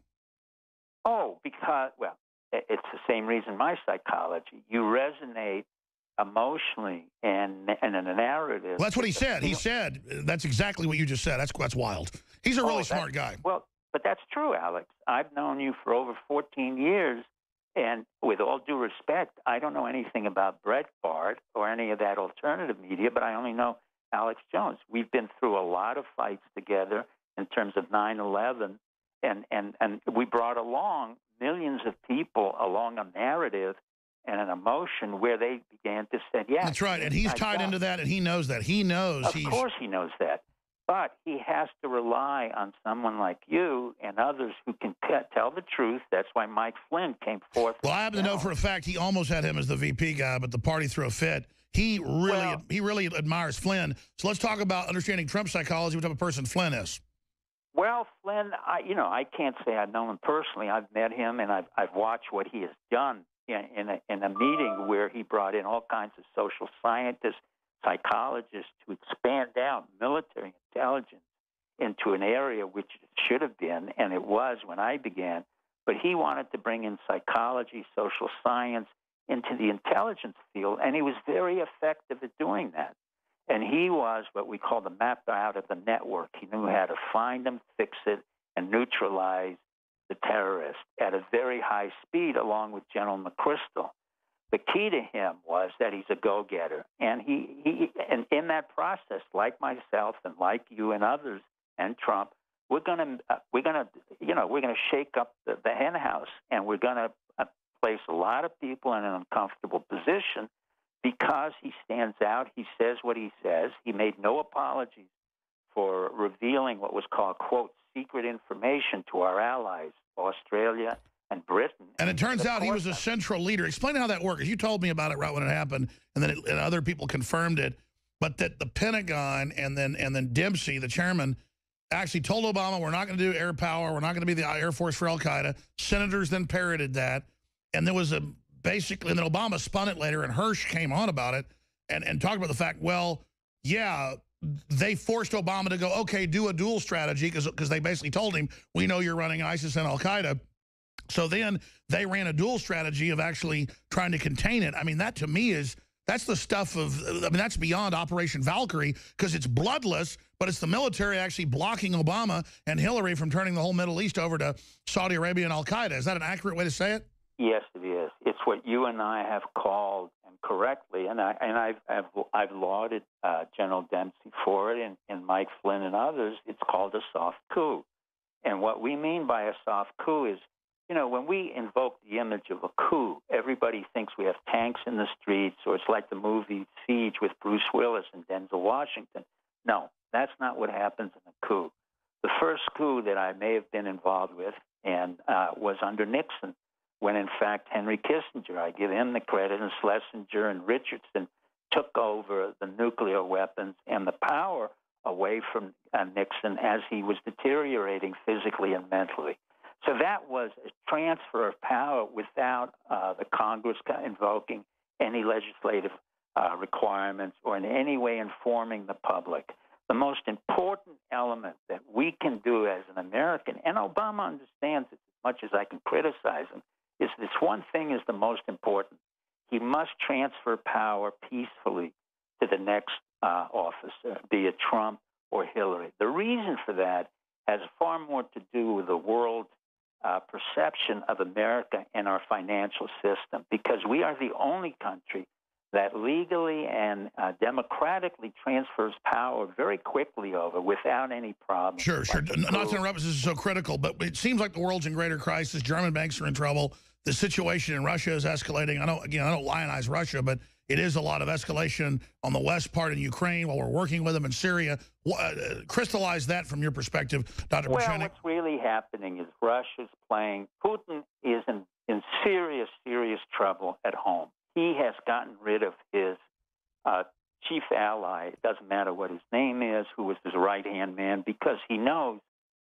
Oh, because, well, it's the same reason my psychology. You resonate emotionally and, and in a narrative. Well, that's what he said. He said, that's exactly what you just said. That's, that's wild. He's a really oh, smart guy. Well, but that's true, Alex. I've known you for over fourteen years, and with all due respect, I don't know anything about Breitbart or any of that alternative media, but I only know Alex Jones. We've been through a lot of fights together in terms of nine eleven, and, and, and we brought along millions of people along a narrative and an emotion where they began to say, yeah. That's right, and he's tied into that, and he knows that. He knows. Of he's... course he knows that. But he has to rely on someone like you and others who can t tell the truth. That's why Mike Flynn came forth. Well, I happen to know for a fact he almost had him as the V P guy, but the party threw a fit. He really, well, he really admires Flynn. So let's talk about understanding Trump psychology, what type of person Flynn is. Well, Flynn, I, you know, I can't say I've known him personally. I've met him, and I've, I've watched what he has done in, in, a, in a meeting where he brought in all kinds of social scientists, psychologists to expand out military intelligence into an area which it should have been, and it was when I began. But he wanted to bring in psychology, social science into the intelligence field, and he was very effective at doing that. And he was what we call the mapper out of the network. He knew how to find them, fix it, and neutralize the terrorist at a very high speed, along with General McChrystal. The key to him was that he's a go-getter, and he, he and in that process, like myself and like you and others and Trump, we're gonna uh, we're gonna you know we're gonna shake up the, the hen house, and we're gonna uh, place a lot of people in an uncomfortable position because he stands out. He says what he says. He made no apologies for revealing what was called, quote, secret information to our allies, Australia and Britain. And it turns out he was a central leader. Explain how that works. You told me about it right when it happened, and then it, and other people confirmed it. But that the Pentagon and then and then Dempsey, the chairman, actually told Obama, we're not going to do air power. We're not going to be the Air Force for al-Qaeda. Senators then parroted that. And there was a basically, and then Obama spun it later, and Hirsch came on about it and, and talked about the fact, well, yeah, they forced Obama to go, okay, do a dual strategy, because they basically told him, we know you're running ISIS and al-Qaeda. So then they ran a dual strategy of actually trying to contain it. I mean, that to me is, that's the stuff of, I mean, that's beyond Operation Valkyrie, because it's bloodless, but it's the military actually blocking Obama and Hillary from turning the whole Middle East over to Saudi Arabia and al-Qaeda. Is that an accurate way to say it? Yes, it is. It's what you and I have called, and correctly, and, I, and I've, I've, I've lauded uh, General Dempsey for it, and, and Mike Flynn and others. It's called a soft coup. And what we mean by a soft coup is, you know, when we invoke the image of a coup, everybody thinks we have tanks in the streets, or it's like the movie Siege with Bruce Willis and Denzel Washington. No, that's not what happens in a coup. The first coup that I may have been involved with and uh, was under Nixon, when in fact Henry Kissinger, I give him the credit, and Schlesinger and Richardson took over the nuclear weapons and the power away from uh, Nixon as he was deteriorating physically and mentally. So that was a transfer of power without uh, the Congress invoking any legislative uh, requirements or in any way informing the public. The most important element that we can do as an American, and Obama understands it as much as I can criticize him, is this one thing is the most important. He must transfer power peacefully to the next uh, officer, be it Trump or Hillary. The reason for that has far more to do with the world Uh, perception of America and our financial system, because we are the only country that legally and uh, democratically transfers power very quickly over without any problem. Sure, sure. Not to interrupt, this is so critical, but it seems like the world's in greater crisis. German banks are in trouble. The situation in Russia is escalating. I don't, again, I don't lionize Russia, but it is a lot of escalation on the west part in Ukraine while we're working with them in Syria. Uh, crystallize that from your perspective, Doctor Well, Pieczenik. what's really happening is Russia's playing. Putin is in, in serious, serious trouble at home. He has gotten rid of his uh, chief ally. It doesn't matter what his name is, who was his right-hand man, because he knows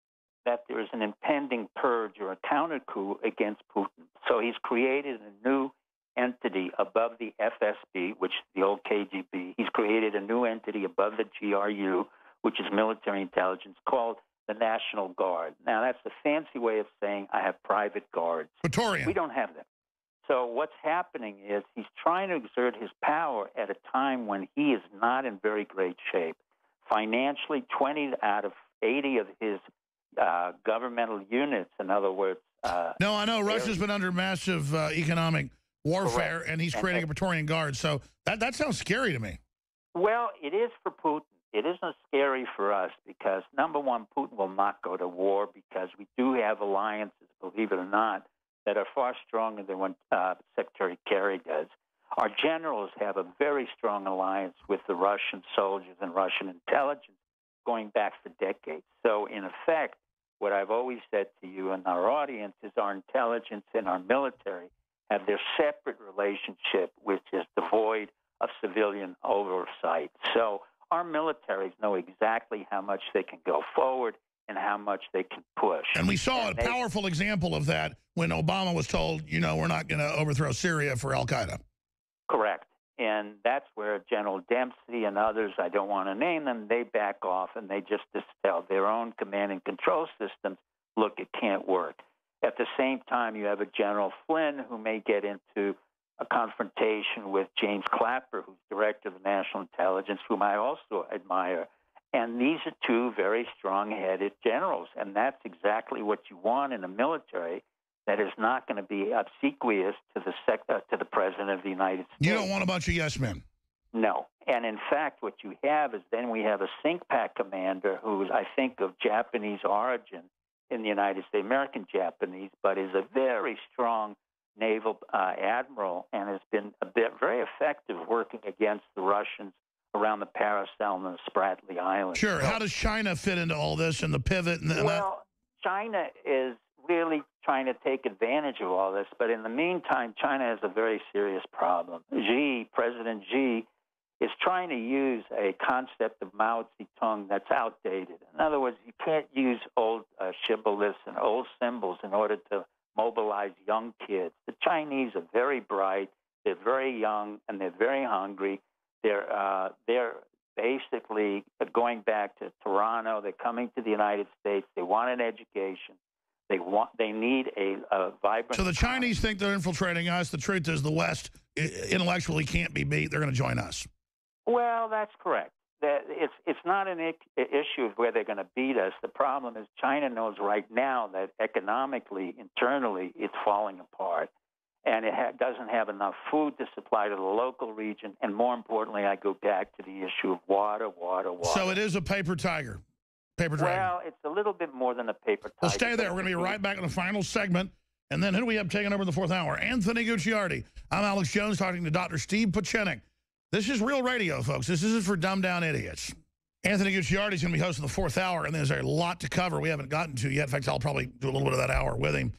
that there is an impending purge or a counter coup against Putin. So he's created a new entity above the F S B, which is the old K G B. He's created a new entity above the G R U, which is military intelligence, called the National Guard. Now, that's a fancy way of saying I have private guards. Praetorian. We don't have them. So what's happening is he's trying to exert his power at a time when he is not in very great shape. Financially, twenty out of eighty of his uh, governmental units, in other words... Uh, no, I know. Russia's been under massive uh, economic warfare, correct. and he's creating and, a Praetorian Guard. So that, that sounds scary to me. Well, it is for Putin. It isn't scary for us because, number one, Putin will not go to war because we do have alliances, believe it or not, that are far stronger than what uh, Secretary Kerry does. Our generals have a very strong alliance with the Russian soldiers and Russian intelligence going back for decades. So, in effect, what I've always said to you and our audience is our intelligence and our military have their separate relationship, which is devoid of civilian oversight. So our militaries know exactly how much they can go forward and how much they can push. And we saw and a they, powerful example of that when Obama was told, you know, we're not going to overthrow Syria for al-Qaeda. Correct. And that's where General Dempsey and others, I don't want to name them, they back off and they just tell their own command and control systems, look, it can't work. At the same time, you have a General Flynn who may get into a confrontation with James Clapper, who's director of the National Intelligence, whom I also admire. And these are two very strong-headed generals, and that's exactly what you want in a military that is not going to be obsequious to the sec uh, to the President of the United States. You don't want a bunch of yes men. No. And in fact, what you have is then we have a CINCPAC commander who is, I think, of Japanese origin in the United States, American Japanese, but is a very strong naval uh, admiral and has been a bit very effective working against the Russians around the Paracel and the Spratly Islands. Sure. So, how does China fit into all this and the pivot? And the, well, China is really trying to take advantage of all this, but in the meantime, China has a very serious problem. Xi, President Xi, is trying to use a concept of Mao Zedong that's outdated. In other words, you can't use old uh, shibboleths and old symbols in order to mobilize young kids. The Chinese are very bright, they're very young, and they're very hungry. They're uh, they're basically going back to Toronto. They're coming to the United States. They want an education. They want. They need a, a vibrant. So the Chinese think they're infiltrating us. The truth is, the West intellectually can't be beat. They're going to join us. Well, that's correct. That it's it's not an issue of where they're going to beat us. The problem is China knows right now that economically, internally, it's falling apart, and it ha doesn't have enough food to supply to the local region. And more importantly, I go back to the issue of water, water, water. So it is a paper tiger. Paper dragon. Well, it's a little bit more than a paper tiger. Well, stay there. We're going to be right back in the final segment. And then who do we have taking over the fourth hour? Anthony Gucciardi. I'm Alex Jones talking to Doctor Steve Pieczenik. This is real radio, folks. This isn't for dumbed-down idiots. Anthony Gucciardi is going to be hosting the fourth hour, and there's a lot to cover we haven't gotten to yet. In fact, I'll probably do a little bit of that hour with him.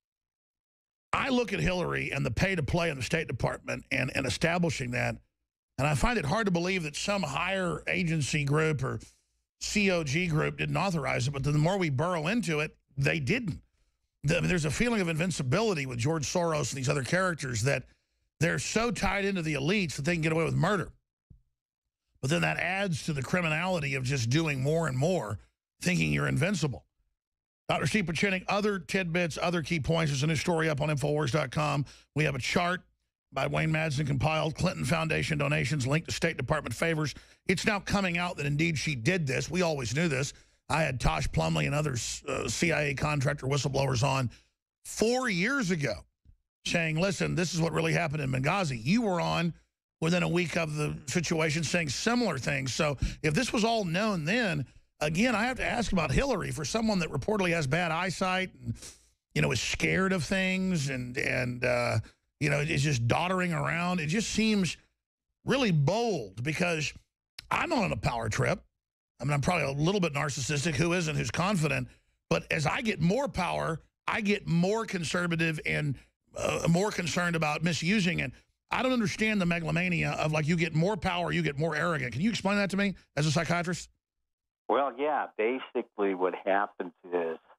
I look at Hillary and the pay-to-play in the State Department and, and establishing that, and I find it hard to believe that some higher agency group or C O G group didn't authorize it, but the more we burrow into it, they didn't. The, there's a feeling of invincibility with George Soros and these other characters that they're so tied into the elites that they can get away with murder. But then that adds to the criminality of just doing more and more, thinking you're invincible. Doctor Steve Pieczenik, other tidbits, other key points. There's a new story up on Infowars dot com. We have a chart by Wayne Madsen compiled, Clinton Foundation donations linked to State Department favors. It's now coming out that indeed she did this. We always knew this. I had Tosh Plumley and other uh, C I A contractor whistleblowers on four years ago saying, listen, this is what really happened in Benghazi. You were on within a week of the situation saying similar things. So if this was all known then, again, I have to ask about Hillary for someone that reportedly has bad eyesight and, you know, is scared of things and, and uh, you know, is just doddering around. It just seems really bold because I'm on a power trip. I mean, I'm probably a little bit narcissistic. Who isn't? Who's confident? But as I get more power, I get more conservative and uh, more concerned about misusing it. I don't understand the megalomania of, like, you get more power, you get more arrogant. Can you explain that to me as a psychiatrist? Well, yeah. Basically what happens is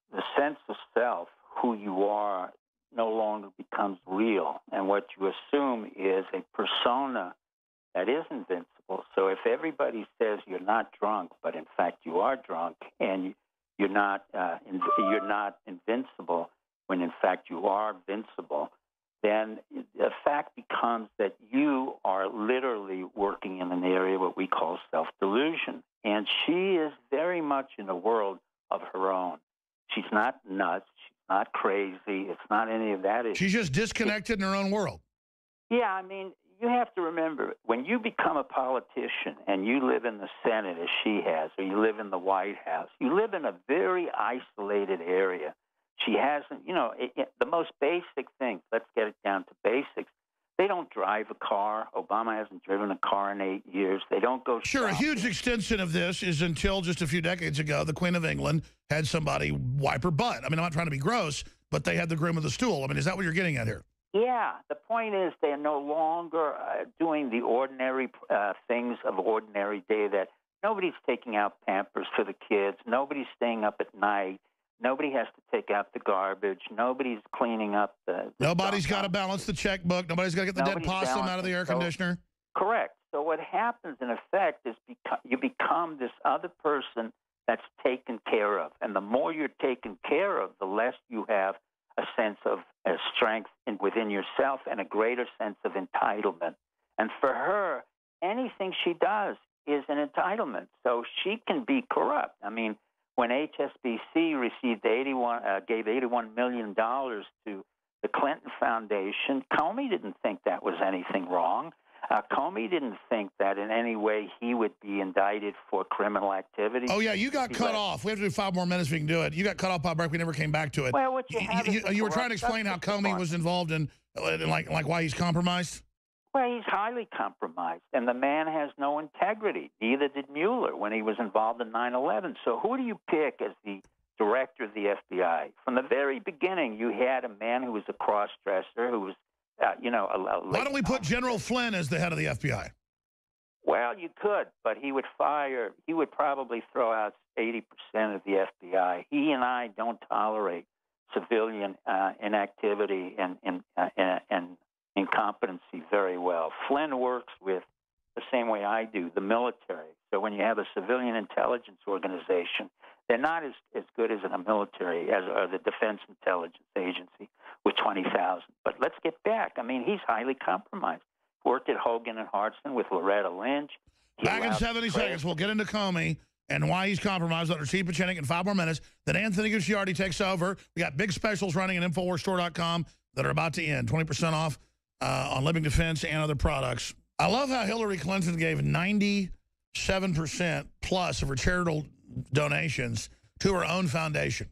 the sense of self, who you are, no longer becomes real. And what you assume is a persona that is invincible. So if everybody says you're not drunk, but in fact you are drunk, and you're not uh, in, you're not invincible, when in fact you are invincible, then the fact becomes that you are literally working in an area what we call self-delusion. And she is very much in a world of her own. She's not nuts. She's not crazy. It's not any of that. She's just disconnected in her own world. Yeah, I mean, you have to remember, when you become a politician and you live in the Senate as she has, or you live in the White House, you live in a very isolated area. She hasn't, you know, it, it, the most basic things, let's get it down to basics. They don't drive a car. Obama hasn't driven a car in eight years. They don't go Sure, shopping. A huge extension of this is until just a few decades ago, the Queen of England had somebody wipe her butt. I mean, I'm not trying to be gross, but they had the groom of the stool. I mean, is that what you're getting at here? Yeah, the point is they are no longer uh, doing the ordinary uh, things of ordinary day, that nobody's taking out Pampers for the kids. Nobody's staying up at night. Nobody has to take out the garbage. Nobody's cleaning up the... the Nobody's got to balance the checkbook. Nobody's got to get the Nobody's dead possum out of the air so, conditioner. Correct. So what happens, in effect, is beco you become this other person that's taken care of. And the more you're taken care of, the less you have a sense of uh, strength in, within yourself, and a greater sense of entitlement. And for her, anything she does is an entitlement. So she can be corrupt. I mean, when H S B C received eighty-one, uh, gave eighty-one million dollars to the Clinton Foundation, Comey didn't think that was anything wrong. Uh, Comey didn't think that in any way he would be indicted for criminal activity. Oh, yeah, you got cut off. We have to do five more minutes if we can do it. You got cut off by break. We never came back to it. Well, what you, you, have you, is you were trying to explain how Comey was involved in, in like, like why he's compromised? Well, he's highly compromised, and the man has no integrity. Neither did Mueller when he was involved in nine eleven. So who do you pick as the director of the F B I? From the very beginning, you had a man who was a cross-dresser, who was, uh, you know, a, a Why don't we put General Flynn as the head of the F B I? Well, you could, but he would fire, he would probably throw out eighty percent of the F B I. He and I don't tolerate civilian uh, inactivity and, and, uh, and, and incompetency very well. Flynn works with the same way I do, the military. So when you have a civilian intelligence organization, they're not as, as good as a military, as or the Defense Intelligence Agency with twenty thousand. But let's get back. I mean, he's highly compromised. Worked at Hogan and Hartson with Loretta Lynch. He Back in seventy seconds, we'll get into Comey and why he's compromised under Steve Pieczenik in five more minutes. Then Anthony Gucciardi takes over. We got big specials running at Infowars Store dot com that are about to end. twenty percent off uh, on Living Defense and other products. I love how Hillary Clinton gave ninety-seven percent plus of her charitable donations to her own foundation.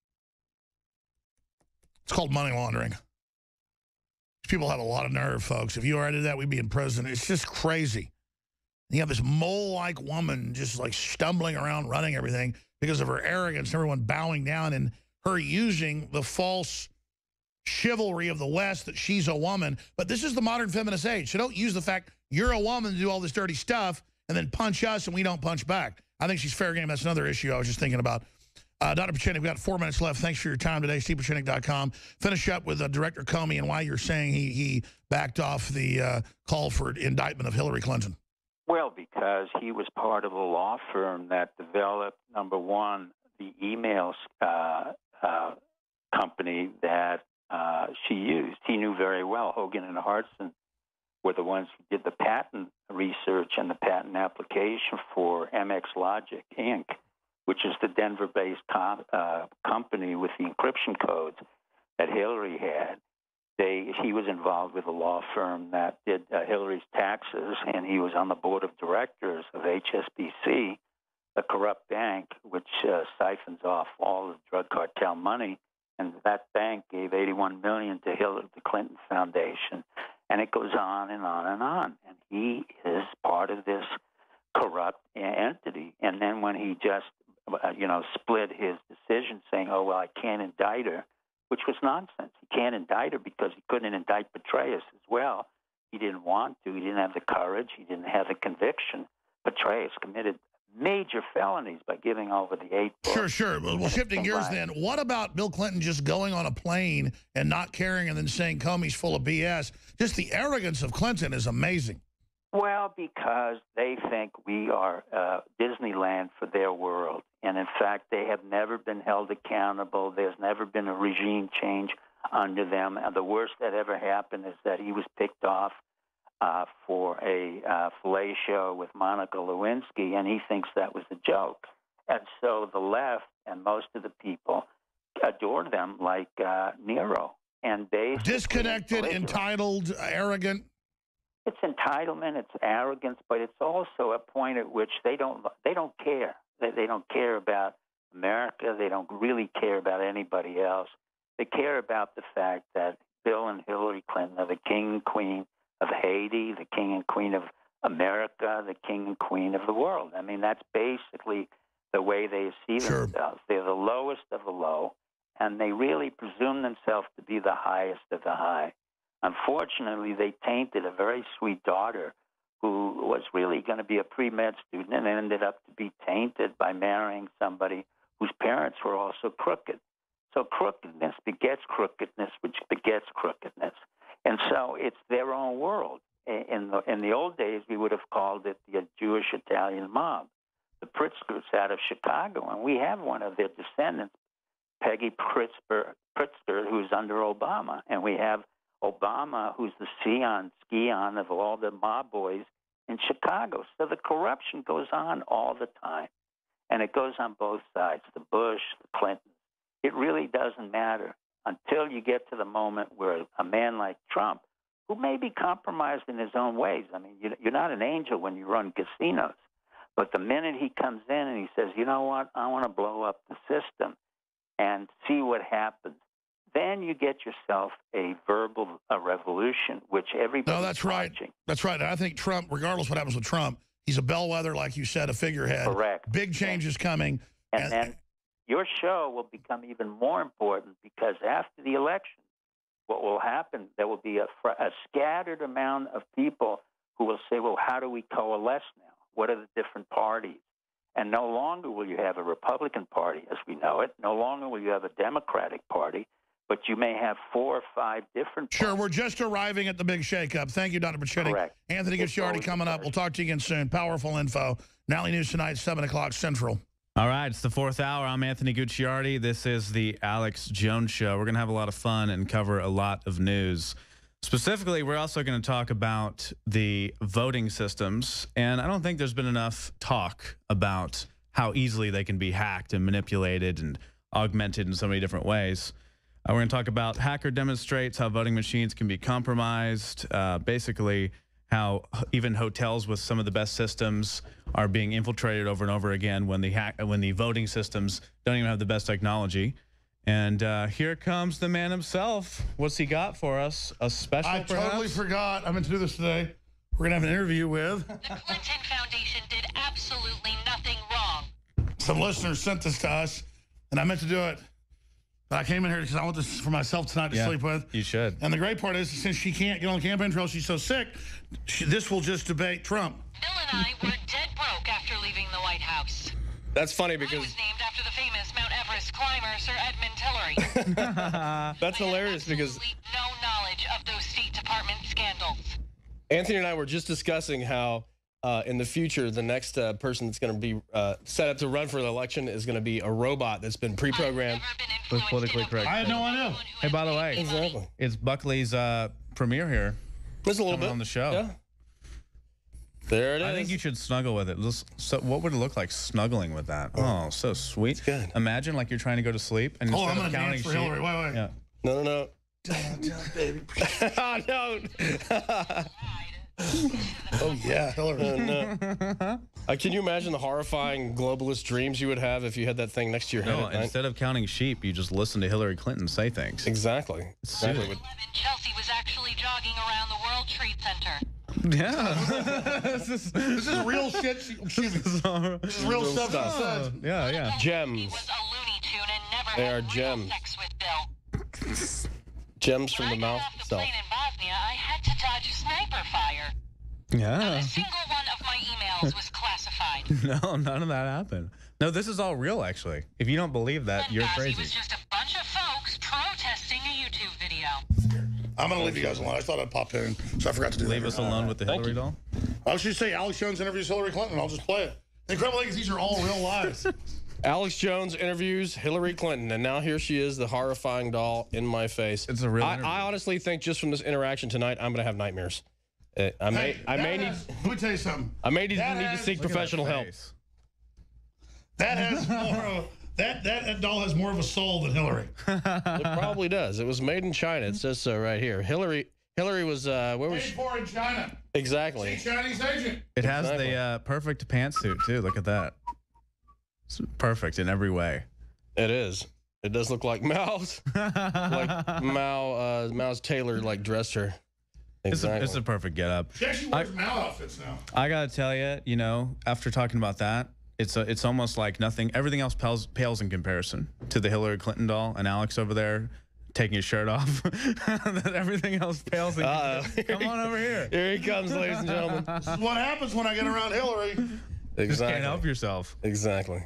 It's called money laundering. People have a lot of nerve, folks. If you already did that, we'd be in prison. It's just crazy. You have this mole-like woman just like stumbling around, running everything because of her arrogance, everyone bowing down, and her using the false chivalry of the West that she's a woman. But this is the modern feminist age. So don't use the fact you're a woman to do all this dirty stuff and then punch us and we don't punch back. I think she's fair game. That's another issue I was just thinking about. Uh, Doctor Pieczenik, we've got four minutes left. Thanks for your time today, Steve Pieczenik dot com. Finish up with uh, Director Comey and why you're saying he, he backed off the uh, call for indictment of Hillary Clinton. Well, because he was part of a law firm that developed, number one, the emails uh, uh, company that uh, she used. He knew very well Hogan and Hartson were the ones who did the patent research and the patent application for M X Logic, Incorporated, which is the Denver-based com uh, company with the encryption codes that Hillary had. They, he was involved with a law firm that did uh, Hillary's taxes, and he was on the board of directors of H S B C, a corrupt bank which uh, siphons off all the drug cartel money. And that bank gave eighty-one million dollars to Hillary, the Clinton Foundation, and it goes on and on and on. And he is part of this corrupt entity. And then when he just Uh, you know, split his decision saying, oh, well, I can't indict her, which was nonsense. He can't indict her because he couldn't indict Petraeus as well. He didn't want to. He didn't have the courage. He didn't have the conviction. Petraeus committed major felonies by giving over the eight books. Sure, sure. Well, well shifting gears then, what about Bill Clinton just going on a plane and not caring and then saying Comey's full of B S? Just the arrogance of Clinton is amazing. Well, because they think we are uh, Disneyland for their world. And, in fact, they have never been held accountable. There's never been a regime change under them. And the worst that ever happened is that he was picked off uh, for a uh, fellatio with Monica Lewinsky, and he thinks that was a joke. And so the left and most of the people adore them like uh, Nero. And basically, disconnected, entitled, arrogant. It's entitlement, it's arrogance, but it's also a point at which they don't they don't care. They, they don't care about America. They don't really care about anybody else. They care about the fact that Bill and Hillary Clinton are the king and queen of Haiti, the king and queen of America, the king and queen of the world. I mean, that's basically the way they see Sure. themselves. They're the lowest of the low, and they really presume themselves to be the highest of the high. Unfortunately, they tainted a very sweet daughter who was really going to be a pre-med student and ended up to be tainted by marrying somebody whose parents were also crooked. So crookedness begets crookedness, which begets crookedness. And so it's their own world. In the, in the old days, we would have called it the Jewish Italian mob, the Pritzkers out of Chicago. And we have one of their descendants, Peggy Pritzker, Pritzker who's under Obama. And we have Obama, who's the Sion, Skion of all the mob boys in Chicago. So the corruption goes on all the time, and it goes on both sides, the Bush, the Clinton. It really doesn't matter until you get to the moment where a man like Trump, who may be compromised in his own ways. I mean, you're not an angel when you run casinos, but the minute he comes in and he says, you know what, I want to blow up the system and see what happens, then you get yourself a verbal a revolution, which everybody. No, that's right. Watching. That's right. And I think Trump, regardless of what happens with Trump, he's a bellwether, like you said, a figurehead. Correct. Big changes coming. And, and then your show will become even more important because after the election, what will happen, there will be a, a scattered amount of people who will say, well, how do we coalesce now? What are the different parties? And no longer will you have a Republican Party as we know it. No longer will you have a Democratic Party. But you may have four or five different parties. Sure, we're just arriving at the big shakeup. Thank you, Doctor Pachetti. Correct. Anthony Gucciardi coming up. We'll talk to you again soon. Powerful info. Nightly News tonight, seven o'clock Central. All right, it's the fourth hour. I'm Anthony Gucciardi. This is the Alex Jones Show. We're going to have a lot of fun and cover a lot of news. Specifically, we're also going to talk about the voting systems. And I don't think there's been enough talk about how easily they can be hacked and manipulated and augmented in so many different ways. Uh, we're going to talk about hacker demonstrates how voting machines can be compromised, uh, basically how even hotels with some of the best systems are being infiltrated over and over again when the hack when the voting systems don't even have the best technology. And uh, here comes the man himself. What's he got for us? A special, I perhaps? totally forgot. I meant to do this today. We're going to have an interview with. The Clinton Foundation did absolutely nothing wrong. Some listeners sent this to us, and I meant to do it. But I came in here because I want this for myself tonight to yeah, sleep with. You should. And the great part is, since she can't get on the campaign trail, she's so sick, she, this will just debate Trump. Bill and I were dead broke after leaving the White House. That's funny because... I was named after the famous Mount Everest climber, Sir Edmund Hillary. That's hilarious because... no knowledge of those State Department scandals. Anthony and I were just discussing how uh, in the future, the next uh, person that's going to be uh, set up to run for the election is going to be a robot that's been pre-programmed. With politically correct. I had no idea. Hey, by the way, exactly. It's Buckley's uh, premiere here. There's a little bit on the show. Yeah. There it is. I think you should snuggle with it. So, what would it look like snuggling with that? Oh, so sweet. Good. Imagine like you're trying to go to sleep and Oh, instead I'm going of to counting dance for sheep, Hillary. Wait, wait. Yeah. No, no, no. baby. Oh, no. Oh, yeah, Hillary. Uh, no. uh, can you imagine the horrifying globalist dreams you would have if you had that thing next to your head No, at night? instead of counting sheep, you just listen to Hillary Clinton say things. Exactly. Exactly. eleven, Chelsea was actually jogging around the World Trade Center. Yeah. this, is, this is real shit. She, excuse me. This is real, Real stuff. stuff. She said. Yeah, yeah. Gems. Was a Looney Tune and never They had are real gems. sex with Bill. Gems from When the I got mouth off the itself. plane in Bosnia, I had to dodge sniper fire. Yeah. Not a single one of my emails was classified. No, none of that happened. No, this is all real, actually. If you don't believe that, you're Benghazi crazy. was just a bunch of folks protesting a YouTube video. I'm going to leave you guys alone. I thought I'd pop in, so I forgot to do Leave that. us alone with the Thank Hillary you. doll. I was just say Alex Jones interviews Hillary Clinton. I'll just play it. The incredible thing is these are all real lives. Alex Jones interviews Hillary Clinton, and now here she is, the horrifying doll in my face. It's a real I, interview. I honestly think just from this interaction tonight, I'm going to have nightmares. Uh, I may, Hey, I may that need, has- let me tell you something. I may need, That need to has- seek look at that professional help. face. That has more of, that, that that doll has more of a soul than Hillary. It probably does. It was made in China. It says so right here. Hillary, Hillary was uh, where was Paid she? for in China. Exactly. See, Chinese agent. It has Exactly. the uh, perfect pantsuit, too. Look at that. It's perfect in every way. It is. It does look like Mao's, like Mao, uh, Mao's tailor like dressed her. It's, a, Exactly. it's a perfect get up. She actually wears Mao outfits now. I gotta tell you, you know, after talking about that, it's a, it's almost like nothing. Everything else pales, pales in comparison to the Hillary Clinton doll and Alex over there taking his shirt off. Everything else pales in Uh-oh. comparison. Come on over here. Here he comes, ladies and gentlemen. This is what happens when I get around Hillary. Just Exactly. can't help yourself. Exactly.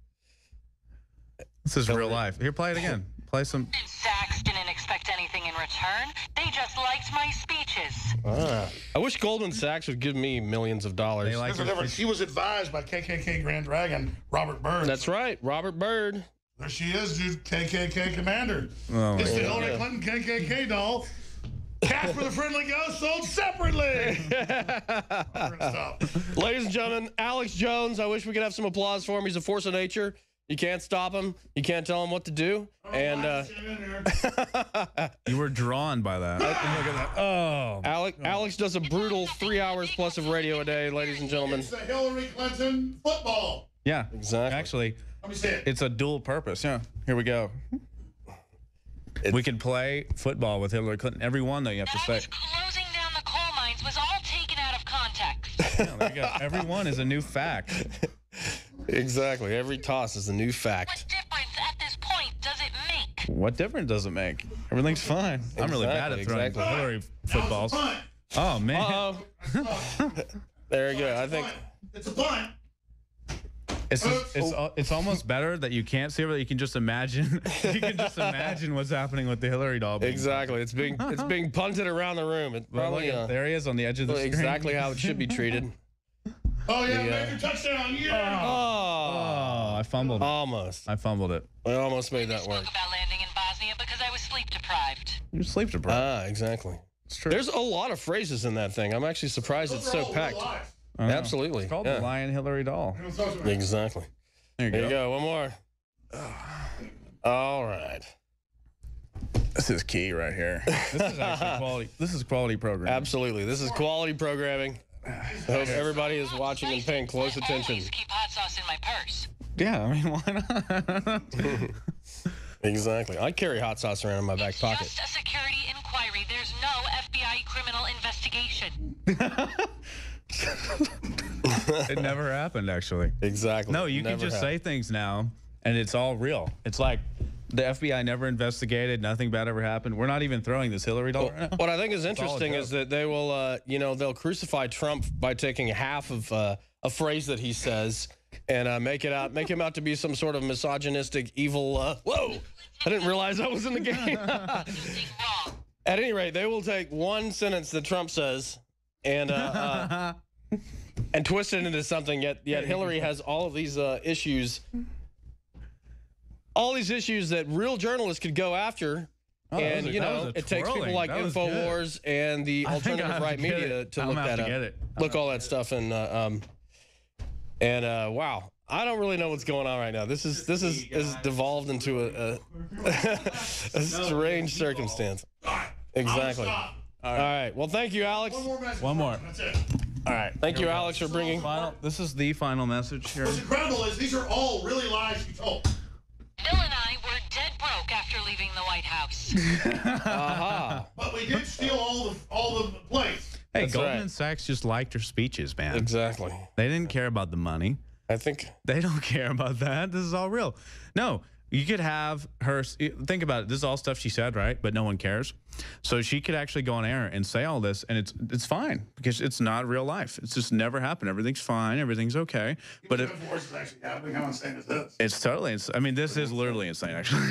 This is real life. Here, play it again. Play some. Sachs didn't expect anything in return. They just liked my speeches. Ah. I wish Goldman Sachs would give me millions of dollars. They like There's a difference. He was advised by K K K Grand Dragon Robert Byrd. That's right, Robert Byrd. There she is, dude. K K K commander. Oh, it's the my Hillary God. Clinton K K K doll. Casper the Friendly Ghost sold separately. We're gonna stop. Ladies and gentlemen, Alex Jones. I wish we could have some applause for him. He's a force of nature. You can't stop him. You can't tell him what to do. And uh, You were drawn by that. Look at that. Oh. Alex, Alex does a brutal three hours plus of radio a day, ladies and gentlemen. It's the Hillary Clinton football. Yeah, Exactly. actually, Let me see it. it's a dual purpose. Yeah, here we go. We could play football with Hillary Clinton. Every one, though, you have to That I say. was closing down the coal mines was all taken out of context. Yeah, there you go. Every one is a new fact. Exactly. Every toss is a new What fact. difference at this point does it make? What difference does it make? Everything's fine. I'm really bad at Exactly, throwing exactly. Hillary footballs. Oh, man. Uh-oh. There you go. I think It's a punt. It's just, it's al- it's almost better that you can't see it, but you can just imagine. You can just imagine what's happening with the Hillary doll. being- exactly. It's being it's being punted around the room. It's Well, look probably at- uh, there he is on the edge of the screen. exactly how it should be treated. Oh, yeah, The, uh, major touchdown. Yeah. Oh, Oh, I fumbled. it. almost. I fumbled it. I almost made that work. Spoke about landing in Bosnia because I was sleep deprived. You're sleep deprived. Ah, exactly. It's true. There's a lot of phrases in that thing. I'm actually surprised Those it's are so all packed. real lives. I know. Absolutely. It's called yeah. the Lion Hillary doll. Exactly. There you There go. you go. One more. All right. This is key right here. This is actually quality. This is quality program. Absolutely. This is quality programming. I hope everybody is watching and paying close attention. Always keep hot sauce in my purse. Yeah, I mean, why not? Exactly. I carry hot sauce around in my back It's pocket. just a security inquiry. There's no F B I criminal investigation. It never happened, actually. Exactly. No, you can Never just happened. say things now, and it's all real. It's like the F B I never investigated. Nothing bad ever happened. We're not even throwing this Hillary doll right now. What I think is all a interesting is joke. that they will, uh, you know, they'll crucify Trump by taking half of uh, a phrase that he says and uh, make it out, make him out to be some sort of misogynistic, evil. Uh, whoa! I didn't realize I was in the game. At any rate, they will take one sentence that Trump says and uh, uh, and twist it into something. Yet, yet Hillary has all of these uh, issues, all these issues that real journalists could go after. Oh, that and was a- you that know, was a it takes people twirling. like That was InfoWars and the I think I alternative have right to get media it. to I'm look gonna have that to up. get it. Look all that stuff and uh, um and uh, wow, I don't really know what's going on right now. This is this is is devolved into a a, a strange circumstance. Exactly. All right. Well, thank you, Alex. One more message. One more. That's it. All right. Thank you, Alex, for bringing. Final. This is the final message here. What's incredible is these are all really lies you told. Bill and I were dead broke after leaving the White House. Aha. But we did steal all the all the plates. Hey, That's Goldman right. Sachs just liked your speeches, man. Exactly. They didn't care about the money. I think. They don't care about that. This is all real. No, You could have her, think about it, this is all stuff she said, right? But no one cares. So she could actually go on air and say all this, and it's it's fine because it's not real life. It's just never happened. Everything's fine. Everything's okay. But if Force is actually happening, how insane is this? it's totally, ins- I mean, this is literally insane, actually.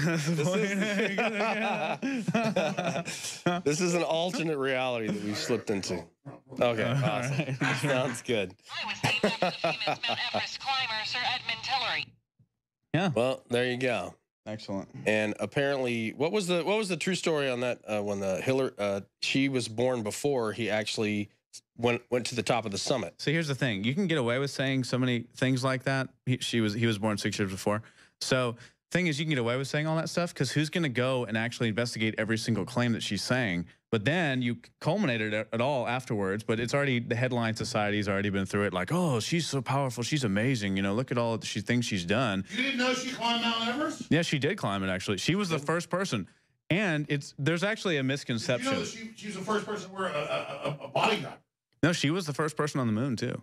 This is an alternate reality that we've slipped into. Okay, awesome. Right. Sounds good. I was named after the famous Mount Everest climber, Sir Edmund Hillary. Yeah. Well, there you go. Excellent. And apparently, what was the what was the true story on that? Uh, when the Hillary, uh, she was born before he actually went went to the top of the summit. So here's the thing: you can get away with saying so many things like that. He, she was he was born six years before. So thing is, you can get away with saying all that stuff because who's going to go and actually investigate every single claim that she's saying? But then you culminated it at all afterwards. But it's already the headline society's already been through it. Like, oh, she's so powerful, she's amazing. You know, look at all that she thinks she's done. You didn't know she climbed Mount Everest? Yeah, she did climb it. Actually, she was the first person. And it's there's actually a misconception. You know that she, she was the first person to wear a, a, a bodyguard. No, she was the first person on the moon too.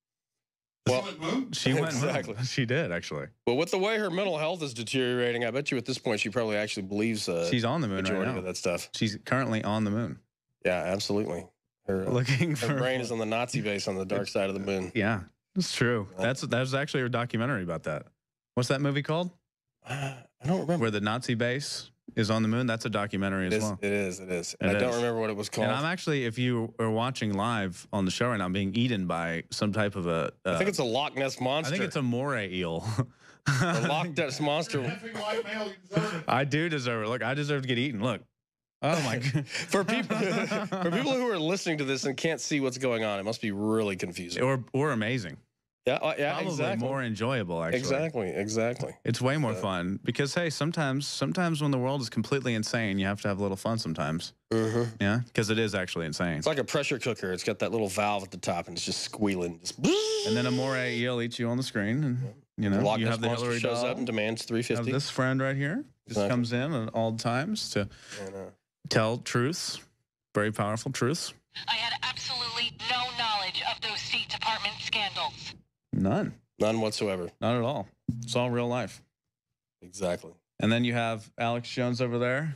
Well, She went moon? She went Exactly. moon. She did actually. But with the way her mental health is deteriorating, I bet you at this point she probably actually believes uh, She's on the moon right majority now. of that stuff. She's currently on the moon. Yeah, absolutely. Her, uh, Looking her for brain is on the Nazi base on the dark side of the moon. Yeah, it's true. That's that's actually a documentary about that. What's that movie called? I don't remember. Where the Nazi base is on the moon. That's a documentary It as is, well. it is. It is. It I don't is. remember what it was called. And I'm actually, if you are watching live on the show right now, I'm being eaten by some type of a. Uh, I think it's a Loch Ness monster. I think it's a moray eel. The Loch Ness monster. White male, you deserve it. I do deserve it. Look, I deserve to get eaten. Look. Oh my god. For people, for people who are listening to this and can't see what's going on, it must be really confusing. Or or amazing. Yeah, uh, yeah, Probably exactly. more enjoyable, actually. Exactly, exactly. It's way more Yeah. fun because hey, sometimes sometimes when the world is completely insane, you have to have a little fun sometimes. Mm-hmm. Yeah, because it is actually insane. It's like a pressure cooker. It's got that little valve at the top, and it's just squealing. Just And then a moray eel eats you on the screen, and you know Loch you Ness have the monster Hillary shows doll. up and demands three You have fifty. this friend right here just Exactly. comes in at all times to And, uh, tell truths, very powerful truths. I had absolutely no knowledge of those State Department scandals. None, none whatsoever. not at all. It's all real life. Exactly. And then you have Alex Jones over there,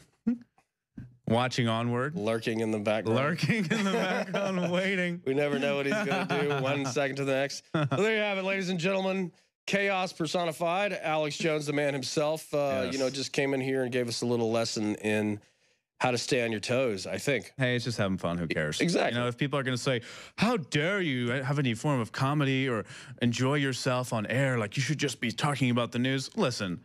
watching Onward, Lurking in the background. lurking in the background, waiting. We never know what he's going to do one second to the next. So there you have it, ladies and gentlemen. Chaos personified. Alex Jones, the man himself, uh, Yes. you know, just came in here and gave us a little lesson in how to stay on your toes, I think. Hey, it's just having fun. Who cares? Exactly. You know, if people are going to say, how dare you have any form of comedy or enjoy yourself on air, like you should just be talking about the news. Listen,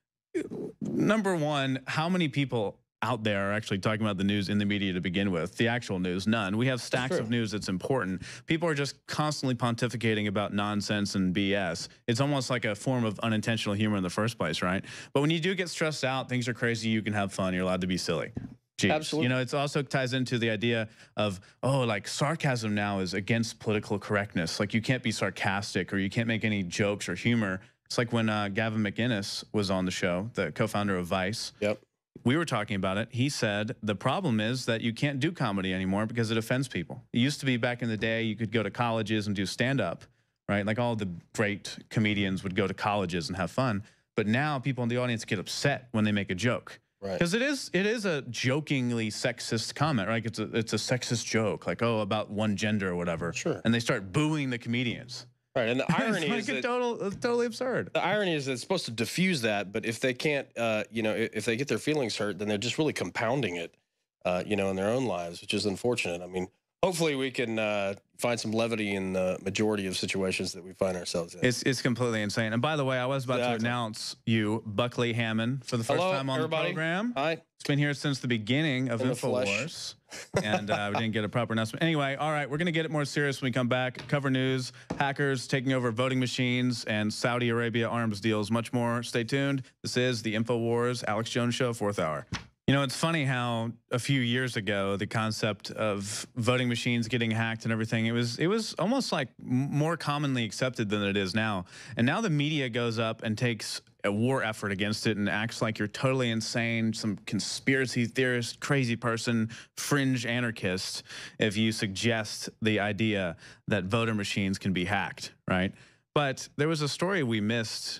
number one, how many people out there are actually talking about the news in the media to begin with? The actual news, none. We have stacks of news that's important. People are just constantly pontificating about nonsense and B S. It's almost like a form of unintentional humor in the first place, right? But when you do get stressed out, things are crazy, you can have fun, you're allowed to be silly. Jeez. Absolutely. You know, it also ties into the idea of, oh, like sarcasm now is against political correctness. Like you can't be sarcastic or you can't make any jokes or humor. It's like when uh, Gavin McInnes was on the show, the co-founder of Vice. Yep. We were talking about it. He said the problem is that you can't do comedy anymore because it offends people. It used to be back in the day you could go to colleges and do stand-up, right? Like all the great comedians would go to colleges and have fun. But now people in the audience get upset when they make a joke. Right. Because it is it is a jokingly sexist comment, right? It's a it's a sexist joke, like oh about one gender or whatever. Sure. And they start booing the comedians. Right. And the irony it's is like a that total, it's totally absurd. the irony is that it's supposed to diffuse that, but if they can't, uh, you know, if if they get their feelings hurt, then they're just really compounding it, uh, you know, in their own lives, which is unfortunate. I mean, hopefully we can uh, find some levity in the majority of situations that we find ourselves in. It's it's completely insane. And by the way, I was about Exactly. to announce you, Buckley Hammond, for the first Hello, time on everybody. the program. Hi. It's been here since the beginning of In the flesh. InfoWars, and uh, we didn't get a proper announcement. Anyway, all right, we're going to get it more serious when we come back. Cover news, hackers taking over voting machines, and Saudi Arabia arms deals, much more. Stay tuned. This is the InfoWars Alex Jones Show, fourth hour. You know, it's funny how a few years ago, the concept of voting machines getting hacked and everything, it was it was almost like m- more commonly accepted than it is now. And now the media goes up and takes a war effort against it and acts like you're totally insane, some conspiracy theorist, crazy person, fringe anarchist, if you suggest the idea that voter machines can be hacked, right? But there was a story we missed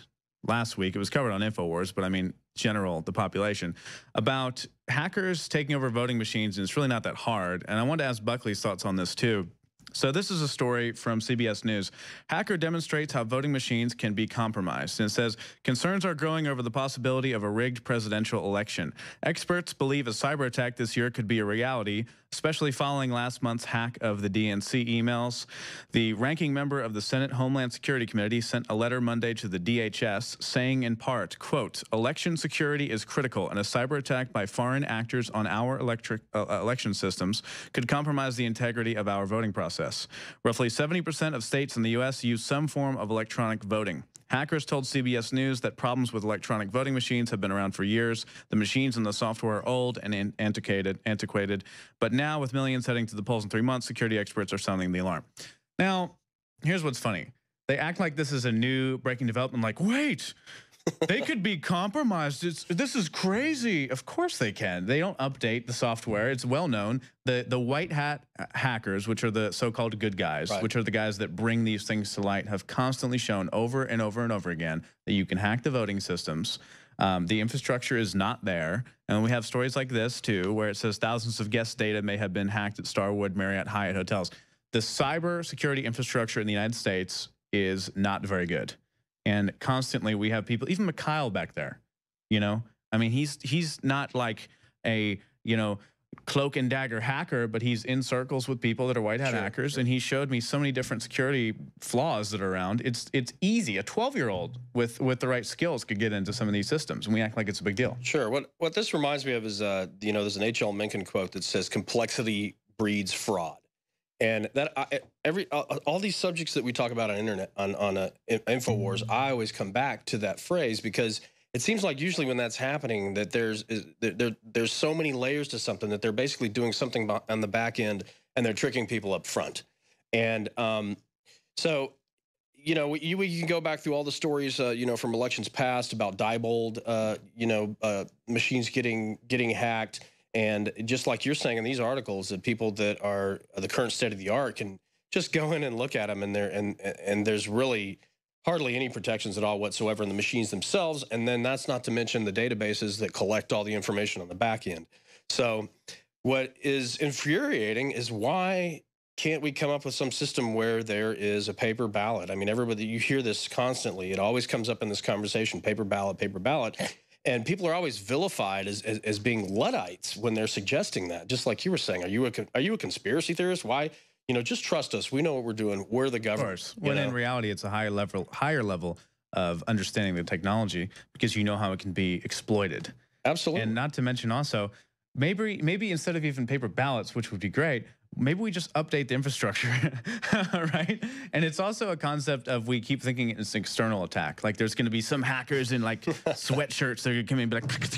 last week. It was covered on InfoWars, but I mean, general, the population, about hackers taking over voting machines, and it's really not that hard. And I wanted to ask Buckley's thoughts on this too. So this is a story from C B S News. Hacker demonstrates how voting machines can be compromised. And it says, concerns are growing over the possibility of a rigged presidential election. Experts believe a cyber attack this year could be a reality, especially following last month's hack of the D N C emails. The ranking member of the Senate Homeland Security Committee sent a letter Monday to the D H S saying in part, quote, election security is critical and a cyber attack by foreign actors on our electric, uh, election systems could compromise the integrity of our voting process. Roughly seventy percent of states in the U S use some form of electronic voting. Hackers told C B S News that problems with electronic voting machines have been around for years. The machines and the software are old and antiquated, antiquated. But now, with millions heading to the polls in three months, security experts are sounding the alarm. Now, here's what's funny. They act like this is a new breaking development, like, wait, they could be compromised. It's, this is crazy. Of course they can. They don't update the software. It's well known. The, the white hat hackers, which are the so-called good guys, right, which are the guys that bring these things to light, have constantly shown over and over and over again that you can hack the voting systems. Um, the infrastructure is not there. And we have stories like this, too, where it says thousands of guest data may have been hacked at Starwood, Marriott, Hyatt hotels. The cyber security infrastructure in the United States is not very good. And constantly we have people, even Mikhail back there, you know, I mean, he's he's not like a, you know, cloak and dagger hacker, but he's in circles with people that are white hat sure, hackers. Sure. And he showed me so many different security flaws that are around. It's it's easy. A twelve year old with with the right skills could get into some of these systems, and we act like it's a big deal. Sure. What what this reminds me of is, uh, you know, there's an H L Mencken quote that says complexity breeds fraud. And that I, every uh, all these subjects that we talk about on internet on on uh, InfoWars, I always come back to that phrase because it seems like usually when that's happening, that there's is, there there's so many layers to something that they're basically doing something on the back end and they're tricking people up front. And um, so, you know, we, we can go back through all the stories, uh, you know, from elections past about Diebold, uh, you know, uh, machines getting getting hacked. And just like you're saying in these articles, that people that are the current state of the art can just go in and look at them, and there and and there's really hardly any protections at all whatsoever in the machines themselves. And then that's not to mention the databases that collect all the information on the back end. So what is infuriating is why can't we come up with some system where there is a paper ballot? I mean, everybody, you hear this constantly. It always comes up in this conversation, paper ballot, paper ballot. And people are always vilified as, as, as being Luddites when they're suggesting that. Just like you were saying, are you a are you a conspiracy theorist? Why, you know, just trust us. We know what we're doing. We're the government. Of course. When in reality, it's a higher level, higher level of understanding the technology because you know how it can be exploited. Absolutely. And not to mention also, maybe maybe instead of even paper ballots, which would be great, maybe we just update the infrastructure, right? And it's also a concept of we keep thinking it's an external attack. Like there's going to be some hackers in like sweatshirts that are going to come in and be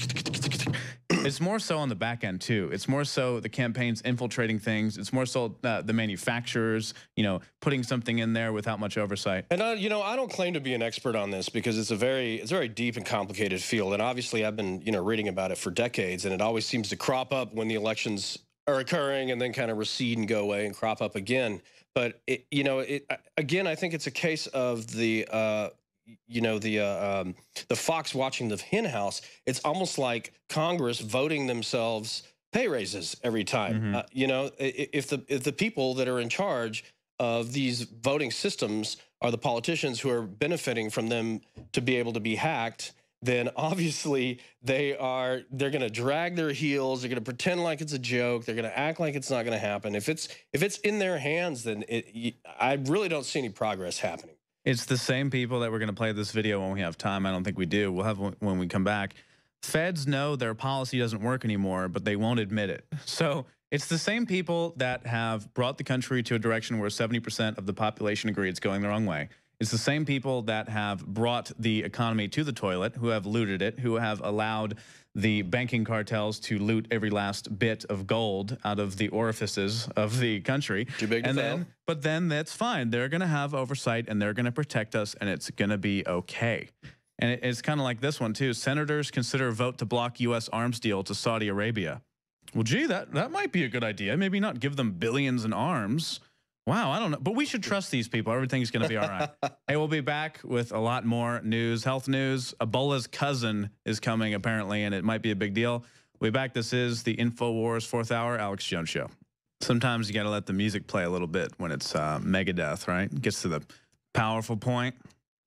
like, it's more so on the back end too. It's more so the campaigns infiltrating things. It's more so uh, the manufacturers, you know, putting something in there without much oversight. And I, you know, I don't claim to be an expert on this because it's a very, it's a very deep and complicated field. And obviously I've been, you know, reading about it for decades, and it always seems to crop up when the elections are occurring and then kind of recede and go away and crop up again. But, it, you know, it, again, I think it's a case of the, uh, you know, the uh, um, the fox watching the hen house. It's almost like Congress voting themselves pay raises every time. Mm-hmm. uh, you know, if the if the people that are in charge of these voting systems are the politicians who are benefiting from them to be able to be hacked, then obviously they are they're going to drag their heels. They're going to pretend like it's a joke. They're going to act like it's not going to happen. If it's if it's in their hands, then it, I really don't see any progress happening. It's the same people that we're going to play this video when we have time. I don't think we do. We'll have one when we come back. Feds know their policy doesn't work anymore, but they won't admit it. So it's the same people that have brought the country to a direction where seventy percent of the population agree it's going the wrong way. It's the same people that have brought the economy to the toilet, who have looted it, who have allowed the banking cartels to loot every last bit of gold out of the orifices of the country. Too big to and fail. then, but then that's fine. They're going to have oversight and they're going to protect us, and it's going to be okay. And it, it's kind of like this one too. Senators consider vote to block U S arms deal to Saudi Arabia. Well, gee, that that might be a good idea. Maybe not give them billions in arms, Wow, I don't know. But we should trust these people. Everything's going to be all right. Hey, we'll be back with a lot more news, health news. Ebola's cousin is coming, apparently, and it might be a big deal. We'll be back. This is the InfoWars fourth hour, Alex Jones Show. Sometimes you got to let the music play a little bit when it's uh, Megadeth, right? It gets to the powerful point.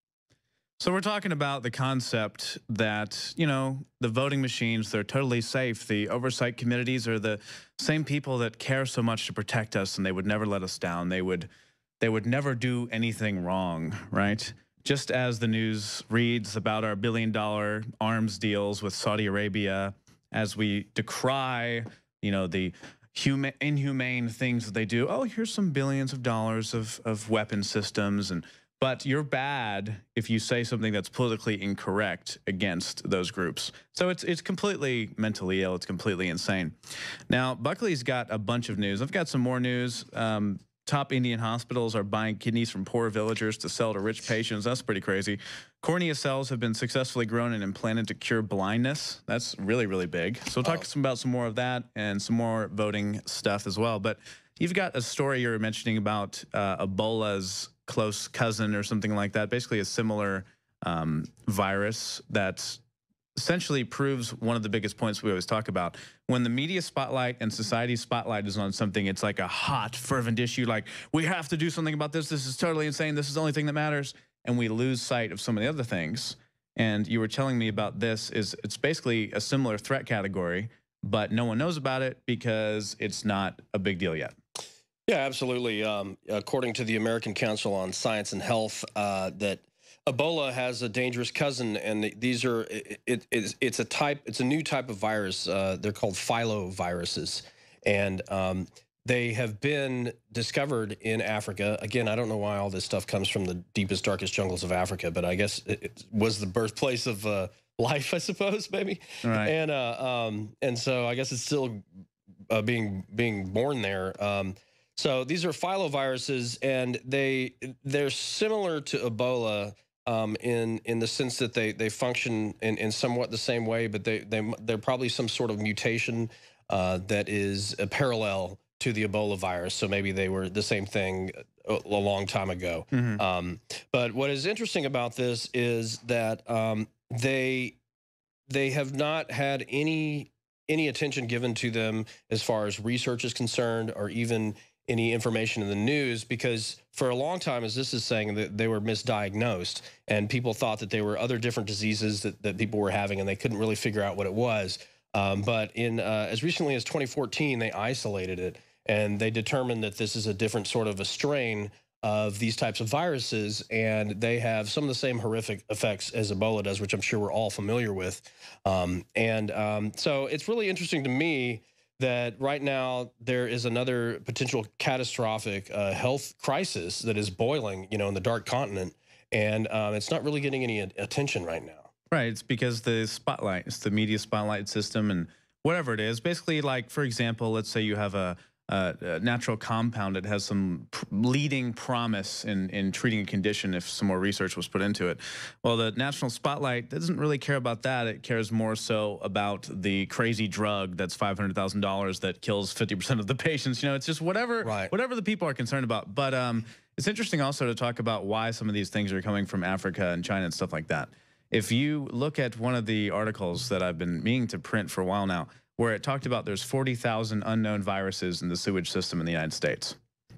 So we're talking about the concept that, you know, the voting machines, they're totally safe. The oversight committees are the same people that care so much to protect us, and they would never let us down. They would, they would never do anything wrong, right? Just as the news reads about our billion dollar arms deals with Saudi Arabia, as we decry, you know, the human, inhumane things that they do. Oh, here's some billions of dollars of, of weapon systems, and but you're bad if you say something that's politically incorrect against those groups. So it's it's completely mentally ill. It's completely insane. Now, Buckley's got a bunch of news. I've got some more news. Um, top Indian hospitals are buying kidneys from poor villagers to sell to rich patients. That's pretty crazy. Cornea cells have been successfully grown and implanted to cure blindness. That's really, really big. So we'll talk oh. some about some more of that and some more voting stuff as well. But you've got a story you were mentioning about uh, Ebola's close cousin or something like that, basically a similar um, virus that essentially proves one of the biggest points we always talk about. When the media spotlight and society's spotlight is on something, it's like a hot, fervent issue, like, we have to do something about this. This is totally insane. This is the only thing that matters. And we lose sight of some of the other things. And you were telling me about this. Is it's basically a similar threat category, but no one knows about it because it's not a big deal yet. Yeah, absolutely. Um, according to the American Council on Science and Health, uh, that Ebola has a dangerous cousin, and these are it, it, it's, it's a type, it's a new type of virus. Uh, they're called filoviruses, and um, they have been discovered in Africa. Again, I don't know why all this stuff comes from the deepest, darkest jungles of Africa, but I guess it, it was the birthplace of uh, life, I suppose, maybe. Right. And uh, um, and so I guess it's still uh, being being born there. Um, So these are filoviruses, and they they're similar to Ebola um, in in the sense that they they function in, in somewhat the same way, but they they they're probably some sort of mutation uh, that is a parallel to the Ebola virus. So maybe they were the same thing a, a long time ago. Mm-hmm. um, but what is interesting about this is that um, they they have not had any any attention given to them as far as research is concerned, or even any information in the news, because for a long time, as this is saying, that they were misdiagnosed, and people thought that there were other different diseases that, that people were having, and they couldn't really figure out what it was. Um, but in uh, as recently as twenty fourteen, they isolated it, and they determined that this is a different sort of a strain of these types of viruses, and they have some of the same horrific effects as Ebola does, which I'm sure we're all familiar with. Um, and um, so it's really interesting to me that right now there is another potential catastrophic uh, health crisis that is boiling, you know, in the dark continent, and um, it's not really getting any attention right now. Right, it's because the spotlight, it's the media spotlight system, and whatever it is, basically, like, for example, let's say you have a, a, a natural compound that has some pr leading promise in, in treating a condition if some more research was put into it. Well, the national spotlight doesn't really care about that. It cares more so about the crazy drug that's five hundred thousand dollars that kills fifty percent of the patients. You know, it's just whatever, right. whatever the people are concerned about. But um, it's interesting also to talk about why some of these things are coming from Africa and China and stuff like that. If you look at one of the articles that I've been meaning to print for a while now, where it talked about there's forty thousand unknown viruses in the sewage system in the United States.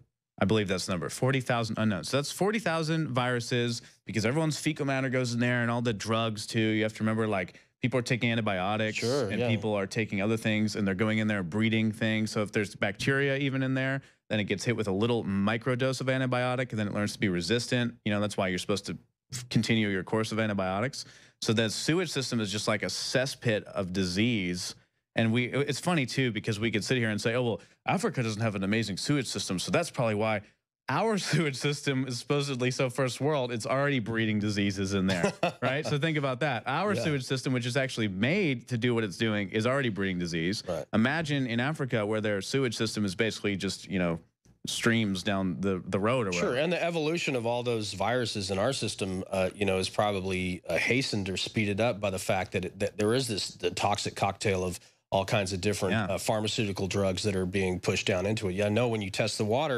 I believe that's the number, forty thousand unknown. So that's forty thousand viruses, because everyone's fecal matter goes in there, and all the drugs too. You have to remember, like, people are taking antibiotics, sure, and yeah. people are taking other things, and they're going in there breeding things. So if there's bacteria even in there, then it gets hit with a little microdose of antibiotic, and then it learns to be resistant. You know, that's why you're supposed to continue your course of antibiotics. So the sewage system is just like a cesspit of disease. And we, it's funny too, because we could sit here and say, oh, well, Africa doesn't have an amazing sewage system, so that's probably why our sewage system is supposedly so first world. It's already breeding diseases in there, right? So think about that. Our yeah. sewage system, which is actually made to do what it's doing, is already breeding disease. Right. Imagine in Africa, where their sewage system is basically just, you know, streams down the, the road or whatever. Sure, and the evolution of all those viruses in our system, uh, you know, is probably uh, hastened or speeded up by the fact that, it, that there is this the toxic cocktail of all kinds of different yeah. uh, pharmaceutical drugs that are being pushed down into it. Yeah, I know when you test the water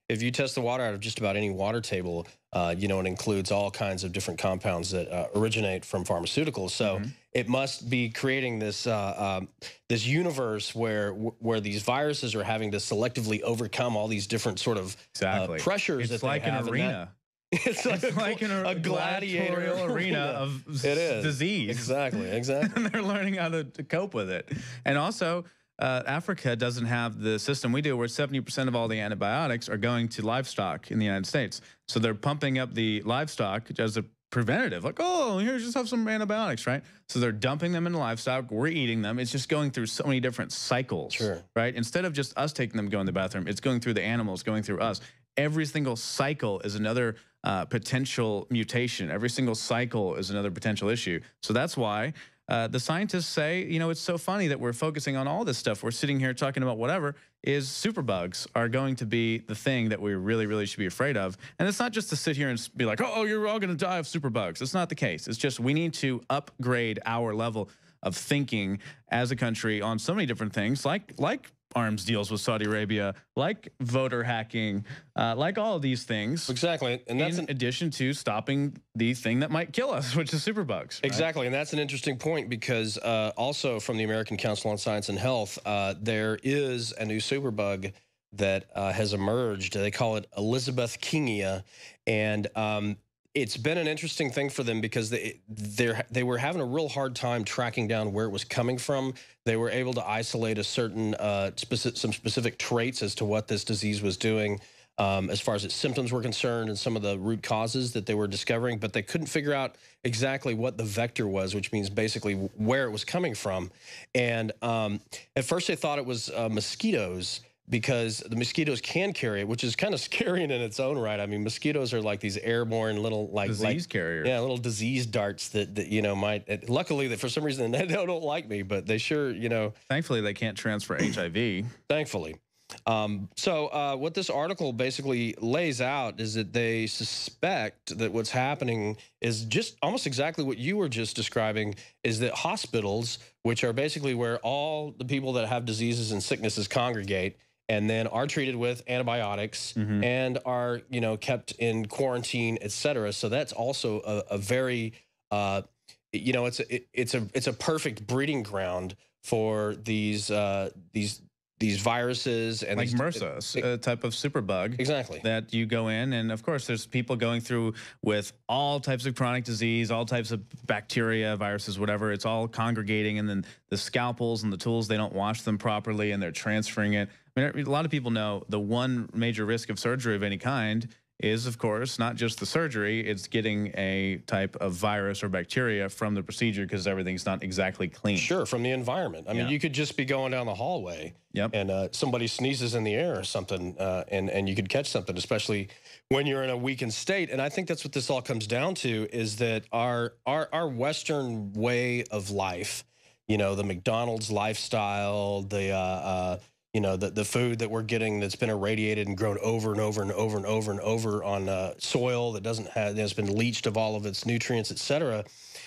if you test the water out of just about any water table, uh, you know, it includes all kinds of different compounds that uh, originate from pharmaceuticals. So mm-hmm. it must be creating this uh, um, this universe where where these viruses are having to selectively overcome all these different sort of exactly. uh, pressures. It's that like they have an arena. It's like, it's a, like a, a gladiator arena of it is. disease. Exactly, exactly. And they're learning how to, to cope with it. And also, uh, Africa doesn't have the system we do where seventy percent of all the antibiotics are going to livestock in the United States. So they're pumping up the livestock as a preventative. Like, oh, here, just have some antibiotics, right? So they're dumping them into livestock. We're eating them. It's just going through so many different cycles, sure. right? Instead of just us taking them, going to the bathroom, it's going through the animals, going through us. Every single cycle is another uh, potential mutation. Every single cycle is another potential issue. So that's why uh, the scientists say, you know, it's so funny that we're focusing on all this stuff. We're sitting here talking about whatever is superbugs are going to be the thing that we really, really should be afraid of. And it's not just to sit here and be like, oh, you're all going to die of superbugs. It's not the case. It's just we need to upgrade our level of thinking as a country on so many different things, like like arms deals with Saudi Arabia, like voter hacking, uh, like all of these things. Exactly. And that's in addition to stopping the thing that might kill us, which is superbugs. Right? Exactly. And that's an interesting point because uh, also from the American Council on Science and Health, uh, there is a new superbug that uh, has emerged. They call it Elizabeth Kingia. And um, it's been an interesting thing for them because they they're, they were having a real hard time tracking down where it was coming from. They were able to isolate a certain uh, specific, some specific traits as to what this disease was doing um, as far as its symptoms were concerned and some of the root causes that they were discovering, but they couldn't figure out exactly what the vector was, which means basically where it was coming from. And um, at first they thought it was uh, mosquitoes, because the mosquitoes can carry it, which is kind of scary in its own right. I mean, mosquitoes are like these airborne little like disease like, carriers. Yeah, little disease darts that, that you know might. It, luckily, that for some reason they don't, don't like me, but they sure you know. Thankfully, they can't transfer H I V. Thankfully. Um, so uh, what this article basically lays out is that they suspect that what's happening is just almost exactly what you were just describing, is that hospitals, which are basically where all the people that have diseases and sicknesses congregate, and then are treated with antibiotics mm-hmm. and are, you know, kept in quarantine, et cetera. So that's also a, a very, uh, you know, it's a, it, it's a it's a perfect breeding ground for these uh, these these viruses and like these, MRSA, it, a type of superbug. Exactly. That you go in, and of course, there's people going through with all types of chronic disease, all types of bacteria, viruses, whatever. It's all congregating, and then the scalpels and the tools, they don't wash them properly, and they're transferring it. I mean, a lot of people know the one major risk of surgery of any kind is, of course, not just the surgery, it's getting a type of virus or bacteria from the procedure because everything's not exactly clean. Sure, from the environment. I yeah. mean, you could just be going down the hallway yep. and uh, somebody sneezes in the air or something, uh, and, and you could catch something, especially when you're in a weakened state. And I think that's what this all comes down to, is that our, our, our Western way of life, you know, the McDonald's lifestyle, the... Uh, uh, you know, the, the food that we're getting that's been irradiated and grown over and over and over and over and over on uh, soil that doesn't have, has been leached of all of its nutrients, et cetera,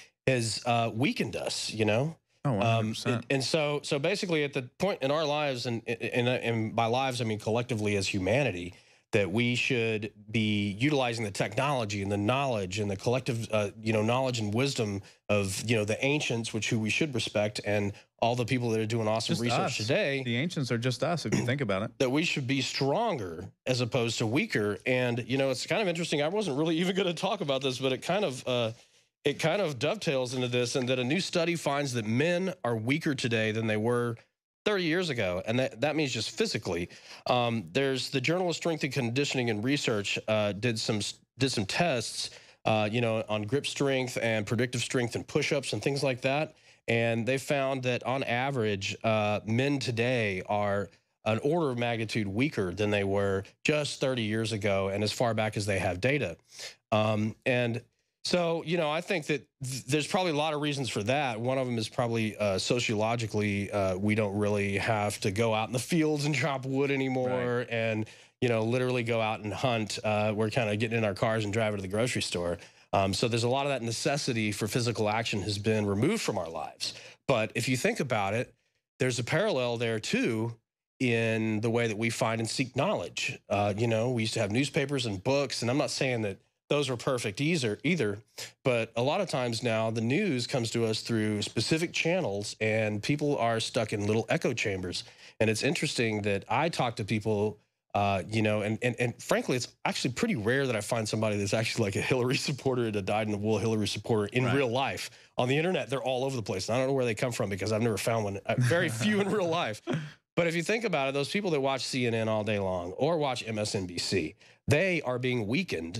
has uh, weakened us, you know? Oh, one hundred percent. Um, and, and so so basically at the point in our lives, and, and, and by lives I mean collectively as humanity, that we should be utilizing the technology and the knowledge and the collective, uh, you know, knowledge and wisdom of, you know, the ancients, which who we should respect, and all the people that are doing awesome just research us. today. The ancients are just us, if you think about it. That we should be stronger as opposed to weaker. And, you know, it's kind of interesting. I wasn't really even going to talk about this, but it kind of, uh, it kind of dovetails into this, and that a new study finds that men are weaker today than they were thirty years ago, and that, that means just physically. Um, there's the Journal of Strength and Conditioning and Research uh, did some did some tests, uh, you know, on grip strength and predictive strength and push-ups and things like that, and they found that on average, uh, men today are an order of magnitude weaker than they were just thirty years ago, and as far back as they have data, um, and. So, you know, I think that th there's probably a lot of reasons for that. One of them is probably uh, sociologically, uh, we don't really have to go out in the fields and chop wood anymore, right. and, you know, literally go out and hunt. Uh, we're kind of getting in our cars and driving to the grocery store. Um, so there's a lot of that necessity for physical action has been removed from our lives. But if you think about it, there's a parallel there, too, in the way that we find and seek knowledge. Uh, you know, we used to have newspapers and books, and I'm not saying that those were perfect either, either, but a lot of times now the news comes to us through specific channels, and people are stuck in little echo chambers. And it's interesting that I talk to people, uh, you know, and, and, and frankly, it's actually pretty rare that I find somebody that's actually like a Hillary supporter and a dyed-in-the-wool Hillary supporter in Right. real life. On the internet, they're all over the place. And I don't know where they come from because I've never found one. Uh, very few in real life. But if you think about it, those people that watch C N N all day long or watch M S N B C, they are being weakened.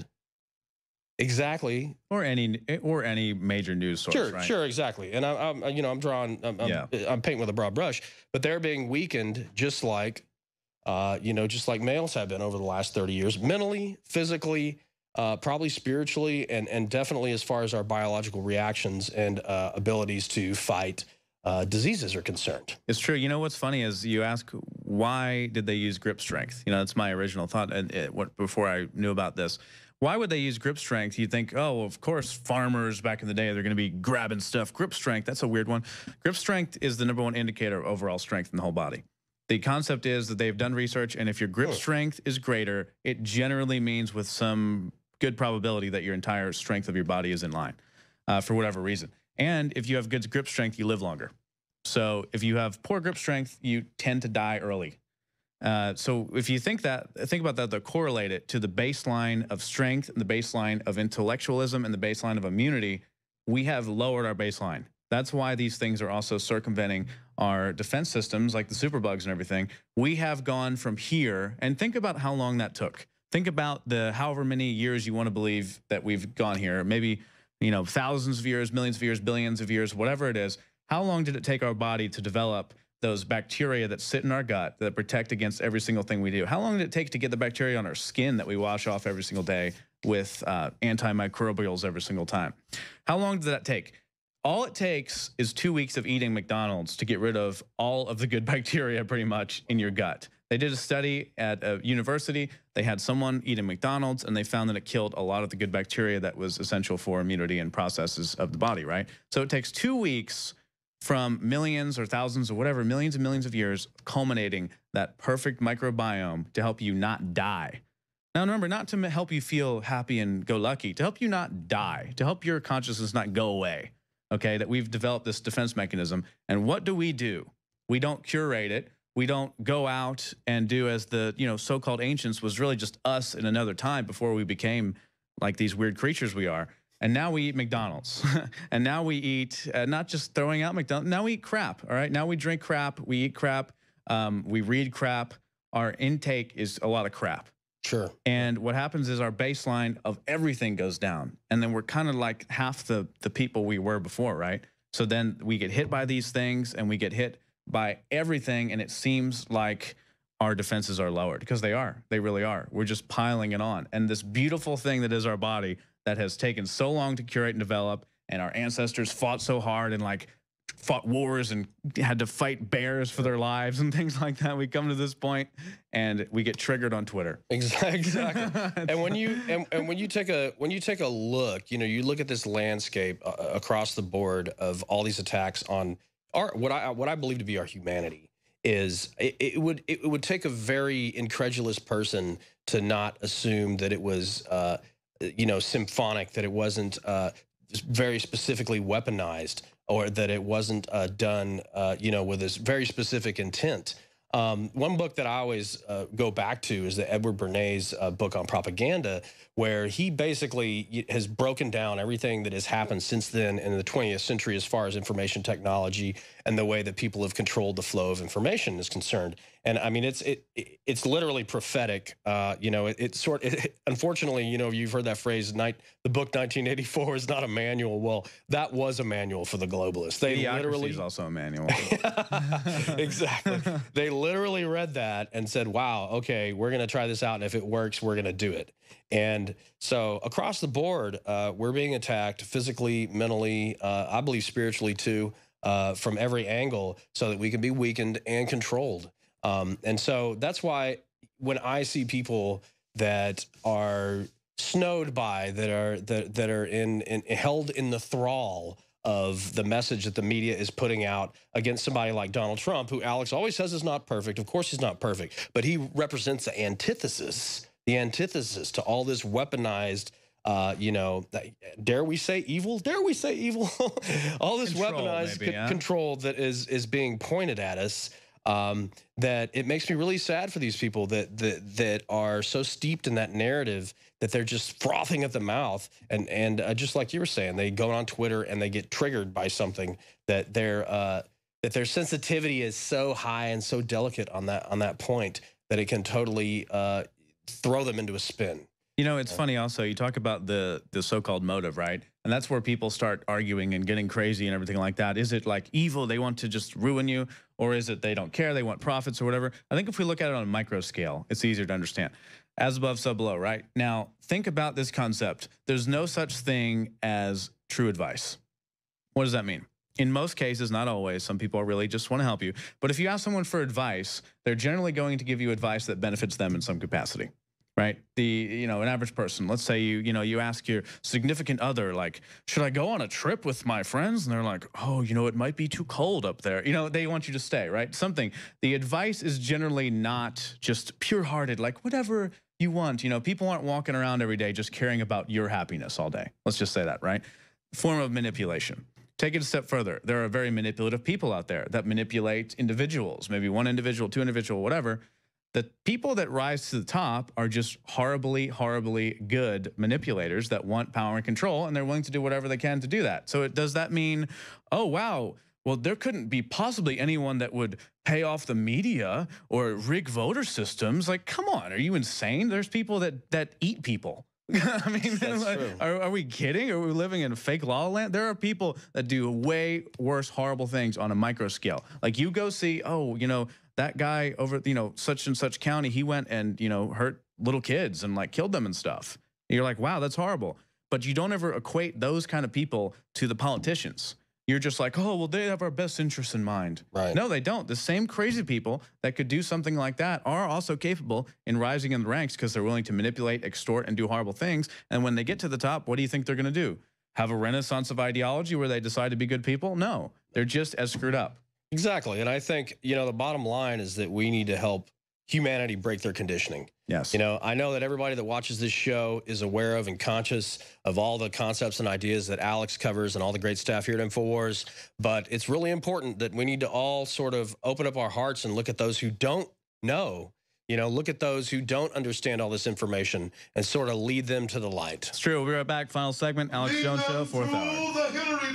Exactly. Or any or any major news source. Sure, right? sure, exactly. And I'm, I'm you know, I'm drawing, I'm, I'm, Yeah. I'm painting with a broad brush, but they're being weakened just like, uh, you know, just like males have been over the last thirty years, mentally, physically, uh, probably spiritually, and and definitely as far as our biological reactions and uh, abilities to fight uh, diseases are concerned. It's true. You know what's funny is you ask why did they use grip strength? You know, that's my original thought. And it, what before I knew about this. Why would they use grip strength? You'd think, oh, of course, farmers back in the day, they're going to be grabbing stuff. Grip strength, that's a weird one. Grip strength is the number one indicator of overall strength in the whole body. The concept is that they've done research, and if your grip strength is greater, it generally means with some good probability that your entire strength of your body is in line uh, for whatever reason. And if you have good grip strength, you live longer. So if you have poor grip strength, you tend to die early. Uh, so if you think that, think about that, though, correlate it to the baseline of strength and the baseline of intellectualism and the baseline of immunity, we have lowered our baseline. That's why these things are also circumventing our defense systems like the superbugs and everything. We have gone from here, and think about how long that took. Think about the however many years you want to believe that we've gone here, maybe, you know, thousands of years, millions of years, billions of years, whatever it is. How long did it take our body to develop those bacteria that sit in our gut that protect against every single thing we do? How long did it take to get the bacteria on our skin that we wash off every single day with uh, antimicrobials every single time? How long did that take? All it takes is two weeks of eating McDonald's to get rid of all of the good bacteria pretty much in your gut. They did a study at a university. They had someone eating McDonald's, and they found that it killed a lot of the good bacteria that was essential for immunity and processes of the body, right? So it takes two weeks from millions or thousands or whatever, millions and millions of years, culminating that perfect microbiome to help you not die. Now, remember, not to help you feel happy and go lucky, to help you not die, to help your consciousness not go away, okay, that we've developed this defense mechanism. And what do we do? We don't curate it. We don't go out and do as the, you know, so-called ancients was really just us in another time before we became like these weird creatures we are. And now we eat McDonald's. And now we eat, uh, not just throwing out McDonald's, now we eat crap, all right? Now we drink crap, we eat crap, um, we read crap. Our intake is a lot of crap. Sure. And what happens is our baseline of everything goes down. And then we're kind of like half the, the people we were before, right? So then we get hit by these things, and we get hit by everything, and it seems like our defenses are lowered, because they are. They really are. We're just piling it on. And this beautiful thing that is our body that has taken so long to curate and develop, and our ancestors fought so hard and like fought wars and had to fight bears for their lives and things like that. We come to this point and we get triggered on Twitter. Exactly. exactly. And when you and, and when you take a when you take a look, you know, you look at this landscape uh, across the board of all these attacks on our what I what I believe to be our humanity. Is it, it would it would take a very incredulous person to not assume that it was uh, you know, symphonic, that it wasn't uh, very specifically weaponized, or that it wasn't uh, done, uh, you know, with this very specific intent. Um, one book that I always uh, go back to is the Edward Bernays uh, book on propaganda, where he basically has broken down everything that has happened since then in the twentieth century as far as information technology and the way that people have controlled the flow of information is concerned. And I mean, it's it it's literally prophetic. Uh, you know, it, it's sort. It, unfortunately, you know, you've heard that phrase. Night, the book nineteen eighty-four is not a manual. Well, that was a manual for the globalists. They Idiocracy literally is also a manual. Exactly. They literally read that and said, "Wow, okay, we're going to try this out, and if it works, we're going to do it." And so across the board, uh, we're being attacked physically, mentally, uh, I believe spiritually too, uh, from every angle, so that we can be weakened and controlled. Um, and so that's why when I see people that are snowed by, that are that that are in, in held in the thrall of the message that the media is putting out against somebody like Donald Trump, who Alex always says is not perfect. Of course he's not perfect, but he represents the antithesis, the antithesis to all this weaponized, uh, you know, dare we say evil? Dare we say evil? all this control, weaponized maybe, yeah. control that is, is being pointed at us. Um, that it makes me really sad for these people that, that that are so steeped in that narrative that they're just frothing at the mouth, and and uh, just like you were saying, they go on Twitter and they get triggered by something that their uh, that their sensitivity is so high and so delicate on that on that point that it can totally uh, throw them into a spin. You know, it's funny also, you talk about the the so-called motive, right? And that's where people start arguing and getting crazy and everything like that. Is it like evil, they want to just ruin you? Or is it they don't care, they want profits or whatever? I think if we look at it on a micro scale, it's easier to understand. As above, so below, right? Now, think about this concept. There's no such thing as true advice. What does that mean? In most cases, not always, some people really just want to help you. But if you ask someone for advice, they're generally going to give you advice that benefits them in some capacity. Right? The, you know, an average person, let's say you, you know, you ask your significant other, like, should I go on a trip with my friends? And they're like, oh, you know, it might be too cold up there. You know, they want you to stay, right? Something. The advice is generally not just pure-hearted, like whatever you want. You know, people aren't walking around every day just caring about your happiness all day. Let's just say that, right? Form of manipulation. Take it a step further. There are very manipulative people out there that manipulate individuals, maybe one individual, two individual, whatever. The people that rise to the top are just horribly, horribly good manipulators that want power and control, and they're willing to do whatever they can to do that. So it, does that mean, oh, wow, well, there couldn't be possibly anyone that would pay off the media or rig voter systems? Like, come on, are you insane? There's people that, that eat people. I mean, are, are we kidding? Are we living in a fake law land? There are people that do way worse, horrible things on a micro scale. Like you go see, oh, you know, that guy over, you know, such and such county, he went and, you know, hurt little kids and like killed them and stuff. And you're like, wow, that's horrible. But you don't ever equate those kind of people to the politicians. You're just like, oh, well, they have our best interests in mind. Right. No, they don't. The same crazy people that could do something like that are also capable in rising in the ranks because they're willing to manipulate, extort, and do horrible things. And when they get to the top, what do you think they're going to do? Have a renaissance of ideology where they decide to be good people? No, they're just as screwed up. Exactly. And I think, you know, the bottom line is that we need to help humanity break their conditioning. Yes. You know, I know that everybody that watches this show is aware of and conscious of all the concepts and ideas that Alex covers and all the great staff here at InfoWars. But it's really important that we need to all sort of open up our hearts and look at those who don't know. You know, look at those who don't understand all this information and sort of lead them to the light. It's true. We'll be right back. Final segment. Alex lead Jones Show, fourth hour. The Hillary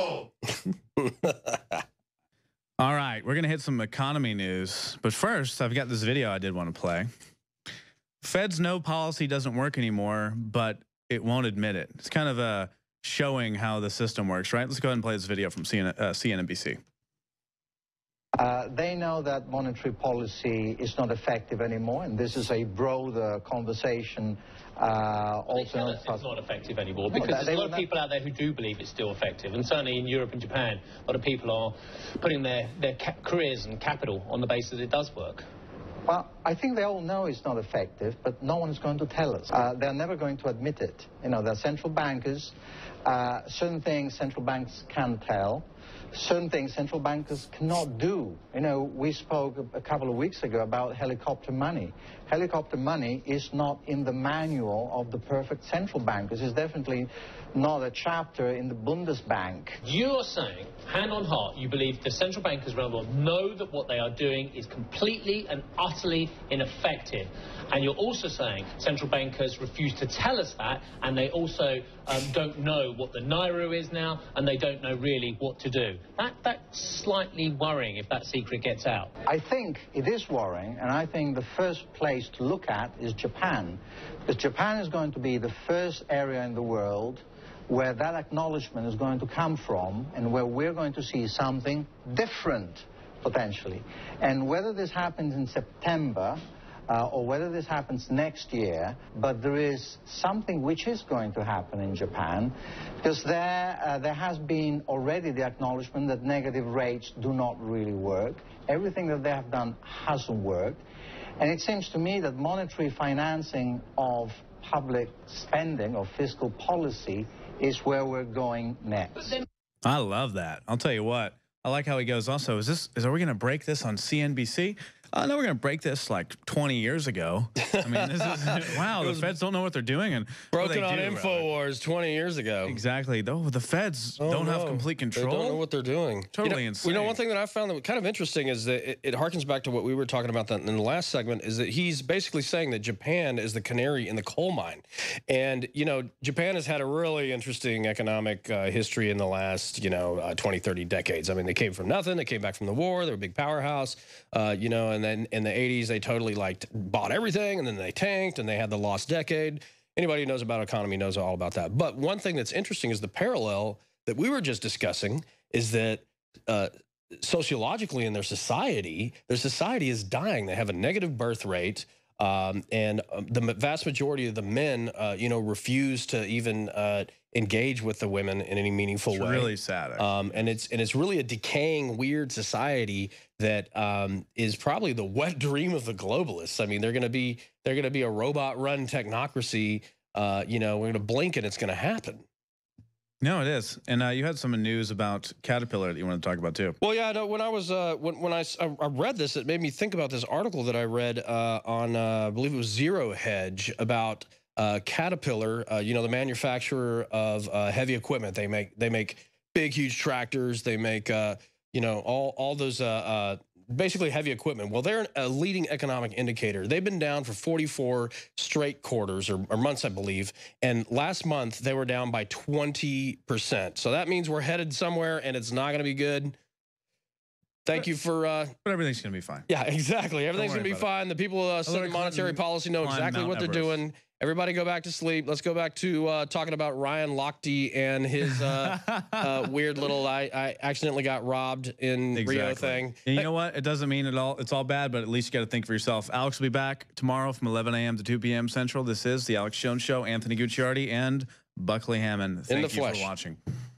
doll. All right, we're going to hit some economy news. But first, I've got this video I did want to play. Fed's no policy doesn't work anymore, but it won't admit it. It's kind of uh, showing how the system works, right? Let's go ahead and play this video from C N N, uh, C N N B C. Uh, they know that monetary policy is not effective anymore, and this is a broader conversation. Uh, also, not it's not effective anymore because no, there's a lot of people out there who do believe it's still effective, and certainly in Europe and Japan, a lot of people are putting their their careers and capital on the basis that it does work. Well, I think they all know it's not effective, but no one is going to tell us. Uh, they're never going to admit it. You know, they're central bankers. Uh, certain things central banks can tell. Certain things central bankers cannot do. You know, we spoke a couple of weeks ago about helicopter money. Helicopter money is not in the manual of the perfect central bankers. It's definitely not a chapter in the Bundesbank. You are saying, hand on heart, you believe the central bankers around the world know that what they are doing is completely and utterly ineffective. And you're also saying central bankers refuse to tell us that, and they also um, don't know what the Naira is now, and they don't know really what to do. That, that's slightly worrying if that secret gets out. I think it is worrying, and I think the first place to look at is Japan, because Japan is going to be the first area in the world where that acknowledgement is going to come from and where we're going to see something different, potentially. And whether this happens in September uh, or whether this happens next year, but there is something which is going to happen in Japan, because there, uh, there has been already the acknowledgement that negative rates do not really work. Everything that they have done hasn't worked. And it seems to me that monetary financing of public spending or fiscal policy is where we're going next. I love that. I'll tell you what. I like how he goes. Also, is this? Is are we going to break this on C N B C? Uh, no, we're going to break this like twenty years ago. I mean, this is wow. The feds don't know what they're doing, and broken on InfoWars twenty years ago. Exactly. Oh, the feds oh, don't no. have complete control. They don't know what they're doing. Totally you know, insane. You know, one thing that I found that was kind of interesting is that it, it harkens back to what we were talking about in the last segment. Is that he's basically saying that Japan is the canary in the coal mine, and you know, Japan has had a really interesting economic uh, history in the last you know uh, twenty, thirty decades. I mean, they came from nothing. They came back from the war. They were a big powerhouse. Uh, you know, and then in the eighties they totally like bought everything, and then they tanked, and they had the lost decade. Anybody who knows about economy knows all about that. But one thing that's interesting is the parallel that we were just discussing is that uh, sociologically in their society, their society is dying. They have a negative birth rate, um, and um, the vast majority of the men, uh, you know, refuse to even uh, engage with the women in any meaningful it's way. Really sad. Um, and it's and it's really a decaying, weird society that um, is probably the wet dream of the globalists. I mean, they're going to be they're going to be a robot-run technocracy. Uh, you know, we're going to blink and it's going to happen. No, it is. And uh, you had some news about Caterpillar that you want to talk about too. Well, yeah. No, when I was uh, when when I, I read this, it made me think about this article that I read uh, on uh, I believe it was Zero Hedge about uh, Caterpillar. Uh, you know, the manufacturer of uh, heavy equipment. They make they make big, huge tractors. They make uh, you know all all those uh, uh, basically heavy equipment. Well, they're a leading economic indicator. They've been down for forty-four straight quarters or, or months, I believe. And last month they were down by twenty percent. So that means we're headed somewhere, and it's not going to be good. Thank you for. Uh, but everything's going to be fine. Yeah, exactly. Everything's going to be fine. It. The people uh, setting monetary policy know exactly what they're Everest. doing. Everybody go back to sleep. Let's go back to uh, talking about Ryan Lochte and his uh, uh, weird little I, I accidentally got robbed in exactly. Rio thing. And you know what? It doesn't mean it all. It's all bad, but at least you got to think for yourself. Alex will be back tomorrow from eleven A M to two P M Central. This is the Alex Jones Show. Anthony Gucciardi and Buckley Hammond. Thank in the you flesh. for watching.